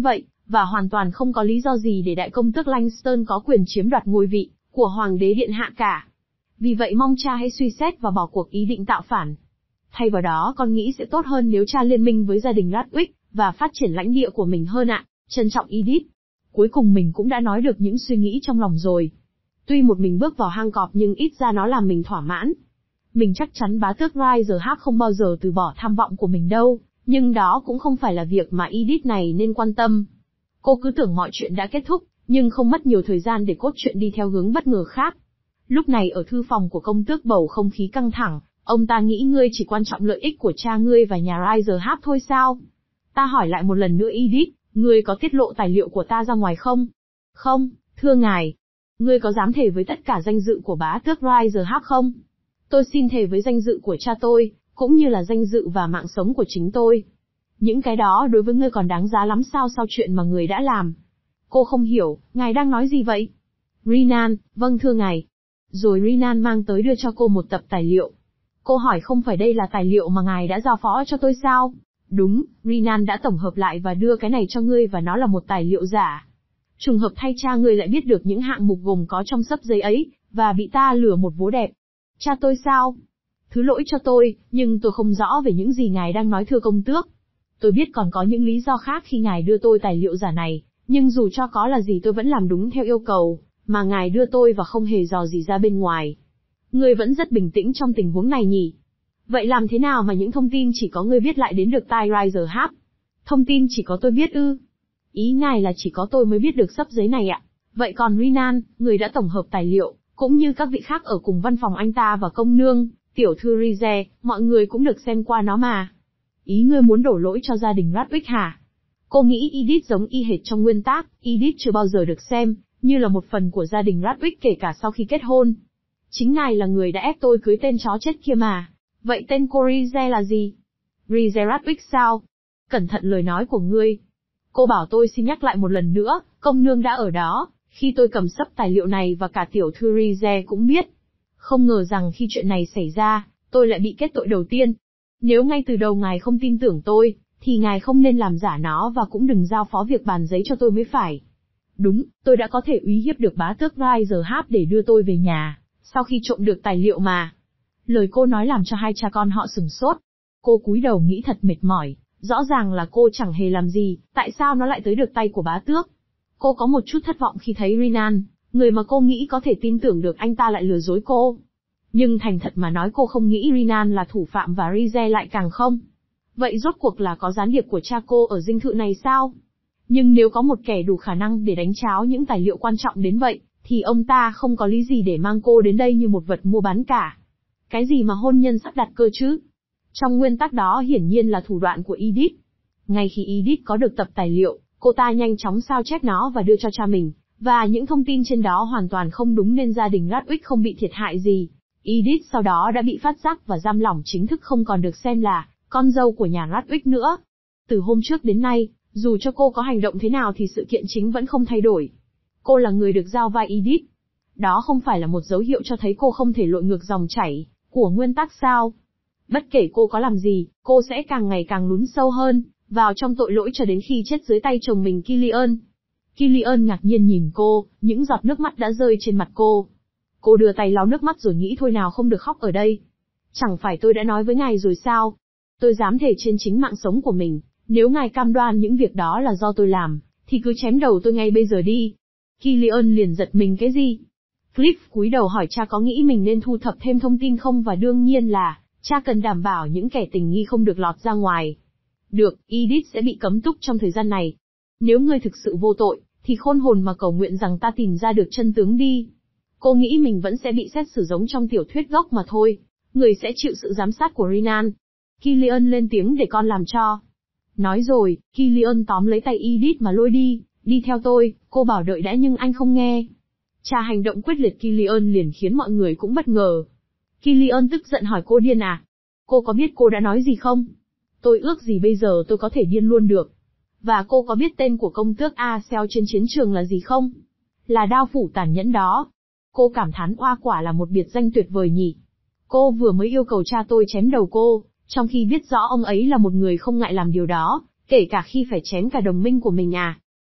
và hoàn toàn không có lý do gì để đại công tước Langston có quyền chiếm đoạt ngôi vị của hoàng đế điện hạ cả. Vì vậy mong cha hãy suy xét và bỏ cuộc ý định tạo phản. Thay vào đó con nghĩ sẽ tốt hơn nếu cha liên minh với gia đình Radwig, và phát triển lãnh địa của mình hơn ạ. Trân trọng Edith. Cuối cùng mình cũng đã nói được những suy nghĩ trong lòng rồi. Tuy một mình bước vào hang cọp nhưng ít ra nó làm mình thỏa mãn. Mình chắc chắn bá tước Riserhart không bao giờ từ bỏ tham vọng của mình đâu, nhưng đó cũng không phải là việc mà Edith này nên quan tâm. Cô cứ tưởng mọi chuyện đã kết thúc, nhưng không mất nhiều thời gian để cốt truyện đi theo hướng bất ngờ khác. Lúc này ở thư phòng của công tước bầu không khí căng thẳng, ông ta nghĩ ngươi chỉ quan trọng lợi ích của cha ngươi và nhà Riserhart thôi sao? Ta hỏi lại một lần nữa Edith, ngươi có tiết lộ tài liệu của ta ra ngoài không? Không, thưa ngài. Ngươi có dám thề với tất cả danh dự của bá tước Riserhart không? Tôi xin thề với danh dự của cha tôi, cũng như là danh dự và mạng sống của chính tôi. Những cái đó đối với ngươi còn đáng giá lắm sao sau chuyện mà người đã làm? Cô không hiểu, ngài đang nói gì vậy? Renan, vâng thưa ngài. Rồi Renan mang tới đưa cho cô một tập tài liệu. Cô hỏi không phải đây là tài liệu mà ngài đã giao phó cho tôi sao? Đúng, Renan đã tổng hợp lại và đưa cái này cho ngươi và nó là một tài liệu giả. Trùng hợp thay cha ngươi lại biết được những hạng mục gồm có trong xấp giấy ấy, và bị ta lừa một vố đẹp. Cha tôi sao? Thứ lỗi cho tôi, nhưng tôi không rõ về những gì ngài đang nói thưa công tước. Tôi biết còn có những lý do khác khi ngài đưa tôi tài liệu giả này, nhưng dù cho có là gì tôi vẫn làm đúng theo yêu cầu mà ngài đưa tôi và không hề dò gì ra bên ngoài. Ngươi vẫn rất bình tĩnh trong tình huống này nhỉ? Vậy làm thế nào mà những thông tin chỉ có ngươi biết lại đến được tai Riserhart? Thông tin chỉ có tôi biết ư? Ý ngài là chỉ có tôi mới biết được xấp giấy này ạ? Vậy còn Renan, người đã tổng hợp tài liệu, cũng như các vị khác ở cùng văn phòng anh ta và công nương, tiểu thư Rize, mọi người cũng được xem qua nó mà. Ý ngươi muốn đổ lỗi cho gia đình Radwig hả? Cô nghĩ Edith giống y hệt trong nguyên tác, Edith chưa bao giờ được xem như là một phần của gia đình Radwig kể cả sau khi kết hôn. Chính ngài là người đã ép tôi cưới tên chó chết kia mà. Vậy tên cô Rize là gì? Rize Radwig sao? Cẩn thận lời nói của ngươi. Cô bảo tôi xin nhắc lại một lần nữa, công nương đã ở đó, khi tôi cầm sấp tài liệu này và cả tiểu thư Rize cũng biết. Không ngờ rằng khi chuyện này xảy ra, tôi lại bị kết tội đầu tiên. Nếu ngay từ đầu ngài không tin tưởng tôi, thì ngài không nên làm giả nó và cũng đừng giao phó việc bàn giấy cho tôi mới phải. Đúng, tôi đã có thể uy hiếp được bá tước Riserhart để đưa tôi về nhà, sau khi trộm được tài liệu mà. Lời cô nói làm cho hai cha con họ sửng sốt. Cô cúi đầu nghĩ thật mệt mỏi, rõ ràng là cô chẳng hề làm gì, tại sao nó lại tới được tay của bá tước? Cô có một chút thất vọng khi thấy Renan, người mà cô nghĩ có thể tin tưởng được anh ta lại lừa dối cô. Nhưng thành thật mà nói cô không nghĩ Renan là thủ phạm và Rize lại càng không. Vậy rốt cuộc là có gián điệp của cha cô ở dinh thự này sao? Nhưng nếu có một kẻ đủ khả năng để đánh tráo những tài liệu quan trọng đến vậy, thì ông ta không có lý gì để mang cô đến đây như một vật mua bán cả. Cái gì mà hôn nhân sắp đặt cơ chứ? Trong nguyên tắc đó hiển nhiên là thủ đoạn của Edith. Ngay khi Edith có được tập tài liệu, cô ta nhanh chóng sao chép nó và đưa cho cha mình, và những thông tin trên đó hoàn toàn không đúng nên gia đình Radwig không bị thiệt hại gì. Edith sau đó đã bị phát giác và giam lỏng chính thức không còn được xem là con dâu của nhà Radwig nữa. Từ hôm trước đến nay, dù cho cô có hành động thế nào thì sự kiện chính vẫn không thay đổi. Cô là người được giao vai Edith. Đó không phải là một dấu hiệu cho thấy cô không thể lội ngược dòng chảy của nguyên tắc sao? Bất kể cô có làm gì, cô sẽ càng ngày càng lún sâu hơn vào trong tội lỗi cho đến khi chết dưới tay chồng mình Killian. Killian ngạc nhiên nhìn cô, những giọt nước mắt đã rơi trên mặt cô. Cô đưa tay lau nước mắt rồi nghĩ thôi nào không được khóc ở đây. Chẳng phải tôi đã nói với ngài rồi sao? Tôi dám thề trên chính mạng sống của mình, nếu ngài cam đoan những việc đó là do tôi làm, thì cứ chém đầu tôi ngay bây giờ đi. Killian liền giật mình cái gì? Cliff cúi đầu hỏi cha có nghĩ mình nên thu thập thêm thông tin không và đương nhiên là, cha cần đảm bảo những kẻ tình nghi không được lọt ra ngoài. Được, Edith sẽ bị cấm túc trong thời gian này. Nếu ngươi thực sự vô tội, thì khôn hồn mà cầu nguyện rằng ta tìm ra được chân tướng đi. Cô nghĩ mình vẫn sẽ bị xét xử giống trong tiểu thuyết gốc mà thôi. Người sẽ chịu sự giám sát của Renan. Killian lên tiếng để con làm cho. Nói rồi, Killian tóm lấy tay Edith mà lôi đi theo tôi, cô bảo đợi đã nhưng anh không nghe. Cha hành động quyết liệt Killian liền khiến mọi người cũng bất ngờ. Killian tức giận hỏi cô điên à? Cô có biết cô đã nói gì không? Tôi ước gì bây giờ tôi có thể điên luôn được. Và cô có biết tên của công tước Acel trên chiến trường là gì không? Là đao phủ tàn nhẫn đó. Cô cảm thán oa quả là một biệt danh tuyệt vời nhỉ. Cô vừa mới yêu cầu cha tôi chém đầu cô, trong khi biết rõ ông ấy là một người không ngại làm điều đó, kể cả khi phải chém cả đồng minh của mình à.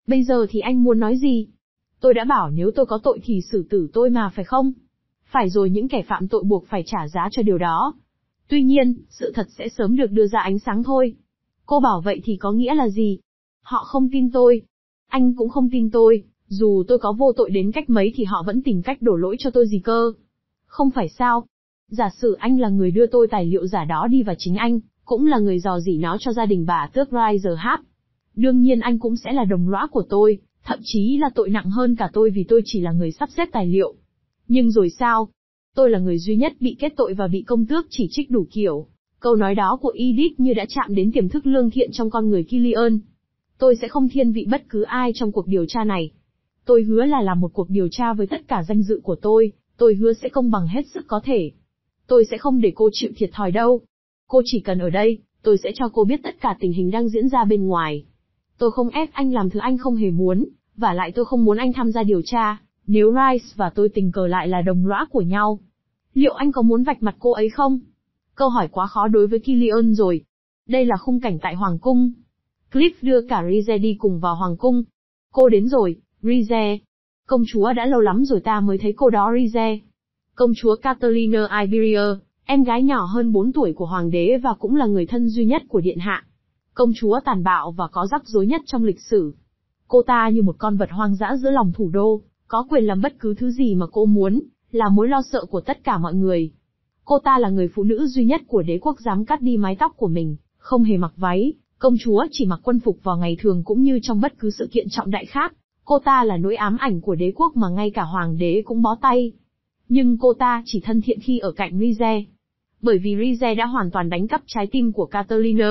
Bây giờ thì anh muốn nói gì? Tôi đã bảo nếu tôi có tội thì xử tử tôi mà phải không? Phải rồi, những kẻ phạm tội buộc phải trả giá cho điều đó. Tuy nhiên, sự thật sẽ sớm được đưa ra ánh sáng thôi. Cô bảo vậy thì có nghĩa là gì? Họ không tin tôi. Anh cũng không tin tôi, dù tôi có vô tội đến cách mấy thì họ vẫn tìm cách đổ lỗi cho tôi gì cơ. Không phải sao? Giả sử anh là người đưa tôi tài liệu giả đó đi và chính anh cũng là người dò dỉ nó cho gia đình bà tước Riser Hap. Đương nhiên anh cũng sẽ là đồng lõa của tôi, thậm chí là tội nặng hơn cả tôi vì tôi chỉ là người sắp xếp tài liệu. Nhưng rồi sao? Tôi là người duy nhất bị kết tội và bị công tước chỉ trích đủ kiểu. Câu nói đó của Edith như đã chạm đến tiềm thức lương thiện trong con người Killian. Tôi sẽ không thiên vị bất cứ ai trong cuộc điều tra này. Tôi hứa là làm một cuộc điều tra với tất cả danh dự của tôi hứa sẽ công bằng hết sức có thể. Tôi sẽ không để cô chịu thiệt thòi đâu. Cô chỉ cần ở đây, tôi sẽ cho cô biết tất cả tình hình đang diễn ra bên ngoài. Tôi không ép anh làm thứ anh không hề muốn, và lại tôi không muốn anh tham gia điều tra, nếu Rice và tôi tình cờ lại là đồng lõa của nhau. Liệu anh có muốn vạch mặt cô ấy không? Câu hỏi quá khó đối với Killian rồi. Đây là khung cảnh tại Hoàng cung. Cliff đưa cả Rize đi cùng vào Hoàng cung. Cô đến rồi, Rize. Công chúa, đã lâu lắm rồi ta mới thấy cô đó Rize. Công chúa Catalina Iberia, em gái nhỏ hơn 4 tuổi của hoàng đế và cũng là người thân duy nhất của điện hạ. Công chúa tàn bạo và có rắc rối nhất trong lịch sử. Cô ta như một con vật hoang dã giữa lòng thủ đô, có quyền làm bất cứ thứ gì mà cô muốn, là mối lo sợ của tất cả mọi người. Cô ta là người phụ nữ duy nhất của đế quốc dám cắt đi mái tóc của mình, không hề mặc váy, công chúa chỉ mặc quân phục vào ngày thường cũng như trong bất cứ sự kiện trọng đại khác. Cô ta là nỗi ám ảnh của đế quốc mà ngay cả hoàng đế cũng bó tay. Nhưng cô ta chỉ thân thiện khi ở cạnh Rize. Bởi vì Rize đã hoàn toàn đánh cắp trái tim của Catalina.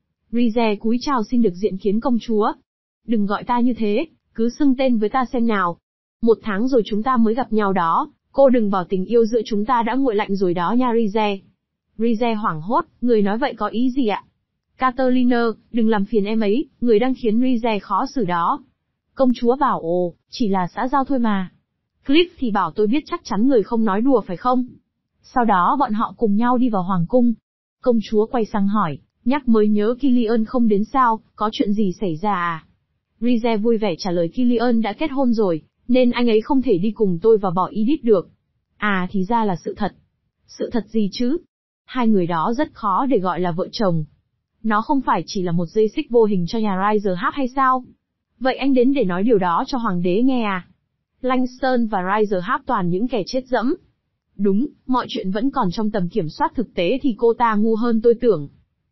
Rize cúi chào xin được diện kiến công chúa. Đừng gọi ta như thế, cứ xưng tên với ta xem nào. 1 tháng rồi chúng ta mới gặp nhau đó, cô đừng bảo tình yêu giữa chúng ta đã nguội lạnh rồi đó nha Rize. Rize hoảng hốt, người nói vậy có ý gì ạ? Catalina, đừng làm phiền em ấy, người đang khiến Rize khó xử đó. Công chúa bảo ồ, chỉ là xã giao thôi mà. Cliff thì bảo tôi biết chắc chắn người không nói đùa phải không? Sau đó bọn họ cùng nhau đi vào hoàng cung. Công chúa quay sang hỏi, nhắc mới nhớ Killian không đến sao, có chuyện gì xảy ra à? Rize vui vẻ trả lời Killian đã kết hôn rồi, nên anh ấy không thể đi cùng tôi và bỏ Edith được. À thì ra là sự thật. Sự thật gì chứ? Hai người đó rất khó để gọi là vợ chồng. Nó không phải chỉ là một dây xích vô hình cho nhà Riser Hap hay sao? Vậy anh đến để nói điều đó cho hoàng đế nghe à? Langston và Riser Hap toàn những kẻ chết dẫm. Đúng, mọi chuyện vẫn còn trong tầm kiểm soát thực tế thì cô ta ngu hơn tôi tưởng.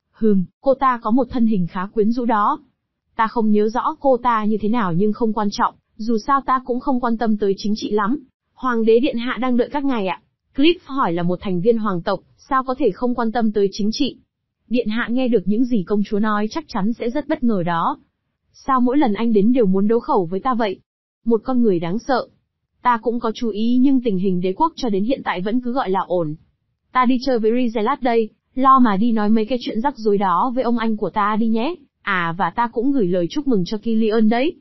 Cô ta có một thân hình khá quyến rũ đó. Ta không nhớ rõ cô ta như thế nào nhưng không quan trọng, dù sao ta cũng không quan tâm tới chính trị lắm. Hoàng đế điện hạ đang đợi các ngài ạ. Cliff hỏi là một thành viên hoàng tộc, sao có thể không quan tâm tới chính trị. Điện hạ nghe được những gì công chúa nói chắc chắn sẽ rất bất ngờ đó. Sao mỗi lần anh đến đều muốn đấu khẩu với ta vậy? Một con người đáng sợ. Ta cũng có chú ý nhưng tình hình đế quốc cho đến hiện tại vẫn cứ gọi là ổn. Ta đi chơi với Rizelat đây, lo mà đi nói mấy cái chuyện rắc rối đó với ông anh của ta đi nhé. À và ta cũng gửi lời chúc mừng cho Killian đấy.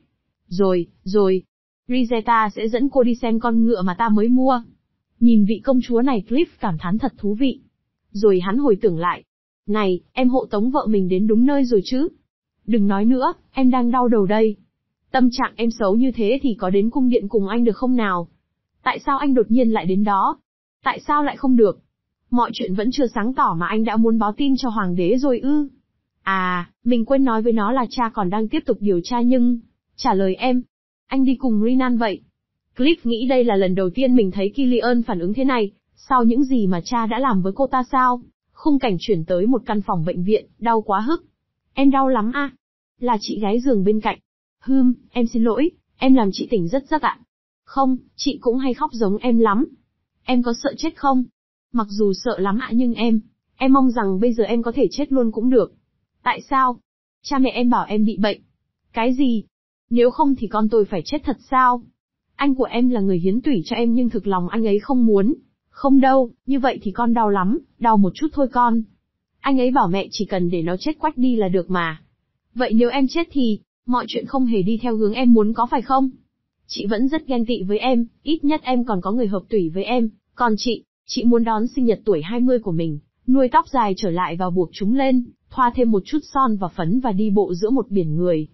Rồi. Rizeta sẽ dẫn cô đi xem con ngựa mà ta mới mua. Nhìn vị công chúa này Cliff cảm thán thật thú vị. Rồi hắn hồi tưởng lại. Này, em hộ tống vợ mình đến đúng nơi rồi chứ? Đừng nói nữa, em đang đau đầu đây. Tâm trạng em xấu như thế thì có đến cung điện cùng anh được không nào? Tại sao anh đột nhiên lại đến đó? Tại sao lại không được? Mọi chuyện vẫn chưa sáng tỏ mà anh đã muốn báo tin cho hoàng đế rồi ư? À, mình quên nói với nó là cha còn đang tiếp tục điều tra nhưng... Trả lời em. Anh đi cùng Rinan vậy. Cliff nghĩ đây là lần đầu tiên mình thấy Killian phản ứng thế này, sau những gì mà cha đã làm với cô ta sao? Khung cảnh chuyển tới một căn phòng bệnh viện, đau quá hức. Em đau lắm à? Là chị gái giường bên cạnh. Em xin lỗi, em làm chị tỉnh rất giấc ạ. Không, chị cũng hay khóc giống em lắm. Em có sợ chết không? Mặc dù sợ lắm ạ nhưng em mong rằng bây giờ em có thể chết luôn cũng được. Tại sao? Cha mẹ em bảo em bị bệnh. Cái gì? Nếu không thì con tôi phải chết thật sao? Anh của em là người hiến tủy cho em nhưng thực lòng anh ấy không muốn. Không đâu, như vậy thì con đau lắm, đau một chút thôi con. Anh ấy bảo mẹ chỉ cần để nó chết quách đi là được mà. Vậy nếu em chết thì, mọi chuyện không hề đi theo hướng em muốn có phải không? Chị vẫn rất ghen tị với em, ít nhất em còn có người hợp tủy với em, còn chị muốn đón sinh nhật tuổi 20 của mình, nuôi tóc dài trở lại và buộc chúng lên, thoa thêm một chút son và phấn và đi bộ giữa một biển người.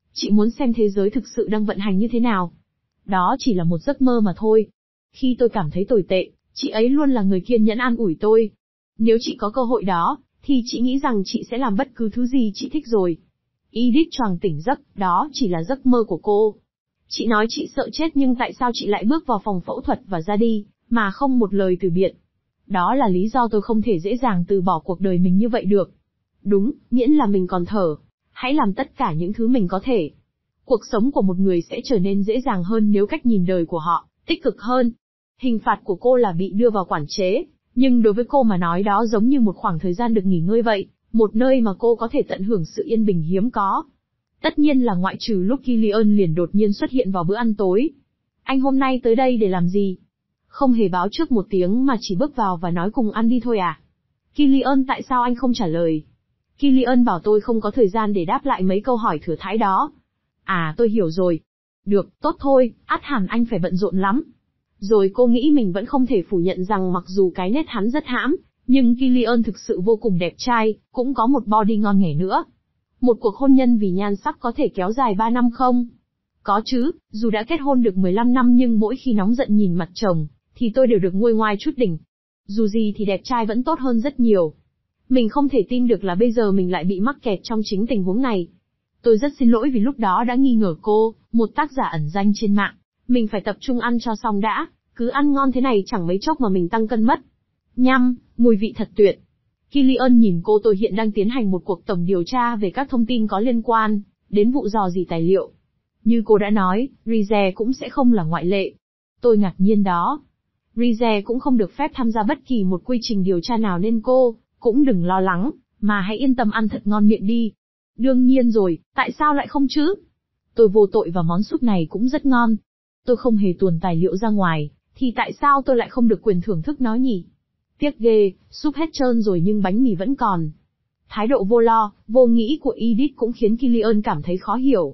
Chị muốn xem thế giới thực sự đang vận hành như thế nào. Đó chỉ là một giấc mơ mà thôi. Khi tôi cảm thấy tồi tệ, chị ấy luôn là người kiên nhẫn an ủi tôi. Nếu chị có cơ hội đó, thì chị nghĩ rằng chị sẽ làm bất cứ thứ gì chị thích rồi. Edith choàng tỉnh giấc, đó chỉ là giấc mơ của cô. Chị nói chị sợ chết nhưng tại sao chị lại bước vào phòng phẫu thuật và ra đi, mà không một lời từ biệt. Đó là lý do tôi không thể dễ dàng từ bỏ cuộc đời mình như vậy được. Đúng, miễn là mình còn thở. Hãy làm tất cả những thứ mình có thể. Cuộc sống của một người sẽ trở nên dễ dàng hơn nếu cách nhìn đời của họ tích cực hơn. Hình phạt của cô là bị đưa vào quản chế, nhưng đối với cô mà nói đó giống như một khoảng thời gian được nghỉ ngơi vậy, một nơi mà cô có thể tận hưởng sự yên bình hiếm có. Tất nhiên là ngoại trừ lúc Killian liền đột nhiên xuất hiện vào bữa ăn tối. Anh hôm nay tới đây để làm gì? Không hề báo trước một tiếng mà chỉ bước vào và nói cùng ăn đi thôi à? Killian, tại sao anh không trả lời? Killian bảo tôi không có thời gian để đáp lại mấy câu hỏi thừa thãi đó. À, tôi hiểu rồi. Được, tốt thôi, ắt hẳn anh phải bận rộn lắm. Rồi cô nghĩ mình vẫn không thể phủ nhận rằng mặc dù cái nét hắn rất hãm, nhưng Killian thực sự vô cùng đẹp trai, cũng có một body ngon nghẻ nữa. Một cuộc hôn nhân vì nhan sắc có thể kéo dài 3 năm không? Có chứ, dù đã kết hôn được 15 năm nhưng mỗi khi nóng giận nhìn mặt chồng, thì tôi đều được nguôi ngoai chút đỉnh. Dù gì thì đẹp trai vẫn tốt hơn rất nhiều. Mình không thể tin được là bây giờ mình lại bị mắc kẹt trong chính tình huống này. Tôi rất xin lỗi vì lúc đó đã nghi ngờ cô, một tác giả ẩn danh trên mạng. Mình phải tập trung ăn cho xong đã, cứ ăn ngon thế này chẳng mấy chốc mà mình tăng cân mất. Nhăm, mùi vị thật tuyệt. Killian nhìn cô. Tôi hiện đang tiến hành một cuộc tổng điều tra về các thông tin có liên quan đến vụ rò rỉ tài liệu. Như cô đã nói, Rize cũng sẽ không là ngoại lệ. Tôi ngạc nhiên đó. Rize cũng không được phép tham gia bất kỳ một quy trình điều tra nào nên cô cũng đừng lo lắng, mà hãy yên tâm ăn thật ngon miệng đi. Đương nhiên rồi, tại sao lại không chứ? Tôi vô tội và món súp này cũng rất ngon. Tôi không hề tuồn tài liệu ra ngoài, thì tại sao tôi lại không được quyền thưởng thức nó nhỉ? Tiếc ghê, súp hết trơn rồi nhưng bánh mì vẫn còn. Thái độ vô lo, vô nghĩ của Edith cũng khiến Killian cảm thấy khó hiểu.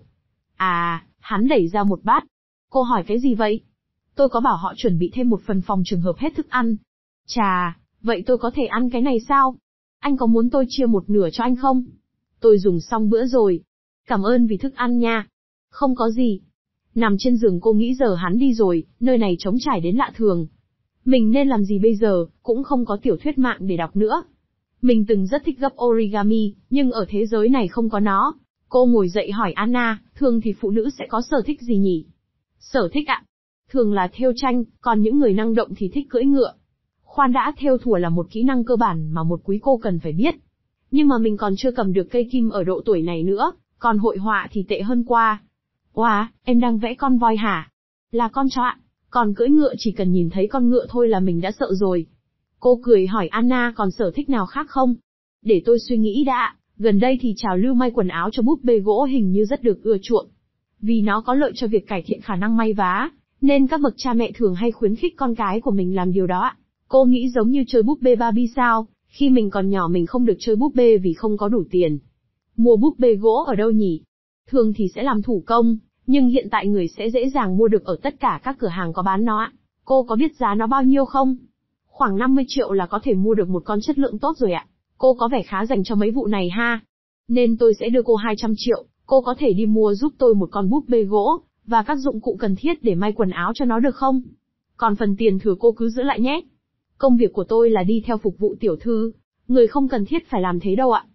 À, hắn đẩy ra một bát. Cô hỏi cái gì vậy? Tôi có bảo họ chuẩn bị thêm một phần phòng trường hợp hết thức ăn. Chà, vậy tôi có thể ăn cái này sao? Anh có muốn tôi chia một nửa cho anh không? Tôi dùng xong bữa rồi. Cảm ơn vì thức ăn nha. Không có gì. Nằm trên giường cô nghĩ giờ hắn đi rồi, nơi này trống trải đến lạ thường. Mình nên làm gì bây giờ, cũng không có tiểu thuyết mạng để đọc nữa. Mình từng rất thích gấp origami, nhưng ở thế giới này không có nó. Cô ngồi dậy hỏi Anna, thường thì phụ nữ sẽ có sở thích gì nhỉ? Sở thích ạ? Thường là thêu tranh, còn những người năng động thì thích cưỡi ngựa. Khoan đã, thêu thùa là một kỹ năng cơ bản mà một quý cô cần phải biết. Nhưng mà mình còn chưa cầm được cây kim ở độ tuổi này nữa, còn hội họa thì tệ hơn qua. Wow, em đang vẽ con voi hả? Là con chó ạ. Còn cưỡi ngựa chỉ cần nhìn thấy con ngựa thôi là mình đã sợ rồi. Cô cười hỏi Anna còn sở thích nào khác không? Để tôi suy nghĩ đã, gần đây thì trào lưu may quần áo cho búp bê gỗ hình như rất được ưa chuộng. Vì nó có lợi cho việc cải thiện khả năng may vá, nên các bậc cha mẹ thường hay khuyến khích con cái của mình làm điều đó ạ. Cô nghĩ giống như chơi búp bê Barbie sao, khi mình còn nhỏ mình không được chơi búp bê vì không có đủ tiền. Mua búp bê gỗ ở đâu nhỉ? Thường thì sẽ làm thủ công, nhưng hiện tại người sẽ dễ dàng mua được ở tất cả các cửa hàng có bán nó ạ. Cô có biết giá nó bao nhiêu không? Khoảng 50 triệu là có thể mua được một con chất lượng tốt rồi ạ. Cô có vẻ khá dành cho mấy vụ này ha. Nên tôi sẽ đưa cô 200 triệu, cô có thể đi mua giúp tôi một con búp bê gỗ, và các dụng cụ cần thiết để may quần áo cho nó được không? Còn phần tiền thừa cô cứ giữ lại nhé. Công việc của tôi là đi theo phục vụ tiểu thư, người không cần thiết phải làm thế đâu ạ.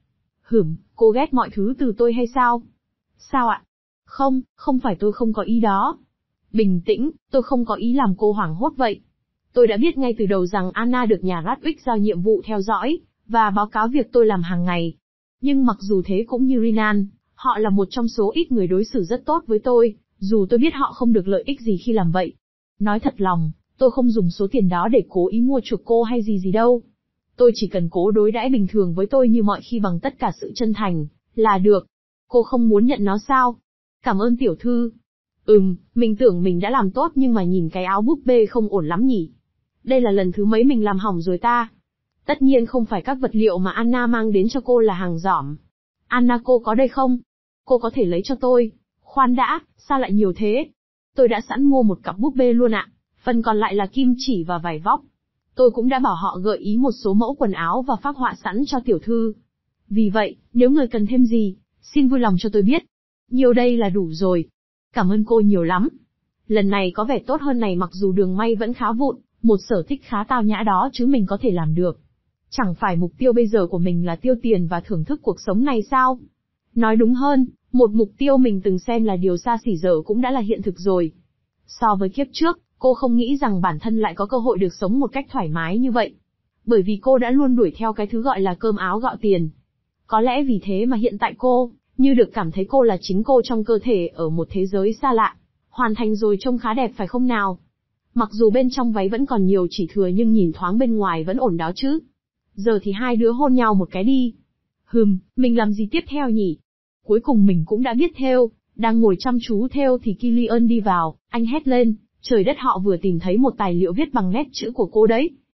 Cô ghét mọi thứ từ tôi hay sao? Sao ạ? Không, không phải tôi không có ý đó. Bình tĩnh, tôi không có ý làm cô hoảng hốt vậy. Tôi đã biết ngay từ đầu rằng Anna được nhà Radwick giao nhiệm vụ theo dõi, và báo cáo việc tôi làm hàng ngày. Nhưng mặc dù thế cũng như Rinan, họ là một trong số ít người đối xử rất tốt với tôi, dù tôi biết họ không được lợi ích gì khi làm vậy. Nói thật lòng, tôi không dùng số tiền đó để cố ý mua chuộc cô hay gì đâu. Tôi chỉ cần cố đối đãi bình thường với tôi như mọi khi bằng tất cả sự chân thành, là được. Cô không muốn nhận nó sao? Cảm ơn tiểu thư. Mình tưởng mình đã làm tốt nhưng mà nhìn cái áo búp bê không ổn lắm nhỉ. Đây là lần thứ mấy mình làm hỏng rồi ta. Tất nhiên không phải các vật liệu mà Anna mang đến cho cô là hàng giỏm. Anna cô có đây không? Cô có thể lấy cho tôi. Khoan đã, sao lại nhiều thế? Tôi đã sẵn mua một cặp búp bê luôn ạ. Phần còn lại là kim chỉ và vải vóc. Tôi cũng đã bảo họ gợi ý một số mẫu quần áo và phác họa sẵn cho tiểu thư. Vì vậy, nếu người cần thêm gì, xin vui lòng cho tôi biết. Nhiều đây là đủ rồi. Cảm ơn cô nhiều lắm. Lần này có vẻ tốt hơn này, mặc dù đường may vẫn khá vụn, một sở thích khá tao nhã đó chứ mình có thể làm được. Chẳng phải mục tiêu bây giờ của mình là tiêu tiền và thưởng thức cuộc sống này sao? Nói đúng hơn, một mục tiêu mình từng xem là điều xa xỉ giờ cũng đã là hiện thực rồi. So với kiếp trước, cô không nghĩ rằng bản thân lại có cơ hội được sống một cách thoải mái như vậy. Bởi vì cô đã luôn đuổi theo cái thứ gọi là cơm áo gạo tiền. Có lẽ vì thế mà hiện tại cô, như được cảm thấy cô là chính cô trong cơ thể ở một thế giới xa lạ. Hoàn thành rồi trông khá đẹp phải không nào? Mặc dù bên trong váy vẫn còn nhiều chỉ thừa nhưng nhìn thoáng bên ngoài vẫn ổn đó chứ. Giờ thì hai đứa hôn nhau một cái đi. Mình làm gì tiếp theo nhỉ? Cuối cùng mình cũng đã biết thêu, đang ngồi chăm chú thêu thì Killian đi vào, anh hét lên, trời đất, họ vừa tìm thấy một tài liệu viết bằng nét chữ của cô đấy.